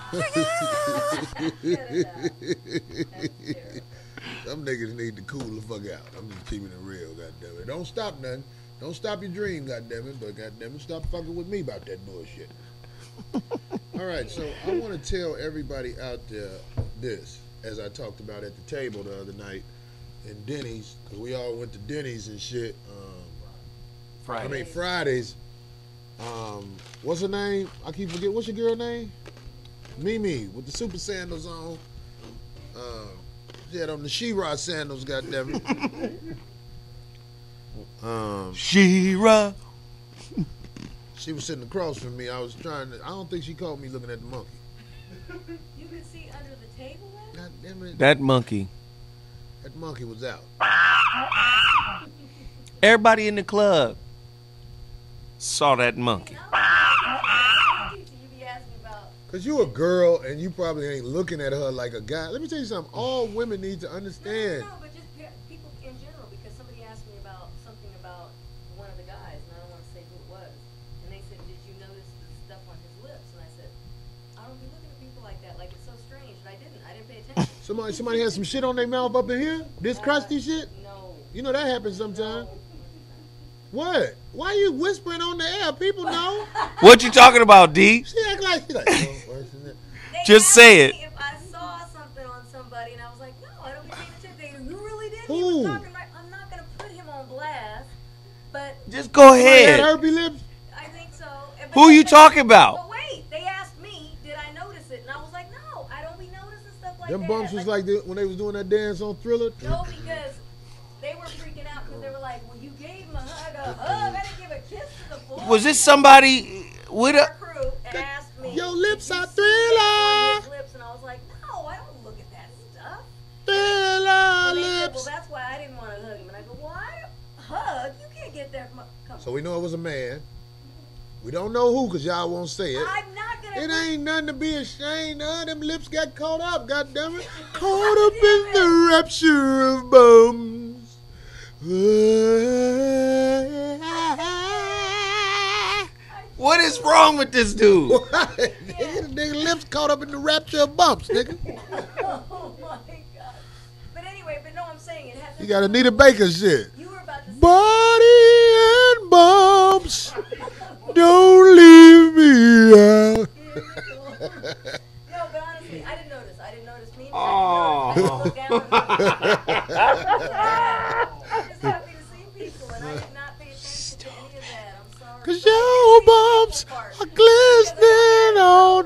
Some niggas need to cool the fuck out. I'm just keeping it real, goddammit. Don't stop nothing. Don't stop your dream, goddammit. But goddammit, stop fucking with me about that bullshit. All right, so I want to tell everybody out there this, as I talked about at the table the other night in Denny's, because we all went to Denny's and shit. Um, Friday. I mean, Fridays. Um, what's her name? I keep forgetting. What's your girl name? Mimi, with the super sandals on. Uh, she had on the She-Ra sandals, goddammit. um, She-Ra. She was sitting across from me. I was trying to, I don't think she caught me looking at the monkey. You could see under the table, man? God damn it. That monkey. That monkey was out. Everybody in the club saw that monkey. Because you a girl and you probably ain't looking at her like a guy. Let me tell you something. All women need to understand. No, no, no, but just people in general, because somebody asked me about something about one of the guys, and I don't want to say who it was. And they said, did you notice the stuff on his lips? And I said, I don't be looking at people like that. Like, it's so strange. And I didn't. I didn't pay attention. Somebody somebody has some shit on their mouth up in here? This Uh, crusty shit? No. You know that happens sometimes. What? Why you whispering on the air? People know. What you talking about, D? She act like she like. Oh, where's it? Just say it. If I saw something on somebody and I was like, no, I don't be paying attention. They, you really did? Who? He was talking right. I'm not going to put him on blast, but. Just go ahead. Had herpy lips? I think so. But Who they- you talking about? But wait, they asked me, did I notice it? And I was like, no, I don't be noticing stuff like Them that. bumps was like the, when they was doing that dance on Thriller. No, because they were freaking out because they were like, well, you gave him a hug, a hug. I didn't give a kiss to the floor. Was this somebody with Our a? crew asked me, Your lips "Did you are see Thriller." it on his lips? And I was like, no, I don't look at that stuff. Thriller And they said, well, lips. that's why I didn't want to hug him. And I go, why hug? You can't get that much. Come So we know it was a man. We don't know who because y'all won't say it. I'm not going to. It ain't nothing to be ashamed of. Them lips got caught up, goddammit. Caught up in the rapture of bums. What is wrong with this dude? What? Nigga, the nigga lips caught up in the rapture of bumps, nigga. Oh my God. But anyway, but no, I'm saying it has. You got Anita Baker shit. You were about to say. Body and bumps, don't leave me out. No, but honestly, I didn't notice. I didn't notice me. Oh. I didn't look down. I'm just happy to see people, and I did not pay attention to any of that. I'm sorry. Cause your bumps are glistening on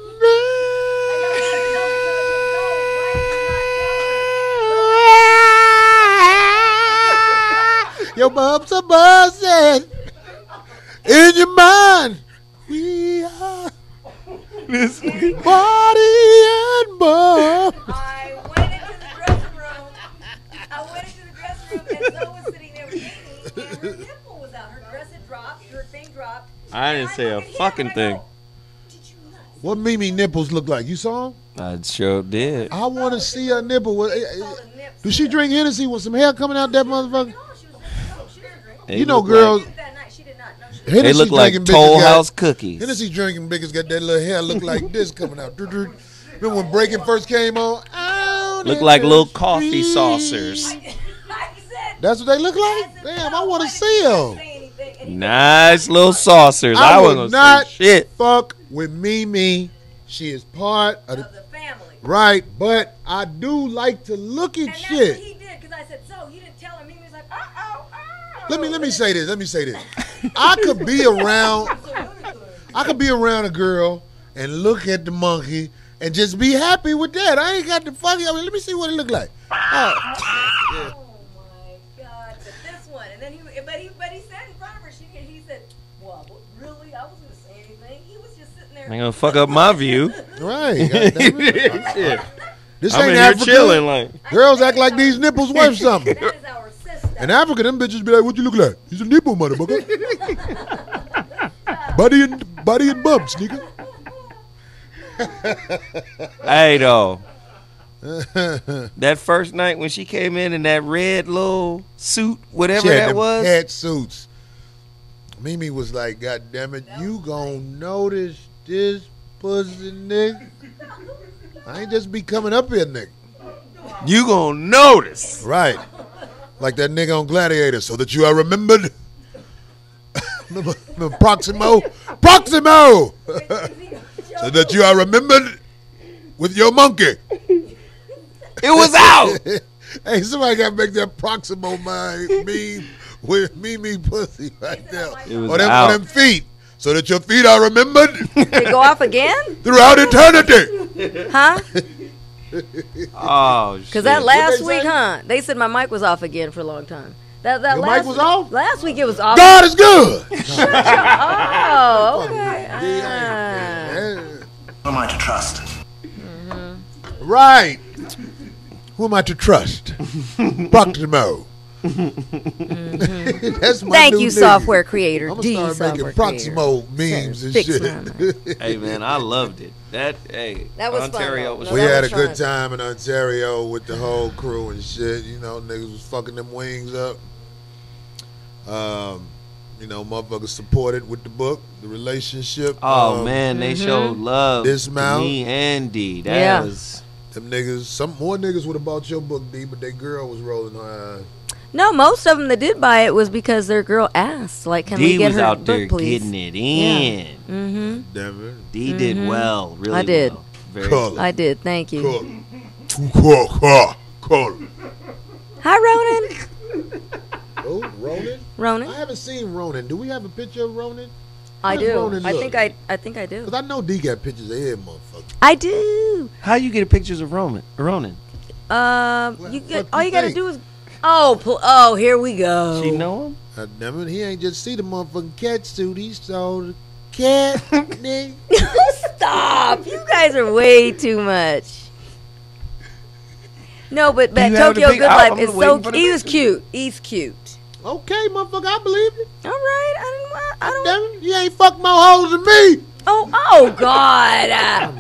me. Your bumps are buzzing in your mind. We are this body and bump. I went into the dressing room. I went into the dressing room, and Zoe was sitting there with Amy, and her nipple was out. Her dress had dropped. Her thing dropped. I didn't say a fucking thing. What Mimi nipples look like? You saw them? I sure did. I want to see her nipple. What- Do she drink Hennessy with some hair coming out that motherfucker? They You know, look girls. like- That night, she did not know. She They Hennessy look like drinking Toll bitches got- House cookies. Hennessy drinking bitches got that little hair look like this coming out. Remember when Breaking first came on? Out Look in like the little coffee street. saucers. I said, That's what they look like? Damn, I want to see them. Nice little saucers. I, I wasn't will gonna not say shit. fuck with Mimi. She is part of the, of the family. right, but I do like to look at And that's shit. what he did, because I said, so you didn't tell him. He was like, uh oh, oh. Let me let me say this. Let me say this. I could be around. I could be around a girl and look at the monkey and just be happy with that. I ain't got the fucking. I mean, let me see what it look like. Oh, Oh my God! But this one, and then he, but he, but he said in front of her, she, he said, "Well, what, really? I wasn't gonna say anything. He was just sitting there." Ain't gonna fuck up my view. right. goddamn it. Shit. This I'm ain't in here Africa. chilling like. Girls act like these nipples worth something. That is our sister. In Africa, them bitches be like, "What you look like? He's a nipple, motherfucker." Body and body and bumps, nigga. Hey though, that first night when she came in in that red little suit, whatever She had that them was. hat suits. Mimi was like, "God damn it, you gonna notice this pussy, nigga. I ain't just be coming up here, nigga. You gonna notice. Right. Like that nigga on Gladiator, so that you are remembered. remember, remember Proximo? Proximo! So that you are remembered with your monkey. It was out. Hey, somebody got to make that Proximo mime meme with me, me, pussy right there. It was or, them, out. or them feet, so that your feet are remembered. They go off again? Throughout eternity. Huh? Oh, shit. Because that last What'd they week, say? huh? They said my mic was off again for a long time. That that Your last mic was week, off? Last week it was off. God is good. Oh, okay. Ah. Who am I to trust? Right. Who am I to trust? Proximo. Mm-hmm. That's my Thank new you, nigga. software creator. I'm D gonna start software making Proximo creator. memes and Fix shit. mine. Hey man, I loved it. That hey, That was fun, Ontario though. was. No, We that had was a good fun. time in Ontario with the whole crew and shit. You know, niggas was fucking them wings up. Um, you know, motherfuckers supported with the book, the relationship. Oh um, man, they Mm-hmm. showed love This to mouth. me and D. That Yeah. was Them niggas, some more niggas would have bought your book, D, but that girl was rolling her eyes. No, most of them that did buy it was because their girl asked, like, can we D get was her out book, there please? getting it in. Mm-hmm. Damn it. D did well, really. I did. well. Very Cool. well. I did. Thank you. Cool. Cool, cool, cool. Hi, Ronan. Oh, Ronan? Ronan. I haven't seen Ronan. Do we have a picture of Ronan? I How does do. Ronan I look? think I. I think I do. Because I know D got pictures of him, motherfucker. I do. How you get pictures of Roman? Ronan? Um, What you the get fuck all you you gotta think? do is. Oh, pl- oh, here we go. She know him? God damn it, he ain't just see the motherfucking cat suit. He saw the cat, nigga. Stop! You guys are way too much. No, but, but You have the Tokyo big- Good I- Life I'm is waiting so. for the He was picture. cute. He's cute. Okay, motherfucker, I believe it. All right, I didn't. want- I don't. Damn it, you ain't fucked more hoes than me. Oh, oh God!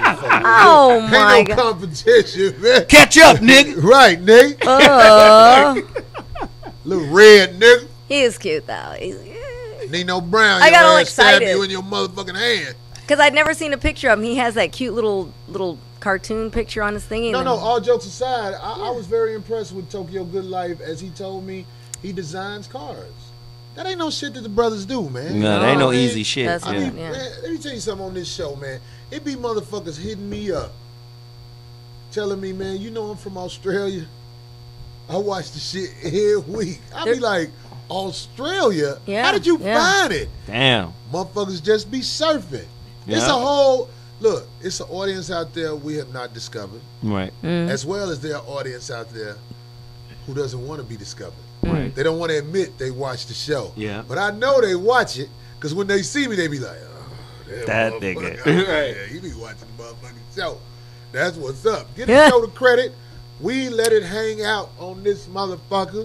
Oh my Ain't no God! competition, man. Catch up, nigga. Right, nigga. Uh, Little red nigga. he is cute though. He's Nino Brown, I your got all ass stabbed excited. you in your motherfucking hand. because I'd never seen a picture of him. He has that cute little little cartoon picture on his thingy. No, and no, then- all jokes aside, I, I was very impressed with Tokyo Good Life. As he told me, he designs cars. That ain't no shit that the brothers do, man. No, You that ain't know no what I mean? easy shit. That's I yeah. mean, Yeah. man, let me tell you something on this show, man. It be motherfuckers hitting me up, telling me, man, you know I'm from Australia. I watch the shit every week. I be They're- like, Australia? Yeah, How did you yeah. find it? Damn. Motherfuckers just be surfing. It's Yeah. a whole, look, it's an audience out there we have not discovered, Right. Mm. as well as there are audience out there who doesn't want to be discovered. Right. They don't want to admit they watch the show. Yeah. But I know they watch it, because when they see me, they be like, oh, That motherfucker. nigga. Yeah, he be watching the motherfucking show. That's what's up. Get the show the credit. We let it hang out on this motherfucker.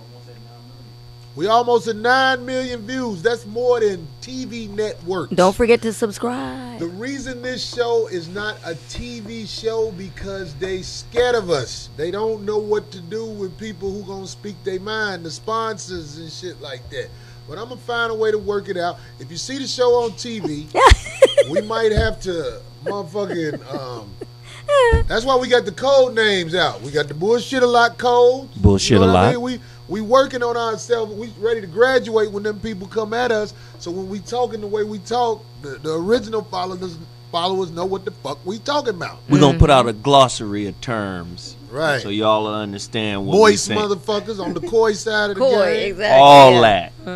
We almost at nine million views. That's more than T V networks. Don't forget to subscribe. The reason this show is not a T V show because they scared of us. They don't know what to do with people who gonna speak their mind, the sponsors and shit like that. But I'm gonna find a way to work it out. If you see the show on T V, we might have to motherfucking um that's why we got the code names out. We got the bullshit a lot codes. Bullshit You know a what I lot. mean? We we working on ourselves. We ready to graduate when them people come at us. So when we talking the way we talk, the, the original followers followers know what the fuck we talking about. We're going to put out a glossary of terms. Right. So y'all will understand what Moist we think. motherfuckers on the koi side of the Coy, game. exactly. All yeah. that.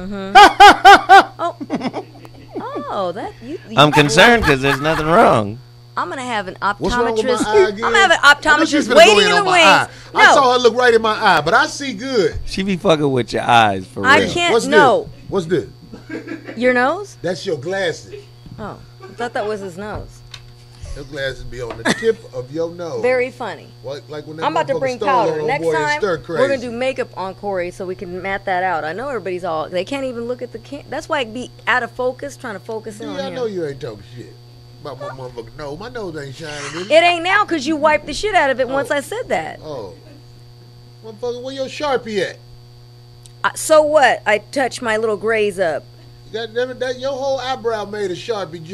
Oh, oh, that you. you I'm concerned because there's nothing wrong. I'm gonna have an What's wrong with my optometrist. eye again? I'm gonna have an I know she's optometrist finna go waiting in in the on my wings. eye. I No, saw her look right in my eye, but I see good. She be fucking with your eyes for real. I can't. What's No, this? What's this? your nose. That's your glasses. Oh, I thought that was his nose. Your glasses be on the tip of your nose. Very funny. Like, like when that I'm about to motherfucker bring stole powder. on old Next boy and time, stir we're gonna crazy. do makeup on Corey so we can mat that out. I know everybody's all. They can't even look at the. Cam- That's why it be out of focus, trying to focus in Yeah, on I him. know you ain't talking shit about my motherfucking nose. My nose ain't shining, is it? It ain't now because you wiped the shit out of it once I said that. Oh. Motherfucker, where your Sharpie at? Uh, so what? I touched my little grays up. God damn it, that, your whole eyebrow made of Sharpie juice.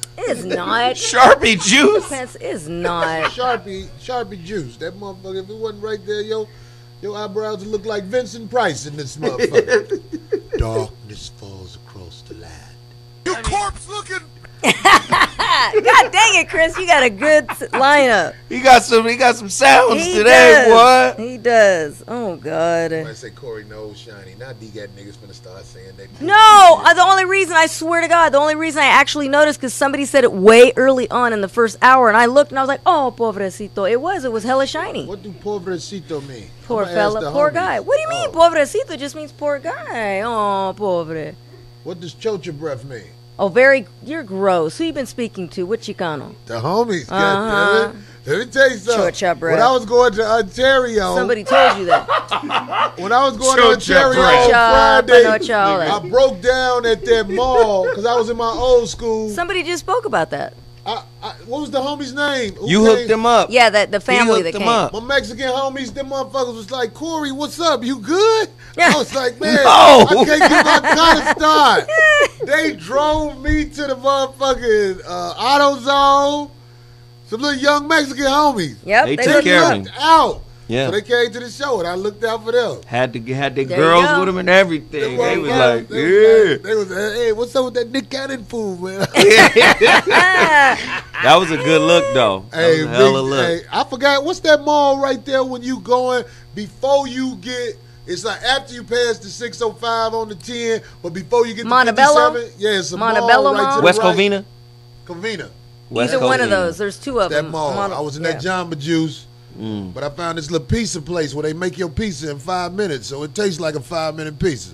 It's not. Sharpie juice? Pants is not. Sharpie, Sharpie juice. That motherfucker, if it wasn't right there, yo, your eyebrows would look like Vincent Price in this motherfucker. Darkness falls across the land. You corpse looking. God dang it, Chris! You got a good lineup. He got some. He got some sounds He today, does. boy. He does. Oh God. I say Corey knows shiny. Now D got niggas finna start saying that. No, uh, the only reason I swear to God, the only reason I actually noticed because somebody said it way early on in the first hour, and I looked and I was like, "Oh, pobrecito!" It was. It was hella shiny. What do pobrecito mean? Poor I'ma ask fella, the poor homies. guy. What do you mean, Oh. pobrecito? Just means poor guy. Oh, pobre. What does chocha breath mean? Oh, very. You're gross. Who you been speaking to? What Chicano? The homies. Uh-huh. Uh-huh. Let me tell you something. Chocha breath. When I was going to Ontario, Somebody told you that. when I was going Chocha to Ontario breath. on Friday, Chocha, all that. I broke down at that mall because I was in my old school. Somebody just spoke about that. I, I, what was the homie's name? Who You came? hooked him up. Yeah, that the family hooked that him came. up. My Mexican homies, them motherfuckers was like, Corey, what's up? You good? Yeah. I was like, man, No. I can't get my car to start. They drove me to the motherfucking uh, AutoZone. Some little young Mexican homies. Yep, They they took looked care of up. him. Looked out. Yeah. So they came to the show, and I looked out for them. Had to had their There you girls go. with him and everything. They was motherfuckers, like, they yeah. was like, they was, hey, what's up with that Nick Cannon fool, man? That was a good look, though. That Hey, was a hell big- of a look. hey, I forgot what's that mall right there when you going before you get. It's like after you pass the six oh five on the ten, but before you get to Montebello? fifty-seven, yeah, it's a Montebello mall right Mall? to the West right. Covina? Covina. West Either one of Covina. those. There's two of That them. mall. Mon- I was in yeah. that Jamba Juice, Mm. but I found this little pizza place where they make your pizza in five minutes, so it tastes like a five minute pizza.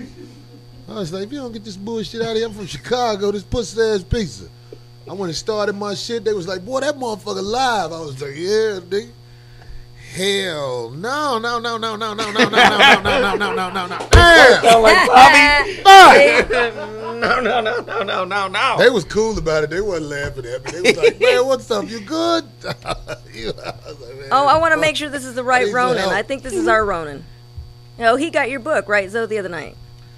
I was like, if you don't get this bullshit out of here, I'm from Chicago, this pussy ass pizza. I went and started my shit. They was like, boy, that motherfucker live. I was like, yeah, nigga. Hell no, no, no, no, no, no, no, no, no, no, no, no, no, no, no. Damn. Sound like Bobby. Fuck. No, no, no, no, no, no, no. They was cool about it. They wasn't laughing at me. They was like, man, what's up? You good? You- I was like, man, Oh, I want to fuck. make sure this is the I right need some Ronan. help. I think this is our Ronan. Oh, he got your book, right, Zoe, the other night.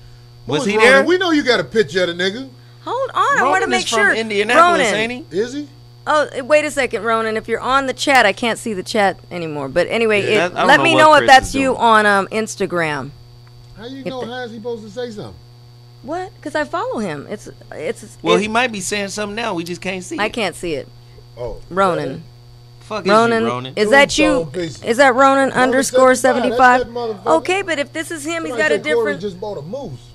Was Who's he Ronan? there? We know you got a picture of the nigga. Hold on, I want to Ronan make is sure. from Indianapolis, Ronan. ain't he? Is he? Oh, uh, wait a second, Ronan. If you're on the chat, I can't see the chat anymore. But anyway, Yeah, it, that- I don't let know me what know if Chris that's is you doing. on um, Instagram. How you If know? the- How is he supposed to say something? What? Because I follow him. It's it's. Well, it- he might be saying something now. We just can't see I it. can't see it. Oh, Ronan. Fuck is Ronan, you, Ronan? is that you? Tombstone pieces. Is that Ronan Number underscore seventy-five, seventy-five? that's that motherfucker. Okay, but if this is him, he's Somebody got a said Corey different. just bought a moose.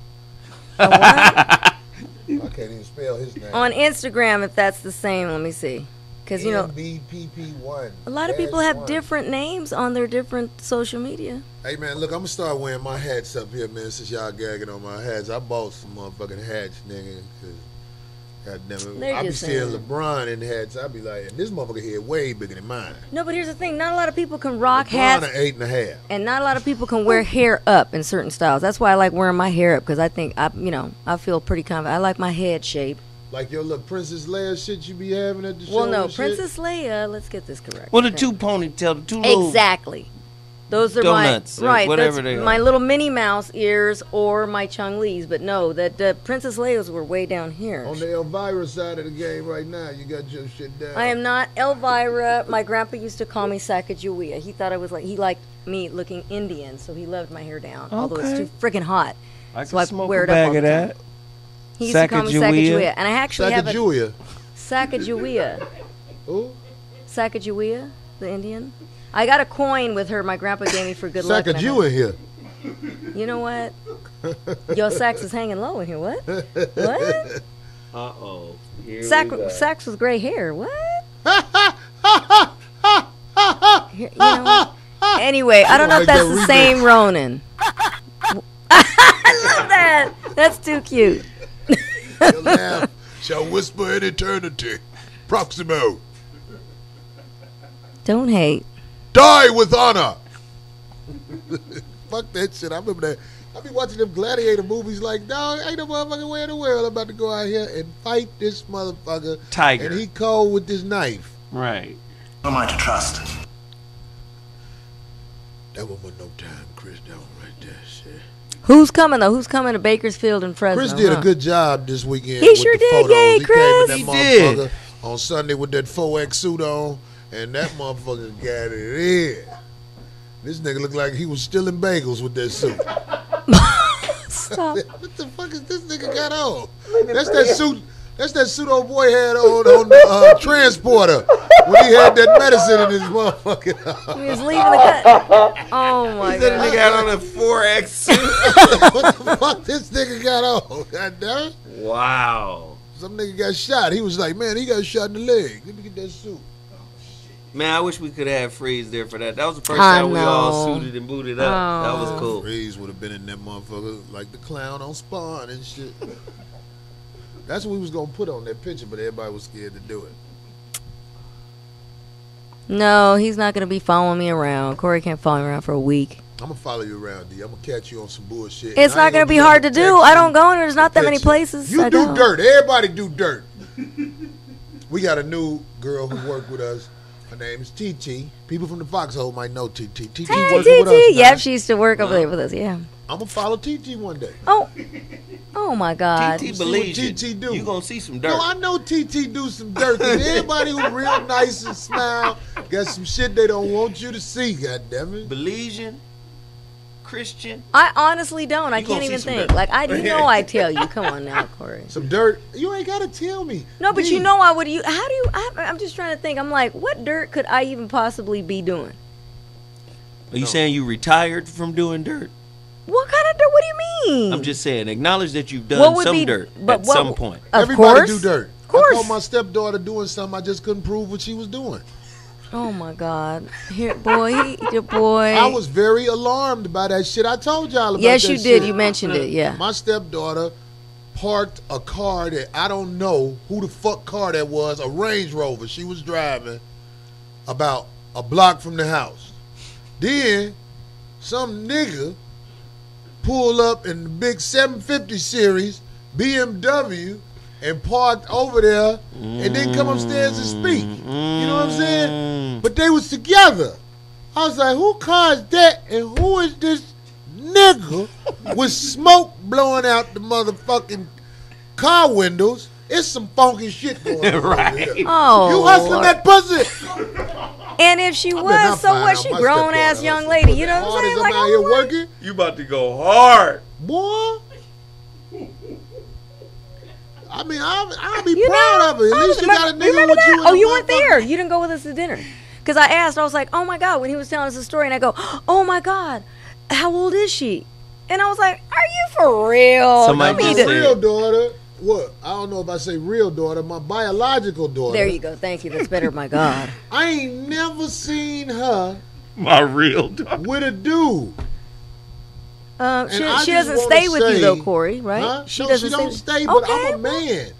A what? I can't even spell his name. On Instagram, if that's the same, let me see. Because you know, M B P P one. a lot of people have different names on their different social media. Hey man, look, I'm gonna start wearing my hats up here, man. Since y'all gagging on my hats, I bought some motherfucking hats, nigga. Cause goddamn They're it, I be just seeing saying. LeBron in hats. I be like, and this motherfucker here way bigger than mine. No, but here's the thing: not a lot of people can rock LeBron hats, an eight and a half. and not a lot of people can wear hair up in certain styles. That's why I like wearing my hair up because I think I, you know, I feel pretty confident. I like my head shape. Like your little Princess Leia shit you be having at the show. Well, no, and shit. Princess Leia. Let's get this correct. Well, the okay? two ponytail, the two little. Exactly. Those are Donuts, or my right. whatever That's they are. my little Minnie Mouse ears or my Chung Lee's. But no, that the Princess Leia's were way down here. On the Elvira side of the game right now, you got your shit down. I am not Elvira. My grandpa used to call me Sacagawea. He thought I was like he liked me looking Indian, so he loved my hair down. Although it's Okay. too freaking hot, I so can I smoke wear a it up bag all the of time. that. He used to call me Sacagawea? Sacagawea, and I actually have a Sacagawea. Sacagawea. Who? Sacagawea, the Indian. I got a coin with her. My grandpa gave me for good luck. and I Sacagawea in here. had- You know what? Your sax is hanging low in here. What? What? Uh oh. Sax, sax with gray hair. What? Here- you know what? Anyway, I don't know if Make that's that the remix. same Ronan. I love that. That's too cute. Your laugh shall whisper in eternity. Proximo. Don't hate. Die with honor. Fuck that shit. I remember that. I be watching them gladiator movies like, dog, ain't no motherfucking way in the world I'm about to go out here and fight this motherfucker. Tiger. And he cold with this knife. Right. Who am I to trust? That one was no time, Chris. That one right there, shit. Who's coming though? Who's coming to Bakersfield and Fresno? Chris did huh? a good job this weekend. He with sure the did, photos. yay, he Chris. came in that He motherfucker did. on Sunday with that four X suit on, and that motherfucker got it in. This nigga looked like he was stealing bagels with that suit. Stop. What the fuck is this nigga got on? That's that suit. That's that suit old boy had on on the uh, transporter when he had that medicine in his motherfucking. He was leaving the cut. Oh my That god. nigga had on a four X suit. What the fuck this nigga got on? God damn it. Wow. Some nigga got shot. He was like, man, he got shot in the leg. Let me get that suit. Man, I wish we could have Freeze there for that. That was the first I time we all know. suited and booted up. That Oh. was cool. Freeze would have been in that motherfucker like the clown on Spawn and shit. That's what we was gonna put on that picture, but everybody was scared to do it. No, he's not gonna be following me around. Corey can't follow me around for a week. I'm gonna follow you around, D. I'm gonna catch you on some bullshit. It's And I not ain't gonna be do hard to nothing do. text I you don't go and there's not that many picture. places. You I do don't. dirt. Everybody do dirt. We got a new girl who worked with us. Her name is T T. People from the Foxhole might know T T. T T Hey, working T with us. T. now. Yep, she used to work over there with us. Yeah. I'm gonna follow T T one day. Oh. Oh my God. T T See what believes T you. T do. You gonna see some dirt. No, I know T T do some dirt. 'Cause everybody who real nice and smile got some shit they don't want you to see. God damn it. Belizean, Christian. I honestly don't. I You gonna can't see even some think. dirt. Like I do know I tell you. Come on now, Corey. Some dirt. You ain't gotta tell me. No, but D. you know I would. You how do you? I, I'm just trying to think. I'm like, what dirt could I even possibly be doing? Are you saying you retired from doing dirt? What kind of dirt? What do you mean? I'm just saying, acknowledge that you've done What would some be- dirt but at what- some point. Of Everybody course. do dirt. Of course. I caught my stepdaughter doing something. I just couldn't prove what she was doing. Oh my God! Here, boy, he, your boy. I was very alarmed by that shit. I told y'all about Yes, that you did. shit. You mentioned it. Yeah. My stepdaughter parked a car that I don't know who the fuck car that was, a Range Rover. She was driving about a block from the house. Then some nigga pulled up in the big seven fifty series B M W and parked over there and didn't come upstairs and speak. You know what I'm saying? But they was together. I was like, who car is that and who is this nigga with smoke blowing out the motherfucking car windows? It's some funky shit going on. Right. Over here. Oh, You hustling Lord. that pussy? And if she I better not was, so find what? out She my grown ass stepdaughter young hustling lady. pussy. You know what I'm Hard saying? as Like, I'm out here oh, what? working, You about to go hard. boy. I mean, I'll, I'll be You proud know, of it. At I least you remember- got a nigga remember with that? you. and Oh, a you weren't motherfucker. there. You didn't go with us to dinner. Because I asked, I was like, oh my God, when he was telling us the story, and I go, oh my God, how old is she? And I was like, are you for real? Somebody You My need just to- said- real daughter. What? I don't know if I say real daughter. My biological daughter. There you go. Thank you. That's better. My God. I ain't never seen her My real dog. with a dude. Um, And she I she just doesn't wanna stay with you though, say- Corey, right? Huh? She no, doesn't she don't stay. stay, but Okay, I'm a man.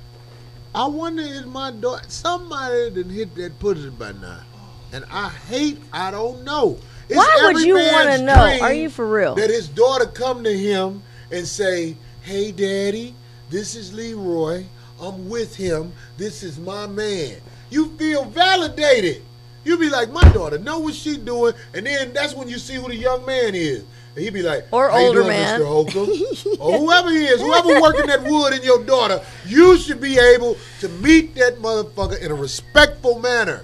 I wonder if my daughter, somebody done hit that pussy by now. And I hate, I don't know. It's Why would every you man's wanna know? dream Are you for real? That his daughter come to him and say, hey, daddy, this is Leroy. I'm with him. This is my man. You feel validated. You be like, my daughter know what she doing. And then that's when you see who the young man is. And he be like, Or how you older doing, man. Mister Holcomb? Or whoever he is, whoever working that wood in your daughter, you should be able to meet that motherfucker in a respectful manner.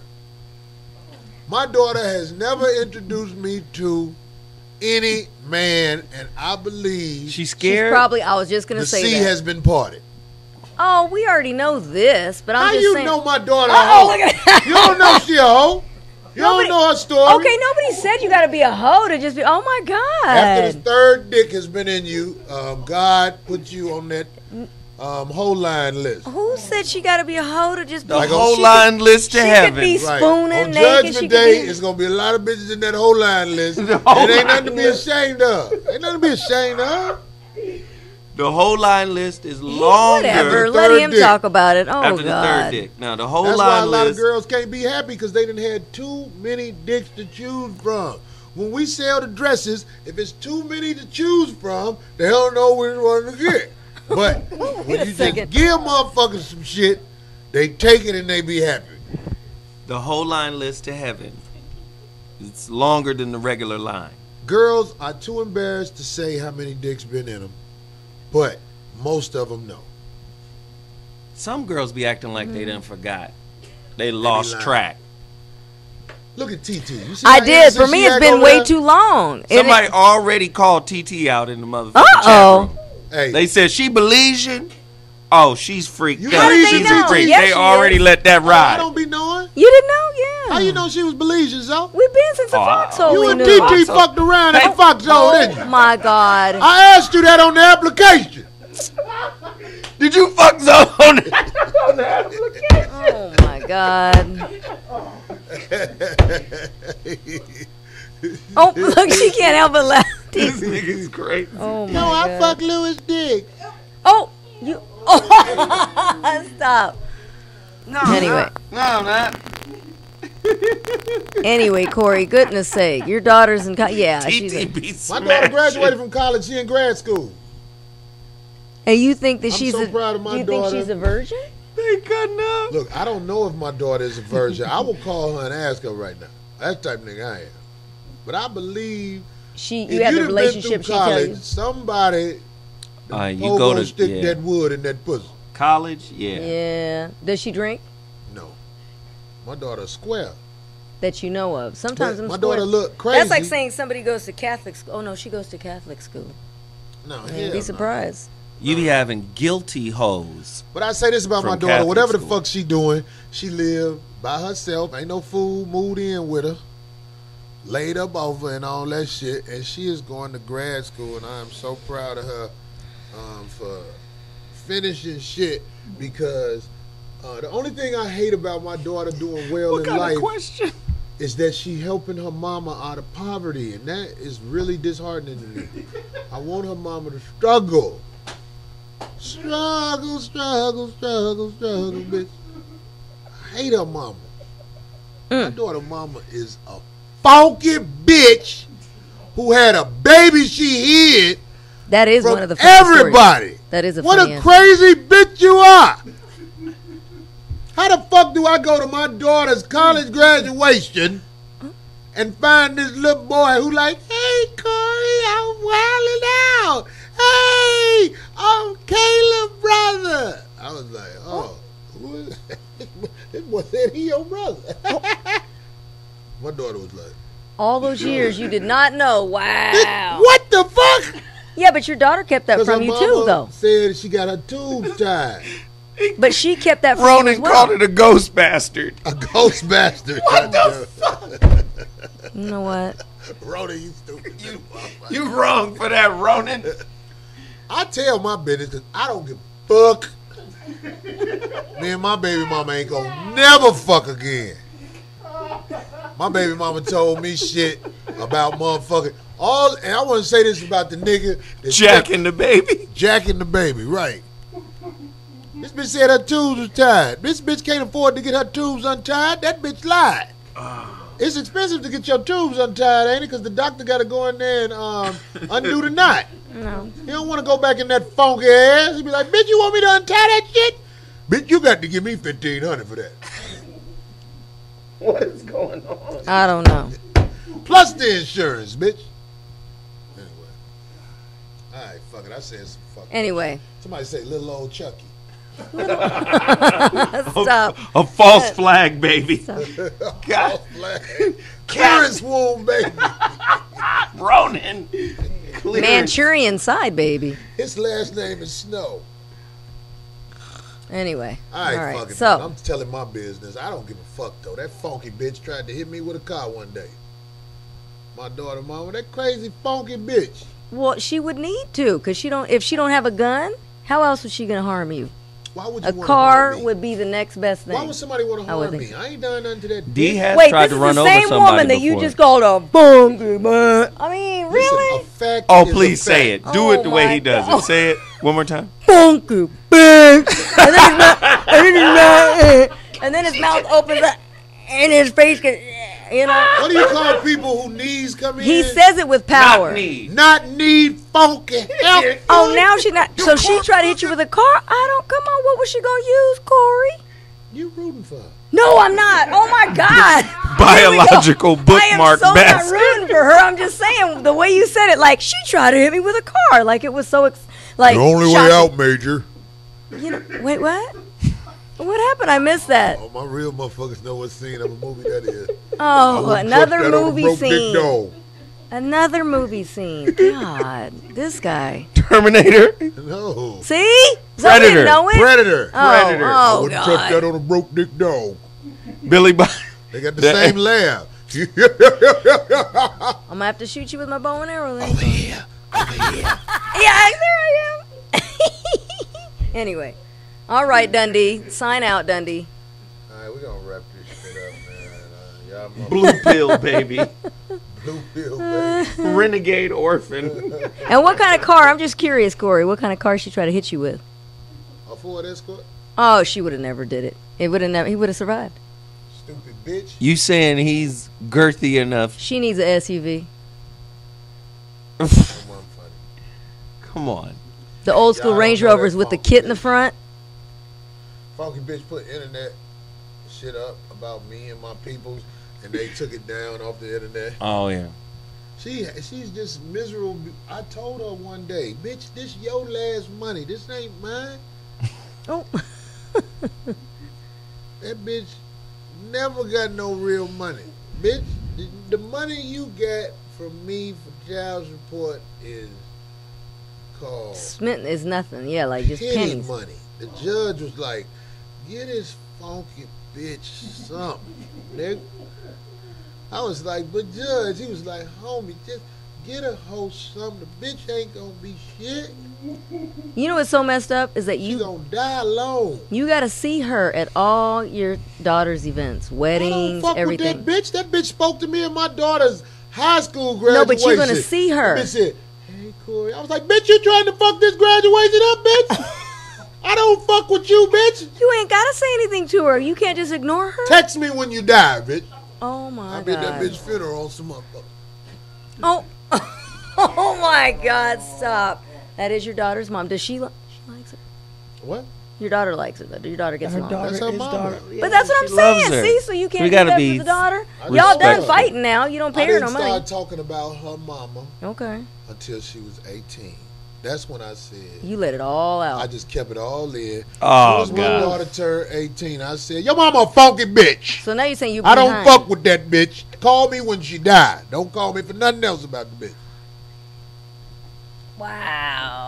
My daughter has never introduced me to any man, and I believe She's She's scared. probably. I was just gonna the say sea that. has been parted. Oh, we already know this, but I'm How just you saying. know my daughter a Oh, hoe? look at that. You don't know she a hoe. You Nobody- don't know her story. Okay, nobody said you got to be a hoe to just be. Oh my God. After the third dick has been in you, um, God put you on that um, whole line list. Who said she got to be a hoe to just be? The Like a- whole she line list to she heaven. could be Right. spooning On naked. She Judgment could Day, be. it's gonna be a lot of bitches in that whole line list. It The whole ain't nothing to line be list. ashamed of. Ain't nothing to be ashamed of. The whole line list is longer. Whatever. the Let third him dick. talk about it. Oh After the God. third dick. Now the whole That's why a line lot of list. girls can't be happy because they done had too many dicks to choose from. When we sell the dresses, if it's too many to choose from, they don't know which one to get. But when Wait a you just second. give motherfuckers some shit, they take it and they be happy. The whole line list to heaven. It's longer than the regular line. Girls are too embarrassed to say how many dicks been in them, but most of them know. Some girls be acting like mm. they done forgot. They lost track. Look at T T. You see I did. For me, it's been way there? too long. Somebody it, already called T T out in the motherfucking Uh-oh. chat room. Hey. They said she Belizean. Oh, she's freaked you out. They She's know? a freak. Yes, they already is. let that ride. Oh, I don't be knowing. You didn't know? Yeah. How you know she was Belizean, so? We've been since the oh, foxhole. You we and knew. T T fucked around at the foxhole, oh, didn't you? Oh, my God. I asked you that on the application. Did you fuck Zoe on the, on the application? Oh, my God. Oh, look, she can't help but laugh. This nigga's crazy. Oh, my no, God. I fucked Louis Dick. Oh, you. Oh, stop. No. Anyway. No, not. Anyway, Corey, goodness sake, your daughter's in college. Yeah, she's a, my daughter graduated from college. She in grad school. And you think that I'm she's so a? proud of my do you daughter. think she's a virgin? They couldn't up. Look, I don't know if my daughter is a virgin. I will call her and ask her right now. That's the type of nigga I am. But I believe she. You have a relationship. She college, tell you. Somebody. Uh, you go to stick yeah. that wood in that pussy. College, yeah. Yeah. Does she drink? No. My daughter's square. That you know of. Sometimes but I'm my square. daughter look crazy. That's like saying somebody goes to Catholic school. Oh no, she goes to Catholic school. No, I'd be surprised. No. You be having guilty hoes. But I say this about my daughter: Catholic whatever school. the fuck she doing, she live by herself. Ain't no fool moved in with her, laid up over and all that shit. And she is going to grad school, and I am so proud of her um, for finishing shit. Because uh, the only thing I hate about my daughter doing well what in kind life of question? is that she helping her mama out of poverty, and that is really disheartening to me. I want her mama to struggle. Struggle, struggle, struggle, struggle, bitch. I hate her mama. Mm. My daughter mama is a funky bitch who had a baby she hid. That is from one of the funny everybody. Stories. That is a what funny a answer. crazy bitch you are. How the fuck do I go to my daughter's college graduation and find this little boy who like, hey, Corey, I'm wilding out. Hey, I'm Caleb, brother. I was like, oh, who is that? This boy said he your brother. My daughter was like, all those years you did not know. Wow. What the fuck? Yeah, but your daughter kept that from you too, though. Said she got her tubes tied. But she kept that from Ronan you as well. called it a ghost bastard. A ghost bastard. What the fuck? You know what? Ronan, you stupid. You, you wrong for that, Ronan. I tell my business because I don't give a fuck. Me and my baby mama ain't gonna never fuck again. My baby mama told me shit about motherfucking all, and I want to say this about the nigga jacking the baby. Jacking the baby, right? This bitch said her tubes was tied. This bitch can't afford to get her tubes untied. That bitch lied. Uh, it's expensive to get your tubes untied, ain't it? Because the doctor got to go in there and um, undo the knot. No. You don't want to go back in that funky ass. He be like, bitch, you want me to untie that shit? Bitch, you got to give me fifteen hundred dollars for that. What is going on? I don't know. Plus the insurance, bitch. Anyway. All right, fuck it. I said some fuck. Anyway. Somebody say little old Chucky. Stop. A, a false flag, baby. False flag. Clearance womb, baby. Ronan. Clearance. Manchurian side, baby. His last name is Snow. Anyway. All right, all right. fuck it. So, man. I'm telling my business. I don't give a fuck, though. That funky bitch tried to hit me with a car one day. My daughter, mama, that crazy funky bitch. Well, she would need to, because she don't. If she don't have a gun, how else was she gonna harm you? Why would you a want car to harm me? would be the next best thing. Why would somebody want to harm think. me? I ain't done nothing to that. D bitch. has Wait, tried this to is run the over same somebody woman that before. you just called a bunky man. I mean, really? Listen, a fact Oh, is please a say fact. it. Do Oh it the way my he does God. it. Say it one more time. Bunky man. And then his mouth, and then his mouth, and then his mouth opens up, and his face gets, you know. What do you call people who knees come in? He says it with power. Not need. Not need funky help. Oh, now she not. So she tried to hit you with a car. I don't. Come on. What was she gonna use, Corey? You rooting for her? No, I'm not. Oh my God. Biological bookmark I am so best. not rooting for her. I'm just saying the way you said it, like she tried to hit me with a car, like it was so ex- like. The only shocking. way out, Major. You know, wait, what? What happened? I missed that. Oh, my real motherfuckers know what scene of a movie that is. Oh, another that on a movie broke dick scene. dog. Another movie scene. God, this guy. Terminator. No. See? Predator. Didn't know it? Predator. Oh, Predator. I oh wouldn't God. touch that on a broke dick dog. Billy Bob. They got the That- same laugh. I'm gonna have to shoot you with my bow and arrow then. Over here. Over here. Yeah, there I am. Anyway. All right, Dundee. Sign out, Dundee. All right, we're going to wrap this shit up, man. Uh, y'all Blue pill, baby. Blue pill, baby. Renegade orphan. And what kind of car? I'm just curious, Corey. What kind of car she tried to hit you with? A Ford Escort? Oh, she would have never did it. It would have never. He would have survived. Stupid bitch. You saying he's girthy enough? She needs an S U V. Come on. The old school Y'all Range don't know Rovers that with the funky kit in the front. Funky bitch put internet shit up about me and my peoples, and they took it down off the internet. Oh yeah. She she's just miserable. I told her one day, bitch, this your last money. This ain't mine. Oh. That bitch never got no real money. Bitch, the, the money you got from me for child support is called Smitten is nothing. Yeah, like just pity pennies. money. The judge was like, get this funky bitch something. Nigga. I was like, but judge, he was like, homie, just get a hoe something. The bitch ain't gonna be shit. You know what's so messed up is that you She gonna die alone. you got to see her at all your daughter's events, I don't weddings, fuck everything. with that bitch. That bitch spoke to me at my daughter's high school graduation. No, but you're gonna see her. That bitch said, hey, Corey. I was like, bitch, you trying to fuck this graduation up, bitch? I don't fuck with you, bitch. You ain't gotta say anything to her. You can't just ignore her. Text me when you die, bitch. Oh my I'll be at God. that bitch funeral on some motherfucker. Oh, oh my God! Stop. That is your daughter's mom. Does she? Li- she likes it. What? Your daughter likes it. Though. Your daughter gets Her along. daughter That's her is mama. daughter. But that's what I'm she loves saying. her. See, so you can't We do gotta that be for the daughter. I Y'all done respectful. fighting now. You don't I pay her didn't no start money. talking about her mama Okay. until she was eighteen. That's when I said, You let it all out. I just kept it all in. Oh, as soon as my God. daughter turned eighteen, I said, your mama a funky bitch. so now you're saying you. I don't behind. fuck with that bitch. Call me when she died. Don't call me for nothing else about the bitch. Wow.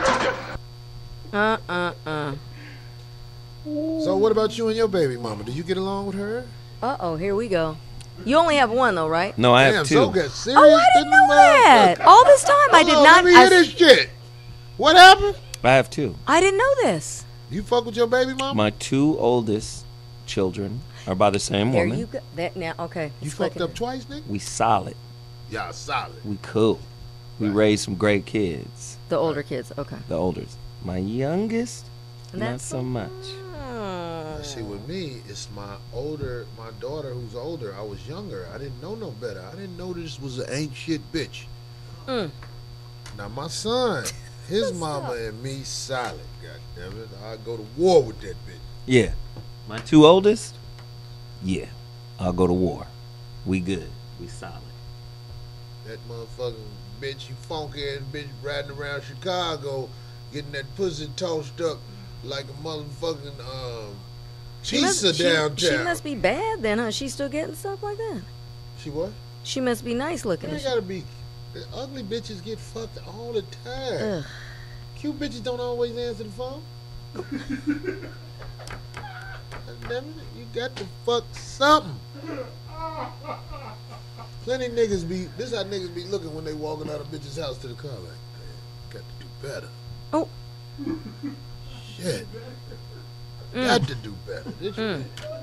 Uh uh uh. So what about you and your baby mama? Do you get along with her? Uh oh. Here we go. You only have one though, right? No, I have Damn, two. so got serious. Oh, I didn't know that. All this time I did Hold on, not. Let me hear I, this shit. What happened? I have two. I didn't know this. You fuck with your baby mama? My two oldest children are by the same There woman. you go. That now. Okay. You it's fucked clicking. up twice, nigga? We solid. Y'all solid. We cool. We Right. raised some great kids. The older kids. Okay. The oldest. My youngest, And not that's so much. Hmm. See, with me, it's my older, my daughter who's older. I was younger. I didn't know no better. I didn't know this was an ain't shit bitch. Mm. Now my son, his mama and me solid. God damn it, I go to war with that bitch. Yeah. My two oldest, yeah. I'll go to war. We good. We solid. That motherfucking bitch, you funky ass bitch riding around Chicago, getting that pussy tossed up like a motherfucking um, She pizza must, she- downtown. She, must be bad then, huh? She's still getting stuff like that. She what? She must be nice looking. They gotta be. The ugly bitches get fucked all the time. Ugh. Cute bitches don't always answer the phone. Damn it, you got to fuck something. Plenty niggas be. This how niggas be looking when they walking out of bitch's house to the car. Like, man, got to do better. Oh. Shit. Mm. Got to do better. This, Mm.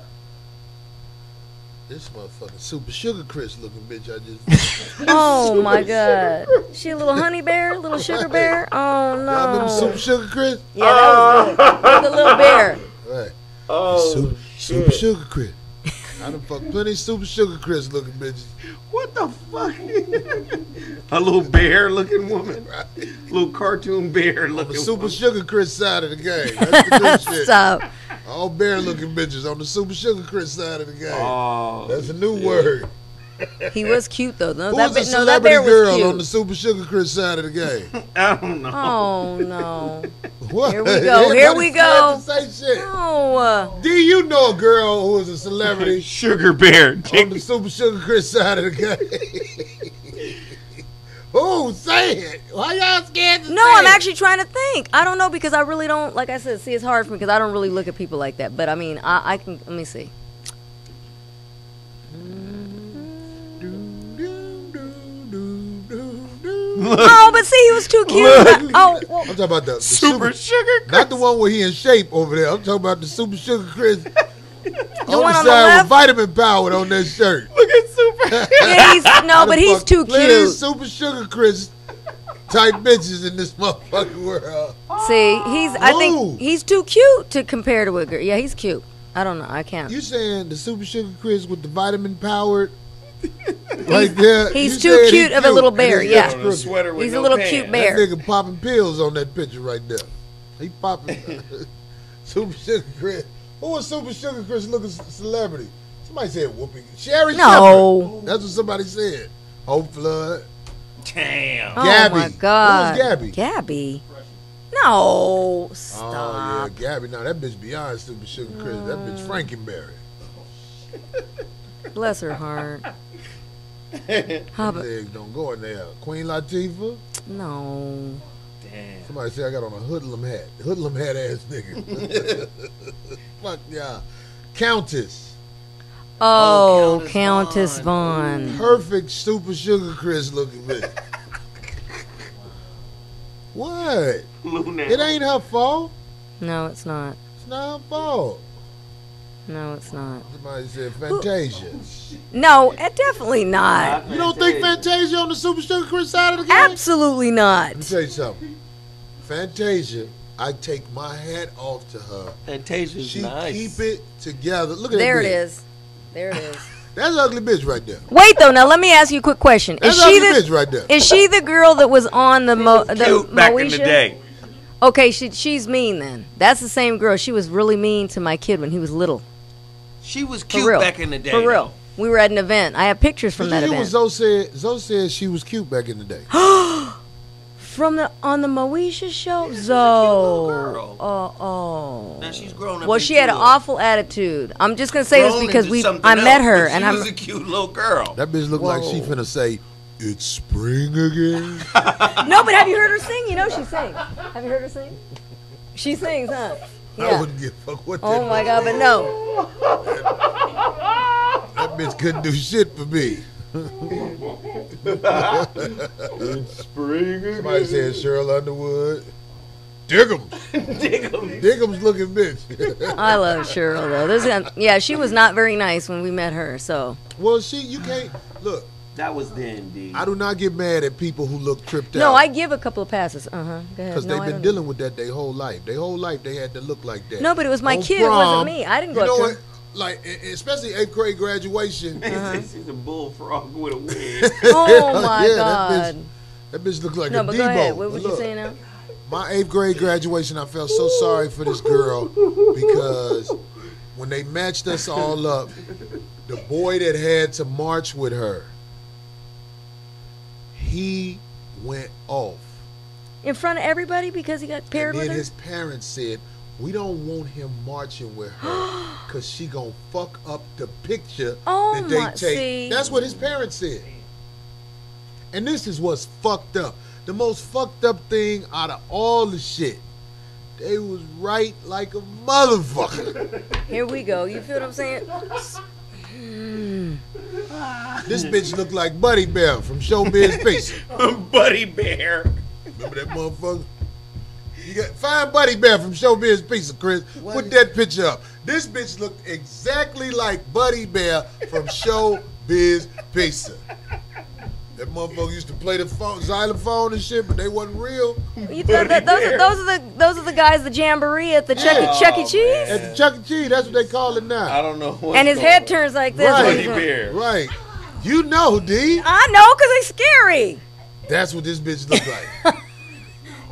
this motherfucking super sugar Chris looking bitch I just. Oh my God. She a little honey bear, little sugar bear. Oh no. Y'all remember Super Sugar Chris? Yeah, that was good. That was the little bear. Right. Oh, Super, super Sugar Chris. I done fucked plenty Super Sugar Chris looking bitches. What the fuck? A little bear looking woman. Right. Little cartoon bear On looking the Super woman. Sugar Chris side of the game. That's the new shit. Stop. All bear-looking bitches on the Super Sugar Chris side of the game. Oh, that's a new shit. word. He was cute though. No, Who that, was a no, that celebrity bear was girl cute. on the Super Sugar Chris side of the game? I don't know. Oh no. What? Here we go. Here we go. Say shit. No. Uh, Do you know a girl who was a celebrity? Sugar Bear. On the Super Sugar Chris side of the game. Who? Say it. Why y'all scared to no, say I'm it? actually trying to think. I don't know because I really don't. Like I said, see, it's hard for me because I don't really look at people like that. But I mean, I, I can. Let me see. Oh, but see, he was too cute. Look. Oh, well, I'm talking about the, the Super Sugar Chris. Not the one where he in shape over there. I'm talking about the Super Sugar Chris. the on one the on the side left. with vitamin powered on that shirt. Look at Super. Yeah, he's, no, but he's too Plenty cute. Super Sugar Chris type bitches in this motherfucking world. See, he's. I Who? think he's too cute to compare to a girl. Yeah, he's cute. I don't know. I can't. You saying the Super Sugar Chris with the vitamin powered? Right there. He's you too said he cute of a little bear, and his yeah. lips On a crooked. sweater with He's a no little pants. cute bear. That nigga popping pills on that picture right there. He popping Super Sugar Chris. Who was Super Sugar Chris looking c- celebrity? Somebody said Whoopi. Sherry No. Shepherd. That's what somebody said. Hope Flood. Damn. Oh Gabby. my God. Who was Gabby? Gabby. No. Oh Stop. yeah, Gabby. Now that bitch beyond Super Sugar Chris. That bitch Frankenberry. Bless her heart. How about, Legs don't go in there. Queen Latifah. no. Damn. Somebody said I got on a hoodlum hat. Hoodlum hat ass nigga. Fuck yeah. Countess. Oh, Oh, Countess Countess Vaughn. Perfect Super Sugar Chris looking bitch. What? Luna. It ain't her fault. No, it's not. It's not her fault. No, it's not. Somebody said Fantasia. No, eh, definitely not. You don't think Fantasia on the Super Sugar Chris side of the game? Absolutely not. Let me tell you something. Fantasia, I take my hat off to her. Fantasia's She nice. keep it together. Look at There that it bitch. is. There it is. That's an ugly bitch right there. Wait though, now let me ask you a quick question. That's Is an she ugly the bitch right there. is she the girl that was on the mo the Cute back in the Moesha? day. Okay, she she's mean then. That's the same girl. She was really mean to my kid when he was little. She was For cute real. back in the day. For real. We were at an event. I have pictures from Did that you hear event. what Zoe said? Zoe said she was cute back in the day. From the on the Moesha show, Yeah, she was a cute Zoe. little girl. Oh, oh. Now she's grown up. Well, she had an into a- awful attitude. I'm just gonna say this grown because into we something I met else, her but and she I'm was a cute little girl. That bitch look like she Whoa. finna say, "It's spring again." no, but have you heard her sing? You know she sings. Have you heard her sing? She sings, huh? I Yeah. wouldn't give a fuck what Oh that my bitch- God, but no. That bitch couldn't do shit for me. It's spring again. Somebody said Cheryl Underwood. Diggums. Diggum. Diggums looking bitch. I love Cheryl though. This is, yeah, she was not very nice when we met her. So Well, she, you can't look. That was then, D. I do not get mad at people who look tripped no, out. I give a couple of passes. Uh huh. Go ahead. Because No, they've I been don't- dealing with that their whole life. Their whole life they had to look like that. No, but it was my On kid. It wasn't prom, me. I didn't go you know up to what? her. Like, e- especially eighth grade graduation. Uh-huh. She's a bullfrog with a wig. Oh my Yeah, God. That bitch, that bitch looked like No, a but Debo. go ahead. What was you Look, saying now? My eighth grade graduation, I felt so sorry for this girl because when they matched us all up, the boy that had to march with her, he went off. In front of everybody because he got paired And with then her? his parents said, we don't want him marching with her because she gonna fuck up the picture Oh that they my- take. see. That's what his parents said. And this is what's fucked up. The most fucked up thing out of all the shit. They was right like a motherfucker. Here we go. You feel what I'm saying? Hmm. This bitch looked like Buddy Bear from Showbiz Pizza. Buddy Bear. Remember that motherfucker? You got find Buddy Bear from Showbiz Pizza, Chris. Put that picture up. This bitch looked exactly like Buddy Bear from Showbiz Pizza. That motherfucker used to play the phone, xylophone and shit, but they wasn't real. You thought that, those, are, those are the those are the guys, the jamboree at the Chuck, Yeah. E. Chuck E. Cheese? At the Chuck E. Cheese, that's what they call it now. I don't know what. And his head turns like this. when Right, he's on- right. You know, D. I know, because they're scary. That's what this bitch looked like.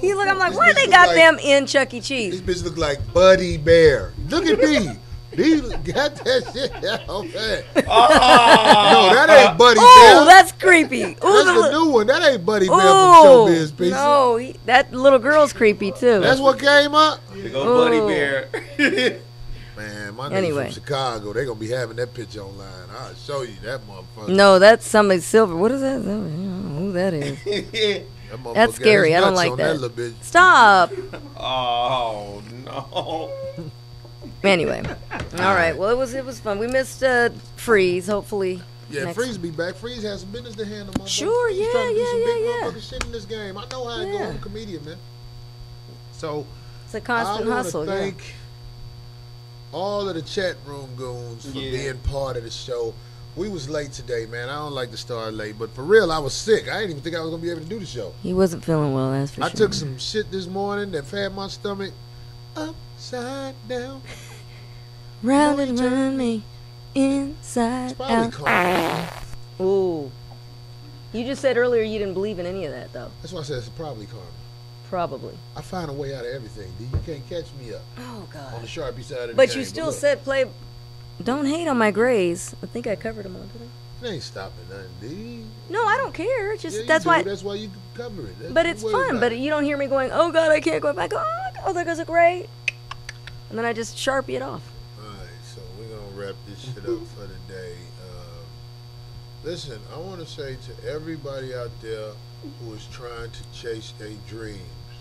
He look. I'm like, This why bitch they look got like- them in Chuck E. Cheese? This bitch look like Buddy Bear. Look at me. These got that shit out there. No, that ain't Buddy Bear. Oh, that's creepy. Ooh, That's the the li- new one. That ain't Buddy Bear Ooh, from Showbiz Pieces. no, he, that little girl's creepy too. That's what came up. Big old Buddy Ooh. Bear. Man, my niggas Anyway. from Chicago, they gonna be having that picture online. I'll show you that motherfucker. No, that's somebody silver. What is that? I don't know who that is. That motherfucker That's got scary. his I don't nuts like on that. little bitch. Stop. Oh no. Anyway, all right. Well, it was it was fun. We missed uh, Freeze. Hopefully, Yeah, next- Freeze be back. Freeze has some business to handle, motherfucker. Sure, Freeze yeah, trying to do yeah, some yeah, big yeah. motherfucking shit in this game. I know how it Yeah. go. I'm a comedian, man. So It's a constant I wanna hustle. Yeah. Thank all of the chat room goons for Yeah. being part of the show. We was late today, man. I don't like to start late, but for real, I was sick. I didn't even think I was gonna be able to do the show. He wasn't feeling well. That's for I sure. took some shit this morning that had my stomach upside down. round and round me, inside Probably out. karma. Ooh. You just said earlier you didn't believe in any of that, though. That's why I said it's probably karma. Probably. I find a way out of everything, D. You can't catch me up Oh God. on the Sharpie side of the But game. you still look, said play. Don't hate on my grays. I think I covered them all today. it ain't stopping nothing, D. No, I don't care. It's just Yeah, you that's do. why. That's why you cover it. That's But the it's way fun. about But it. you don't hear me going, "Oh God, I can't go back." Oh, oh there goes a gray. And then I just Sharpie it off. All right, so we're gonna wrap this shit up for the day. Um, listen, I want to say to everybody out there who is trying to chase their dreams,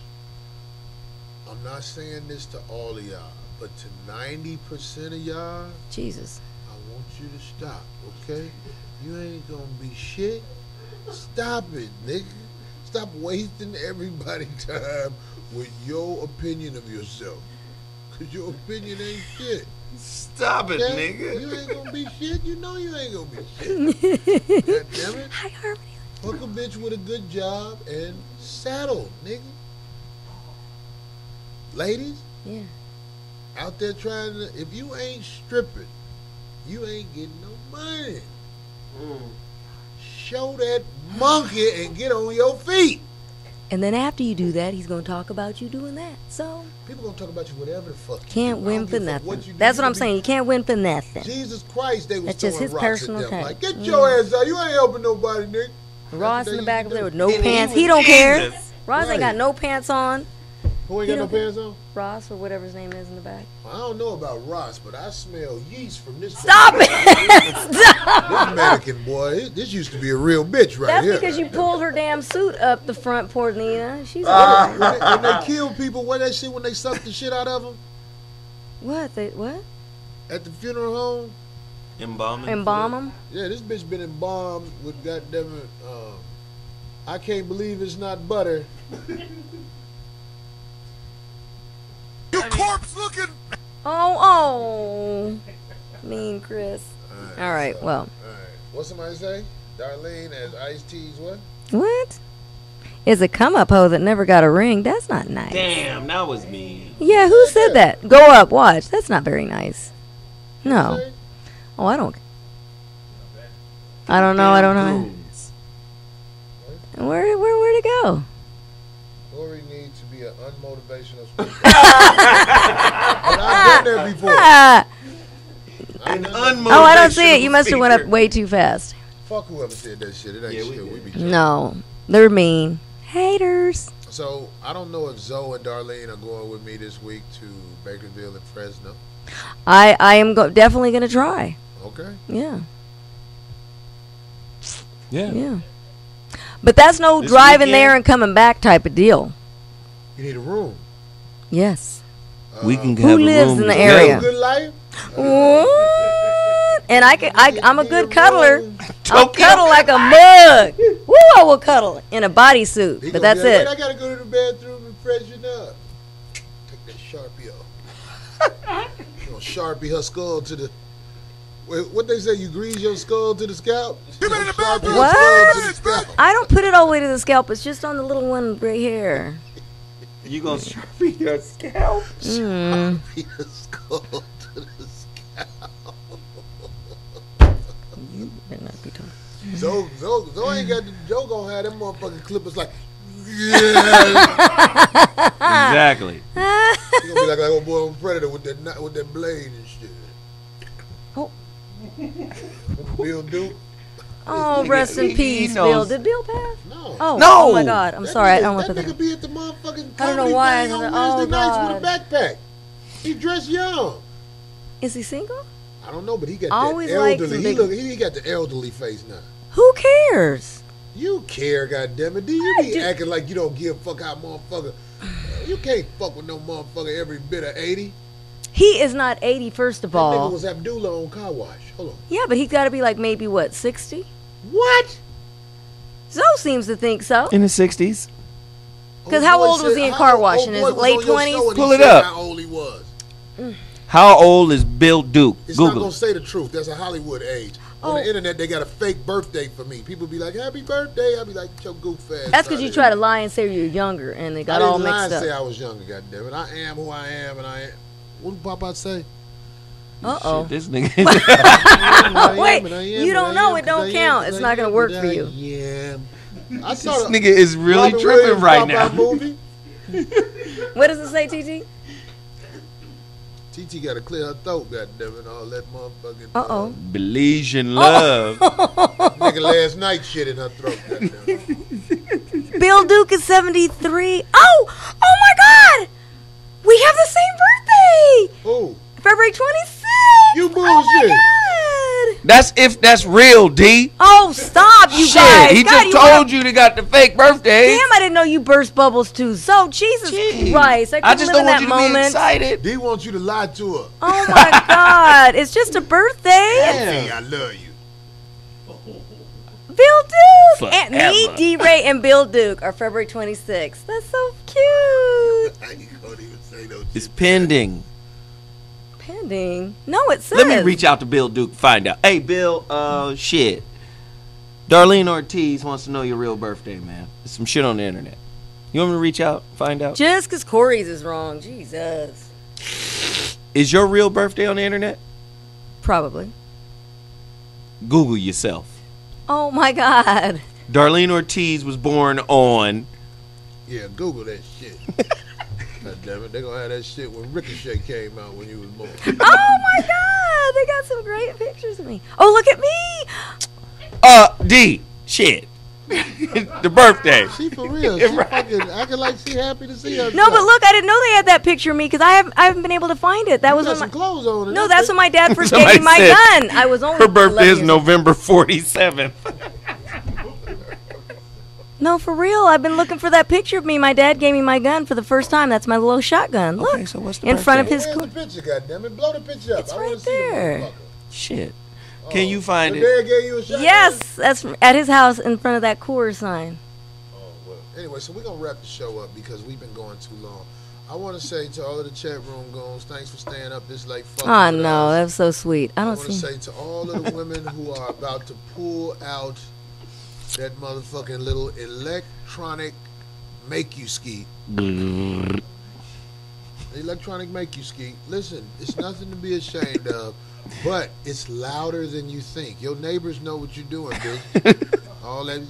I'm not saying this to all of y'all, but to ninety percent of y'all, Jesus. I want you to stop, okay? You ain't gonna be shit. Stop it, nigga. Stop wasting everybody's time with your opinion of yourself. Cause your opinion ain't shit. Stop it, Okay? nigga. You ain't gonna be shit. You know you ain't gonna be shit. God damn it. Hi, Harmony. Fuck a bitch with a good job and settle, nigga. Ladies, Yeah. out there trying to, if you ain't stripping, you ain't getting no money. Show that monkey and get on your feet. And then after you do that, he's gonna talk about you doing that. So People gonna talk about you whatever the fuck. you can't do. I win don't for give a fuck nothing. what you do. That's You what I'm can saying. be- You can't win for nothing. Jesus Christ, they was That's just throwing his rocks personal at them. attack. Like, get Mm. your ass out. You ain't helping nobody, nigga. Ross in the back of there with no And he pants. was He don't care. Jesus. Ross Right. ain't got no pants on. Who ain't He got no don't- pants on? Ross or whatever his name is in the back. I don't know about Ross, but I smell yeast from this. Stop it! Stop! This mannequin boy, this- this used to be a real bitch right That's here. because you pulled her damn suit up the front, poor Nina. She's when, they, when they kill people, what that shit when they suck the shit out of them what? They what? at the funeral home? Embalming. Embalm them? Yeah, this bitch been embalmed with goddamn it. Um, I can't believe it's not butter. Your corpse looking. Oh, oh, mean Chris. All right, so- well, All right. What somebody say? Darlene as Ice T's what? what? Is a come up hoe that never got a ring? That's not nice. Damn, that was me. Yeah, who said that? Go up, watch. That's not very nice. No. Oh, I don't. I don't know. I don't know. Goons. Where, where, where'd it go? Lori needs to be an unmotivational speaker. But I've been there before. Ah. An Oh, I don't see it. unmotivational You must have went up speaker. way too fast. Fuck whoever said that shit. It ain't Yeah, we shit. We, did. be No, they're mean. Haters. So I don't know if Zoe and Darlene are going with me this week to Bakersville and Fresno. I, I am go- definitely going to try. Okay. Yeah. Yeah. Yeah. But that's no This driving weekend? there and coming back type of deal. You need a room. Yes. We can Who have a lives room in the to- area? Good life. What? And I can, I, I'm a good cuddler. I'll Okay. cuddle like a mug. Woo, I will cuddle in a bodysuit. He But gonna that's be like, it. "Wait, I gotta go to the bathroom and freshen up. Take that Sharpie off. You know, Sharpie her skull to the. Wait, what they say? You grease your skull to the scalp. You been in the bathroom? What? Skull to the scalp. I don't put it all the way to the scalp. It's just on the little one gray hair. You gonna sharpie your scalp? Mm. Sharpie her skull to the scalp. You better not be talking. Zoe, Zoe, Zoe ain't got the Joe gonna have them motherfucking clippers like. Yeah. Exactly. He gonna be like that old boy on Predator with that kni- with that blade and shit. Oh. Bill Duke. Oh, rest in he peace, knows. Bill. Did Bill pass? No. Oh, No. oh my God. I'm That sorry. nigga, I don't want that to. nigga be at the motherfucking I don't know comedy why. thing on Oh, Wednesday nights with a God. backpack. He dressed young. Is he single? I don't know, but he got Always that liked elderly. some He big- look. He got the elderly face now. Who cares? You care, goddammit. Do you I be do. acting like you don't give a fuck how motherfucker? You can't fuck with no motherfucker every bit of eighty. He is not eighty, first of That nigga all. was Abdullah on Car Wash. Hold on. Yeah, but he's got to be like maybe what, sixty? What? Zoe seems to think so. In the sixties. Because Old how boy old was said- he in how car old- wash? old In boy his was late on your show twenties? and he Pull it said up. How old he was. How old is Bill Duke? It's not Google gonna it. say the truth. That's a Hollywood age. On Oh. the internet, they got a fake birthday for me. People be like, "Happy birthday!" I be like, "Yo, goof ass." That's because you try to lie and say you're younger, and they I got didn't all lie mixed and up. say I was younger. Goddammit, I am who I am, and I am. What did Papa say? Uh oh. Shit, this nigga. Wait, you don't know, it don't count. It's not gonna work for you. Yeah. I This saw the nigga is really Robin tripping Williams right Popeye now. Movie. What does it say, T T? T T got to clear her throat, goddammit, all that motherfucking. Uh oh. Belizean love. Nigga last night shit in her throat, goddammit. Bill Duke is seventy-three. Oh! Oh my God! We have the same birthday! Who? February twenty-sixth! You bullshit. Oh my God! That's if that's real, D. Oh, stop, you Shit, guys. he God, just you told wanna- you they got the fake birthdays. Damn, I didn't know you burst bubbles too. So, Jesus Jeez. Christ. I, I couldn't just live don't in want that you to moment. be excited. D wants you to lie to her. Oh my God. It's just a birthday. Hey, I love you. Bill Duke. And Forever. me, D-Ray, and Bill Duke are February twenty-sixth. That's so cute. I ain't gonna even say no It's shit. pending. Pending. No, it says. Let me reach out to Bill Duke, find out. Hey, Bill, uh, shit. Darlene Ortiz wants to know your real birthday, man. There's some shit on the internet. You want me to reach out, find out? Just because Corey's is wrong. Jesus. Is your real birthday on the internet? Probably. Google yourself. Oh my God. Darlene Ortiz was born on. Yeah, Google that shit. God damn it, they gonna have that shit when Ricochet came out when you was born. Oh my God. They got some great pictures of me. Oh, look at me. Uh, D. Shit. The birthday. She for real. She fucking acting like she happy to see us. No, but look, I didn't know they had that picture of me because I haven't, I haven't been able to find it. That You was got when some my, clothes on. and no, that's when my dad first gave Somebody me my said gun. I was only Her birthday eleven is years November forty-seventh. No, for real. I've been looking for that picture of me. My dad gave me my gun for the first time. That's my little shotgun. Look, Okay, so what's the in front of birthday? his. Where's Cl- the picture, goddammit? Blow the picture up. It's I right wanna see there. the motherfucker. Shit. Can you find Your it? dad gave you a shotgun? yes, that's at his house in front of that Coors sign. Oh, well. Anyway, so we're going to wrap the show up because we've been going too long. I want to say to all of the chat room goons, thanks for staying up this late. fucking Oh with no, us. that's so sweet. I I don't want to see. say to all of the women who are about to pull out that motherfucking little electronic make you ski. The electronic make you ski. Listen, it's nothing to be ashamed of, but it's louder than you think. Your neighbors know what you're doing, bitch. All that.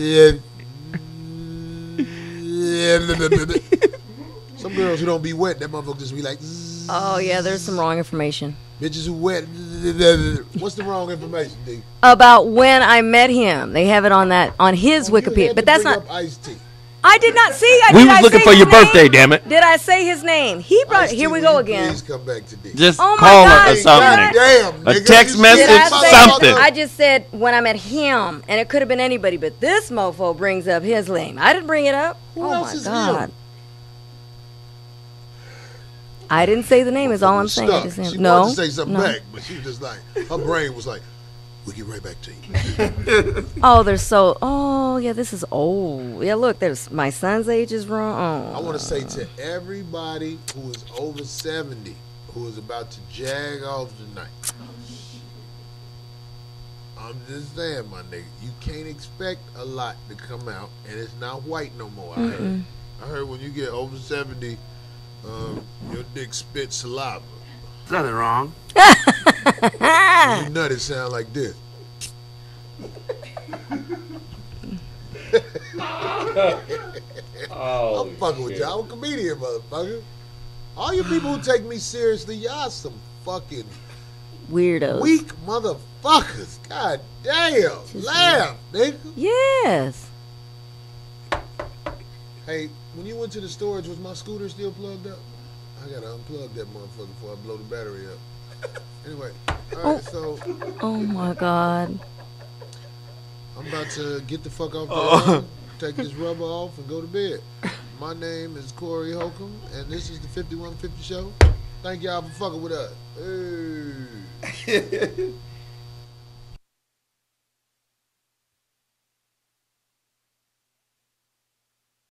Some girls who don't be wet, that motherfucker just be like. Oh yeah, there's some wrong information Bitches who wet. What's the wrong information, D? about when I met him. They have it on that on his Oh, you Wikipedia, had but to that's bring not. up iced tea. I did not see. I, We did was I looking say for his your name? birthday, damn it. Did I say his name? He brought. Ice-T, Here we will go you again. Please come back to D. Just Oh my call God. her or Hey, something. Damn, A nigga, text you message, Did I shit, say? something. I just said when I met him, and it could have been anybody, but this mofo brings up his name. I didn't bring it up. Who oh else my is God. him? I didn't say the name. Is all I'm saying. I Stuck. just She said- wanted no. to say something no. back, but she was just like, her brain was like, we'll get right back to you. Oh, they're so. Oh, yeah. This is old. Yeah, look. There's my son's age is wrong. I want to say to everybody who is over seventy, who is about to jag off tonight, I'm just saying, my nigga, you can't expect a lot to come out, and it's not white no more. I heard. I heard when you get over seventy, um, your dick spits saliva. Nothing wrong. When you nut, it sound like this. Oh, I'm fucking with y'all. I'm a comedian, motherfucker. All you people who take me seriously, y'all some fucking weirdos. Weak motherfuckers. God damn. Just laugh, nigga. Yes. Hey, when you went to the storage, was my scooter still plugged up? I gotta unplug that motherfucker before I blow the battery up. Anyway, all right, oh. so. Oh my God. I'm about to get the fuck off the oh. take this rubber off and go to bed. My name is Corey Holcomb, and this is the fifty-one fifty Show. Thank y'all for fucking with us. Hey.